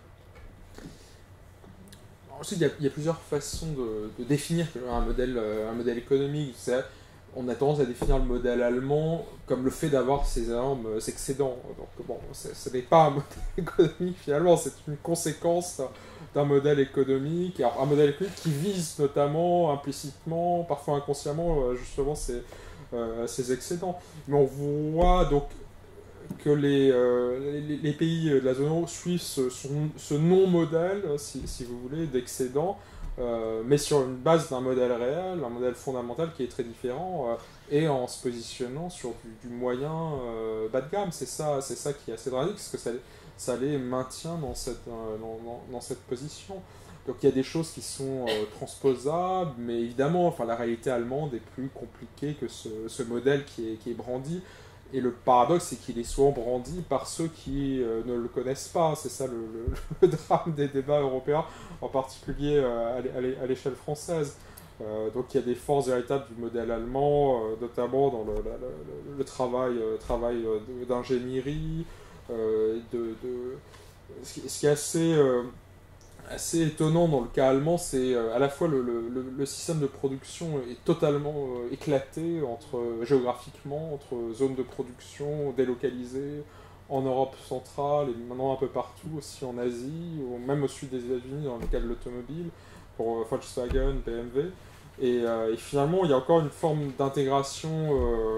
Ensuite, il y a plusieurs façons de définir un modèle économique. On a tendance à définir le modèle allemand comme le fait d'avoir ces énormes excédents. Donc bon, ce n'est pas un modèle économique finalement, c'est une conséquence d'un modèle économique. Alors, un modèle économique qui vise notamment, implicitement, parfois inconsciemment, justement ces excédents. Mais on voit donc que les pays de la zone euro suivent ce non-modèle, si vous voulez, d'excédent, mais sur une base d'un modèle réel, un modèle fondamental qui est très différent, et en se positionnant sur du moyen bas de gamme. C'est ça qui est assez dramatique, parce que ça les maintient dans cette position. Donc il y a des choses qui sont transposables, mais évidemment, enfin, la réalité allemande est plus compliquée que ce modèle qui est brandi. Et le paradoxe, c'est qu'il est souvent brandi par ceux qui ne le connaissent pas. C'est ça le drame des débats européens, en particulier à l'échelle française. Donc il y a des forces véritables du modèle allemand, notamment dans le travail d'ingénierie. Ce qui est assez étonnant dans le cas allemand, c'est à la fois le système de production est totalement éclaté géographiquement entre zones de production délocalisées en Europe centrale et maintenant un peu partout, aussi en Asie, ou même au sud des États-Unis dans le cas de l'automobile, pour Volkswagen, BMW. Et finalement, il y a encore une forme d'intégration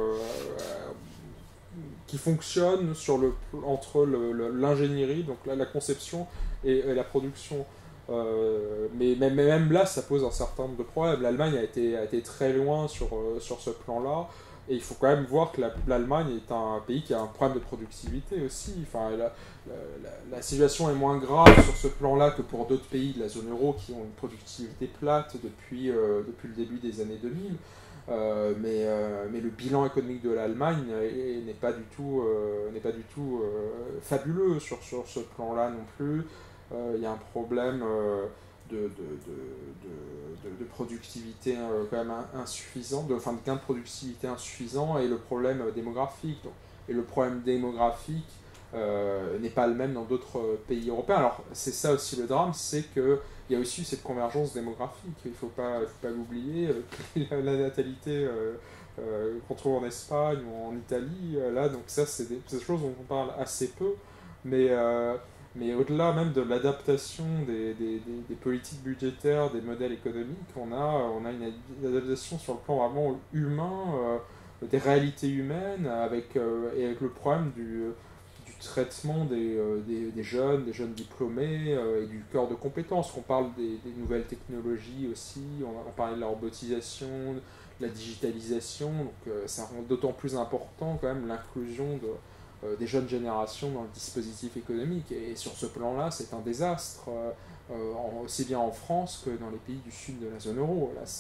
qui fonctionne entre l'ingénierie, donc la conception, et la production. Mais même là, ça pose un certain nombre de problèmes. L'Allemagne a été très loin sur ce plan-là, et il faut quand même voir que l'Allemagne est un pays qui a un problème de productivité aussi. Enfin, la situation est moins grave sur ce plan-là que pour d'autres pays de la zone euro qui ont une productivité plate depuis le début des années 2000. Mais le bilan économique de l'Allemagne n'est pas du tout fabuleux sur ce plan-là non plus. Il y a un problème de productivité quand même insuffisant, de gain de productivité insuffisant, et le problème démographique. Et le problème démographique n'est pas le même dans d'autres pays européens. Alors c'est ça aussi le drame, c'est qu'il y a aussi cette convergence démographique, il ne faut pas l'oublier, la natalité qu'on trouve en Espagne ou en Italie, là, donc ça c'est des choses dont on parle assez peu, mais au-delà même de l'adaptation des politiques budgétaires, des modèles économiques, on a une adaptation sur le plan vraiment humain, des réalités humaines, avec le problème du traitement des jeunes diplômés et du cœur de compétences. On parle des nouvelles technologies aussi, on parlait de la robotisation, de la digitalisation, donc ça rend d'autant plus important quand même l'inclusion des jeunes générations dans le dispositif économique. Et sur ce plan-là, c'est un désastre, aussi bien en France que dans les pays du sud de la zone euro. Là,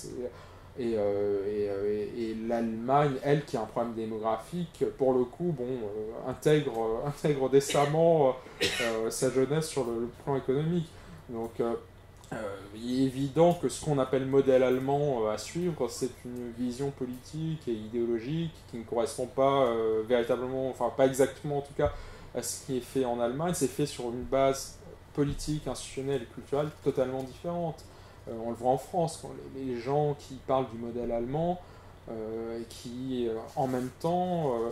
et l'Allemagne, elle, qui a un problème démographique, pour le coup, intègre décemment sa jeunesse sur le plan économique. Donc, il est évident que ce qu'on appelle modèle allemand à suivre, c'est une vision politique et idéologique qui ne correspond pas véritablement, enfin pas exactement en tout cas, à ce qui est fait en Allemagne. C'est fait sur une base politique, institutionnelle et culturelle totalement différente. On le voit en France, quand les gens qui parlent du modèle allemand et qui, en même temps, ont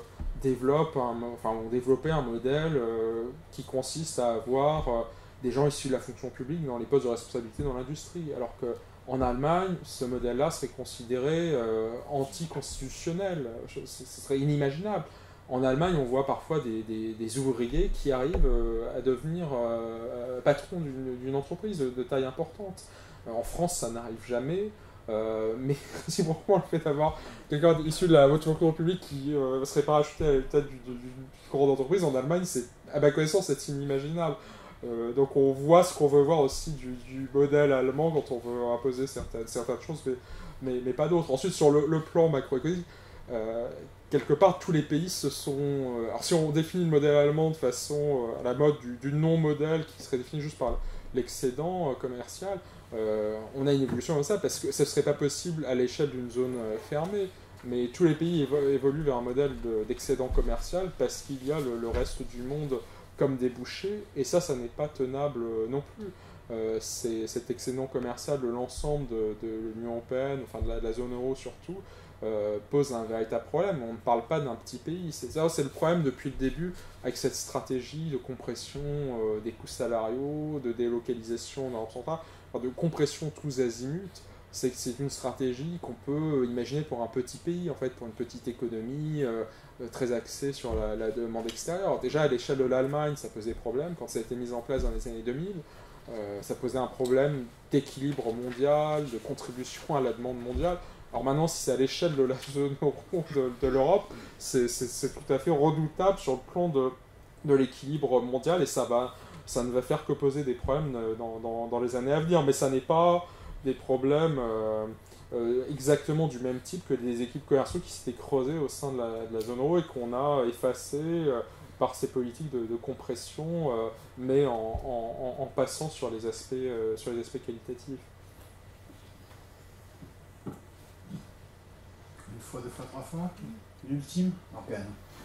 développé un modèle qui consiste à avoir des gens issus de la fonction publique dans les postes de responsabilité dans l'industrie. Alors qu'en Allemagne, ce modèle-là serait considéré anticonstitutionnel. Ce serait inimaginable. En Allemagne, on voit parfois des ouvriers qui arrivent à devenir patrons d'une entreprise de taille importante. En France, ça n'arrive jamais, mais c'est vraiment le fait d'avoir quelqu'un issu de la haute fonction publique qui serait parachuté à la tête d'une grande entreprise. En Allemagne, à ma connaissance, c'est inimaginable. Donc on voit ce qu'on veut voir aussi du modèle allemand quand on veut imposer certaines choses, mais pas d'autres. Ensuite, sur le plan macroéconomique, quelque part, tous les pays se sont... alors si on définit le modèle allemand de façon à la mode du non-modèle qui serait défini juste par l'excédent commercial, on a une évolution comme ça parce que ce ne serait pas possible à l'échelle d'une zone fermée. Mais tous les pays évoluent vers un modèle d'excédent commercial parce qu'il y a le reste du monde comme débouché, et ça n'est pas tenable non plus. Cet excédent commercial de l'ensemble de l'Union européenne, enfin de la zone euro surtout, pose un véritable problème. On ne parle pas d'un petit pays. C'est le problème depuis le début avec cette stratégie de compression des coûts salariaux, de délocalisation dans l'Europe centrale, de compression tous azimuts. C'est une stratégie qu'on peut imaginer pour un petit pays, en fait, pour une petite économie très axée sur la demande extérieure. Déjà, à l'échelle de l'Allemagne, ça posait problème. Quand ça a été mis en place dans les années 2000, ça posait un problème d'équilibre mondial, de contribution à la demande mondiale. Alors maintenant, si c'est à l'échelle de la zone euro de l'Europe, c'est tout à fait redoutable sur le plan de l'équilibre mondial, et ça ne va faire que poser des problèmes dans les années à venir. Mais ça n'est pas des problèmes exactement du même type que des équipes commerciaux qui s'étaient creusées au sein de la zone euro et qu'on a effacées par ces politiques de compression, mais en passant sur les aspects qualitatifs. Une fois, deux fois, trois fois. L'ultime, Morgane.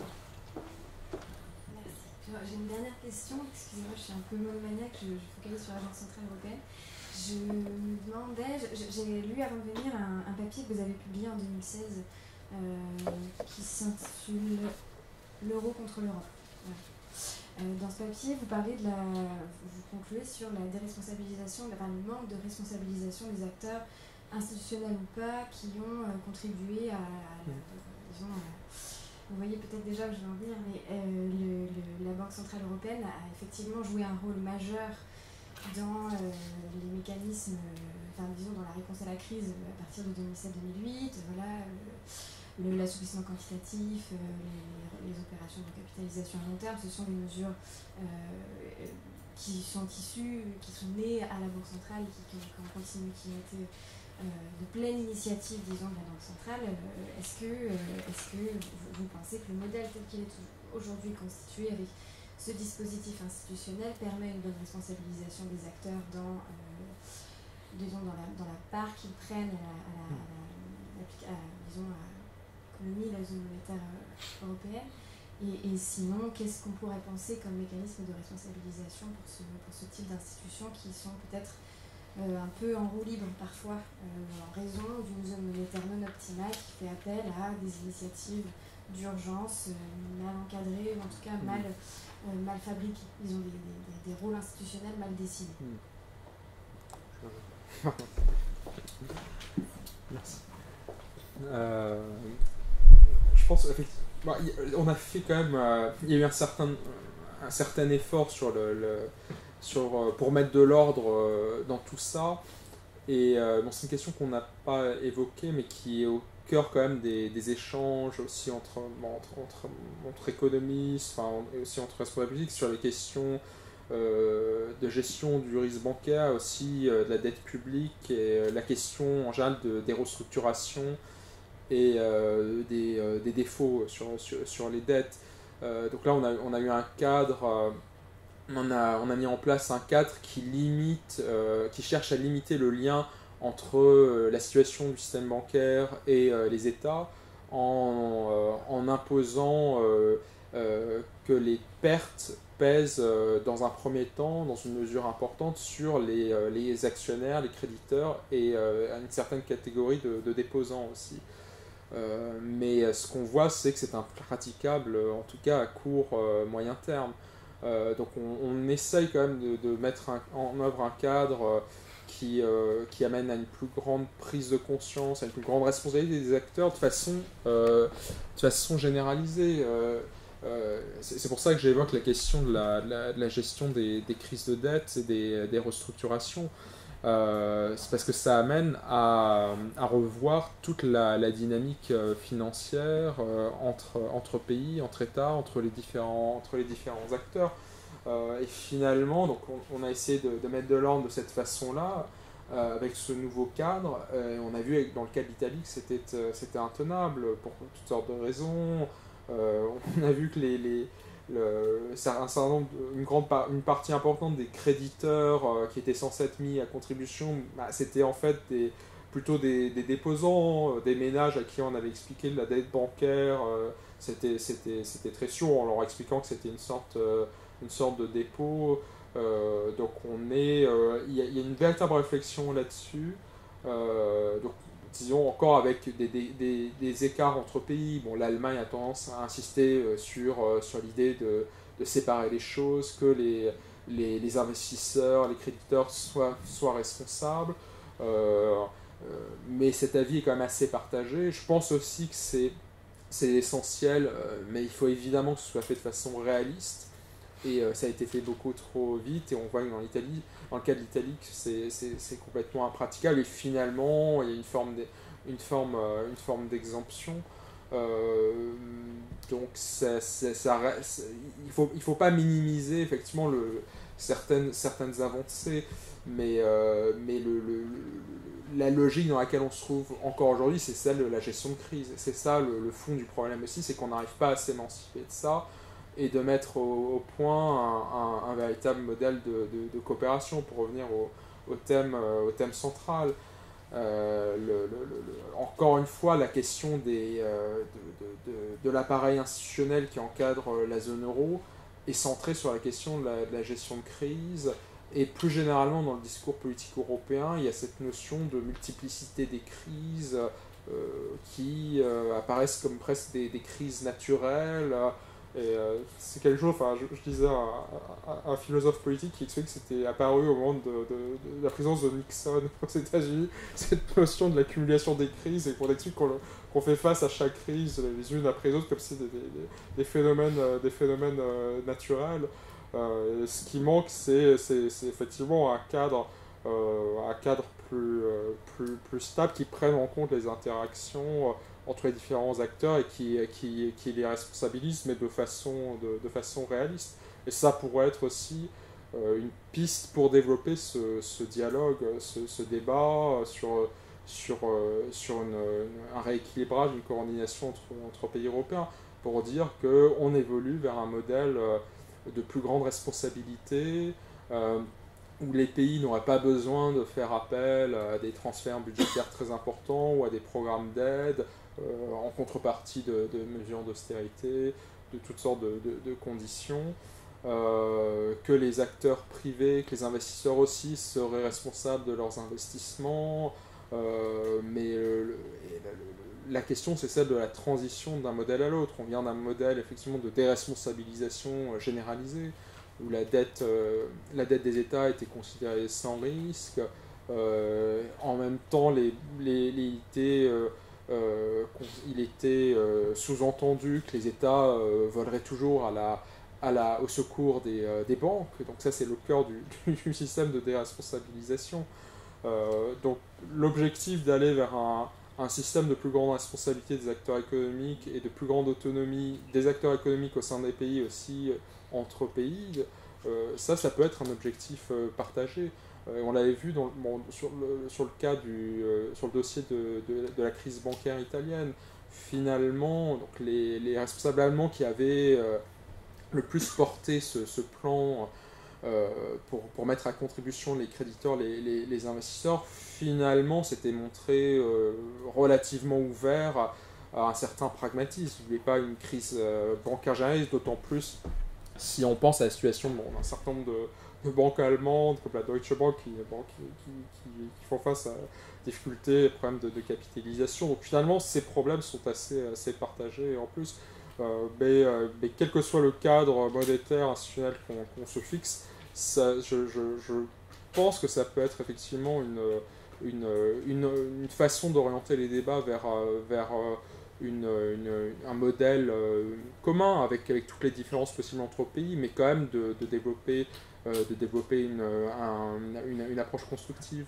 Merci. J'ai une dernière question. Excusez-moi, je suis un peu monomaniaque, je focalise sur la Banque Centrale Européenne. Je me demandais, j'ai lu avant de venir un papier que vous avez publié en 2016 qui s'intitule L'euro contre l'Europe. Voilà. Dans ce papier, vous concluez sur la déresponsabilisation, le manque de responsabilisation des acteurs institutionnels ou pas qui ont contribué vous voyez peut-être déjà où je veux en venir, mais la Banque Centrale Européenne a effectivement joué un rôle majeur dans les mécanismes, dans la réponse à la crise à partir de 2007-2008, voilà, l'assouplissement quantitatif, les opérations de capitalisation à long terme, ce sont des mesures qui sont nées à la Banque centrale, qui ont continué, qui ont été de pleine initiative, disons, de la Banque centrale. Est-ce que vous pensez que le modèle tel qu'il est aujourd'hui constitué avec ce dispositif institutionnel permet une bonne responsabilisation des acteurs dans la part qu'ils prennent à l'économie, la zone monétaire européenne? Et sinon, qu'est-ce qu'on pourrait penser comme mécanisme de responsabilisation pour ce type d'institutions qui sont peut-être un peu en roue libre parfois, en raison d'une zone monétaire non optimale qui fait appel à des initiatives d'urgence mal encadrées, ou en tout cas mal fabriquées. Ils ont des rôles institutionnels mal dessinés. Merci. Je pense effectivement, on a fait quand même, il y a eu un certain effort pour mettre de l'ordre dans tout ça. Et c'est une question qu'on n'a pas évoquée, mais qui est au cœur quand même des échanges aussi entre économistes, et aussi entre responsables publics sur les questions de gestion du risque bancaire, aussi de la dette publique, et la question en général des restructurations et des défauts sur les dettes. Donc là, on a eu un cadre, on a mis en place un cadre qui cherche à limiter le lien entre la situation du système bancaire et les États, en imposant que les pertes pèsent dans un premier temps, dans une mesure importante, sur les actionnaires, les créditeurs et une certaine catégorie de déposants aussi. Mais ce qu'on voit, c'est que c'est impraticable, en tout cas à court, moyen terme. Donc on essaye quand même de mettre en œuvre un cadre qui amène à une plus grande prise de conscience, à une plus grande responsabilité des acteurs de façon généralisée. C'est pour ça que j'évoque la question de la gestion des crises de dette et des restructurations. C'est parce que ça amène à revoir toute la dynamique financière entre pays, entre États, entre les différents acteurs. Et finalement, donc on a essayé de mettre de l'ordre de cette façon-là, avec ce nouveau cadre. On a vu dans le cas de l'Italie que c'était intenable pour toutes sortes de raisons. On a vu que une partie importante des créditeurs qui étaient censés être mis à contribution, c'était en fait plutôt des déposants, des ménages à qui on avait expliqué la dette bancaire. C'était très sûr en leur expliquant que c'était une sorte de dépôt. Donc il y a une véritable réflexion là-dessus. Donc, disons encore avec des écarts entre pays. Bon, l'Allemagne a tendance à insister sur l'idée de séparer les choses, que les investisseurs, les créditeurs soient responsables. Mais cet avis est quand même assez partagé. Je pense aussi que c'est essentiel, mais il faut évidemment que ce soit fait de façon réaliste. Et ça a été fait beaucoup trop vite, et on voit que dans le cas de l'Italie, c'est complètement impraticable, et finalement il y a une forme d'exemption. Donc il faut pas minimiser effectivement certaines avancées, mais la logique dans laquelle on se trouve encore aujourd'hui, c'est celle de la gestion de crise. C'est ça le fond du problème aussi, c'est qu'on n'arrive pas à s'émanciper de ça et de mettre au point un véritable modèle de coopération, pour revenir au thème central. Encore une fois, la question de l'appareil institutionnel qui encadre la zone euro est centrée sur la question de la gestion de crise, et plus généralement dans le discours politique européen, il y a cette notion de multiplicité des crises qui apparaissent comme presque des crises naturelles. Et c'est quelque chose, je disais à un philosophe politique qui explique que c'était apparu au moment de la présidence de Nixon aux États-Unis, cette notion de l'accumulation des crises, et qu'on explique qu'on fait face à chaque crise les unes après les autres comme si c'était des phénomènes naturels. Ce qui manque, c'est effectivement un cadre plus stable, qui prenne en compte les interactions entre les différents acteurs et qui les responsabilise, mais de façon réaliste. Et ça pourrait être aussi une piste pour développer ce dialogue, ce débat sur un rééquilibrage, une coordination entre pays européens, pour dire qu'on évolue vers un modèle de plus grande responsabilité, où les pays n'auraient pas besoin de faire appel à des transferts budgétaires très importants ou à des programmes d'aide en contrepartie de mesures d'austérité, toutes sortes de conditions, que les acteurs privés, que les investisseurs aussi seraient responsables de leurs investissements, mais la question c'est celle de la transition d'un modèle à l'autre. On vient d'un modèle effectivement de déresponsabilisation généralisée, où la dette des États était considérée sans risque. En même temps, il était sous-entendu que les États voleraient toujours au secours des banques. Donc ça, c'est le cœur du système de déresponsabilisation. Donc l'objectif d'aller vers un système de plus grande responsabilité des acteurs économiques et de plus grande autonomie des acteurs économiques au sein des pays aussi, entre pays, ça peut être un objectif partagé. On l'avait vu sur le cas sur le dossier de la crise bancaire italienne. Finalement, donc les responsables allemands qui avaient le plus porté ce plan pour mettre à contribution les créditeurs, les investisseurs, finalement s'étaient montrés relativement ouverts à un certain pragmatisme. Il n'y avait pas une crise bancaire générale, d'autant plus si on pense à la situation d'un certain nombre de banques allemandes, comme la Deutsche Bank, qui font face à des difficultés, problèmes de capitalisation. Donc finalement, ces problèmes sont assez partagés en plus. Mais quel que soit le cadre monétaire, institutionnel qu'on se fixe, je pense que ça peut être effectivement une façon d'orienter les débats vers un modèle commun avec toutes les différences possibles entre pays, mais quand même de développer une approche constructive.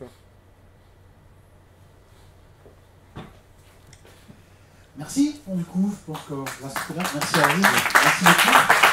Merci. Bon, du coup, je pense que là, c'est bien. Merci à vous. Merci beaucoup.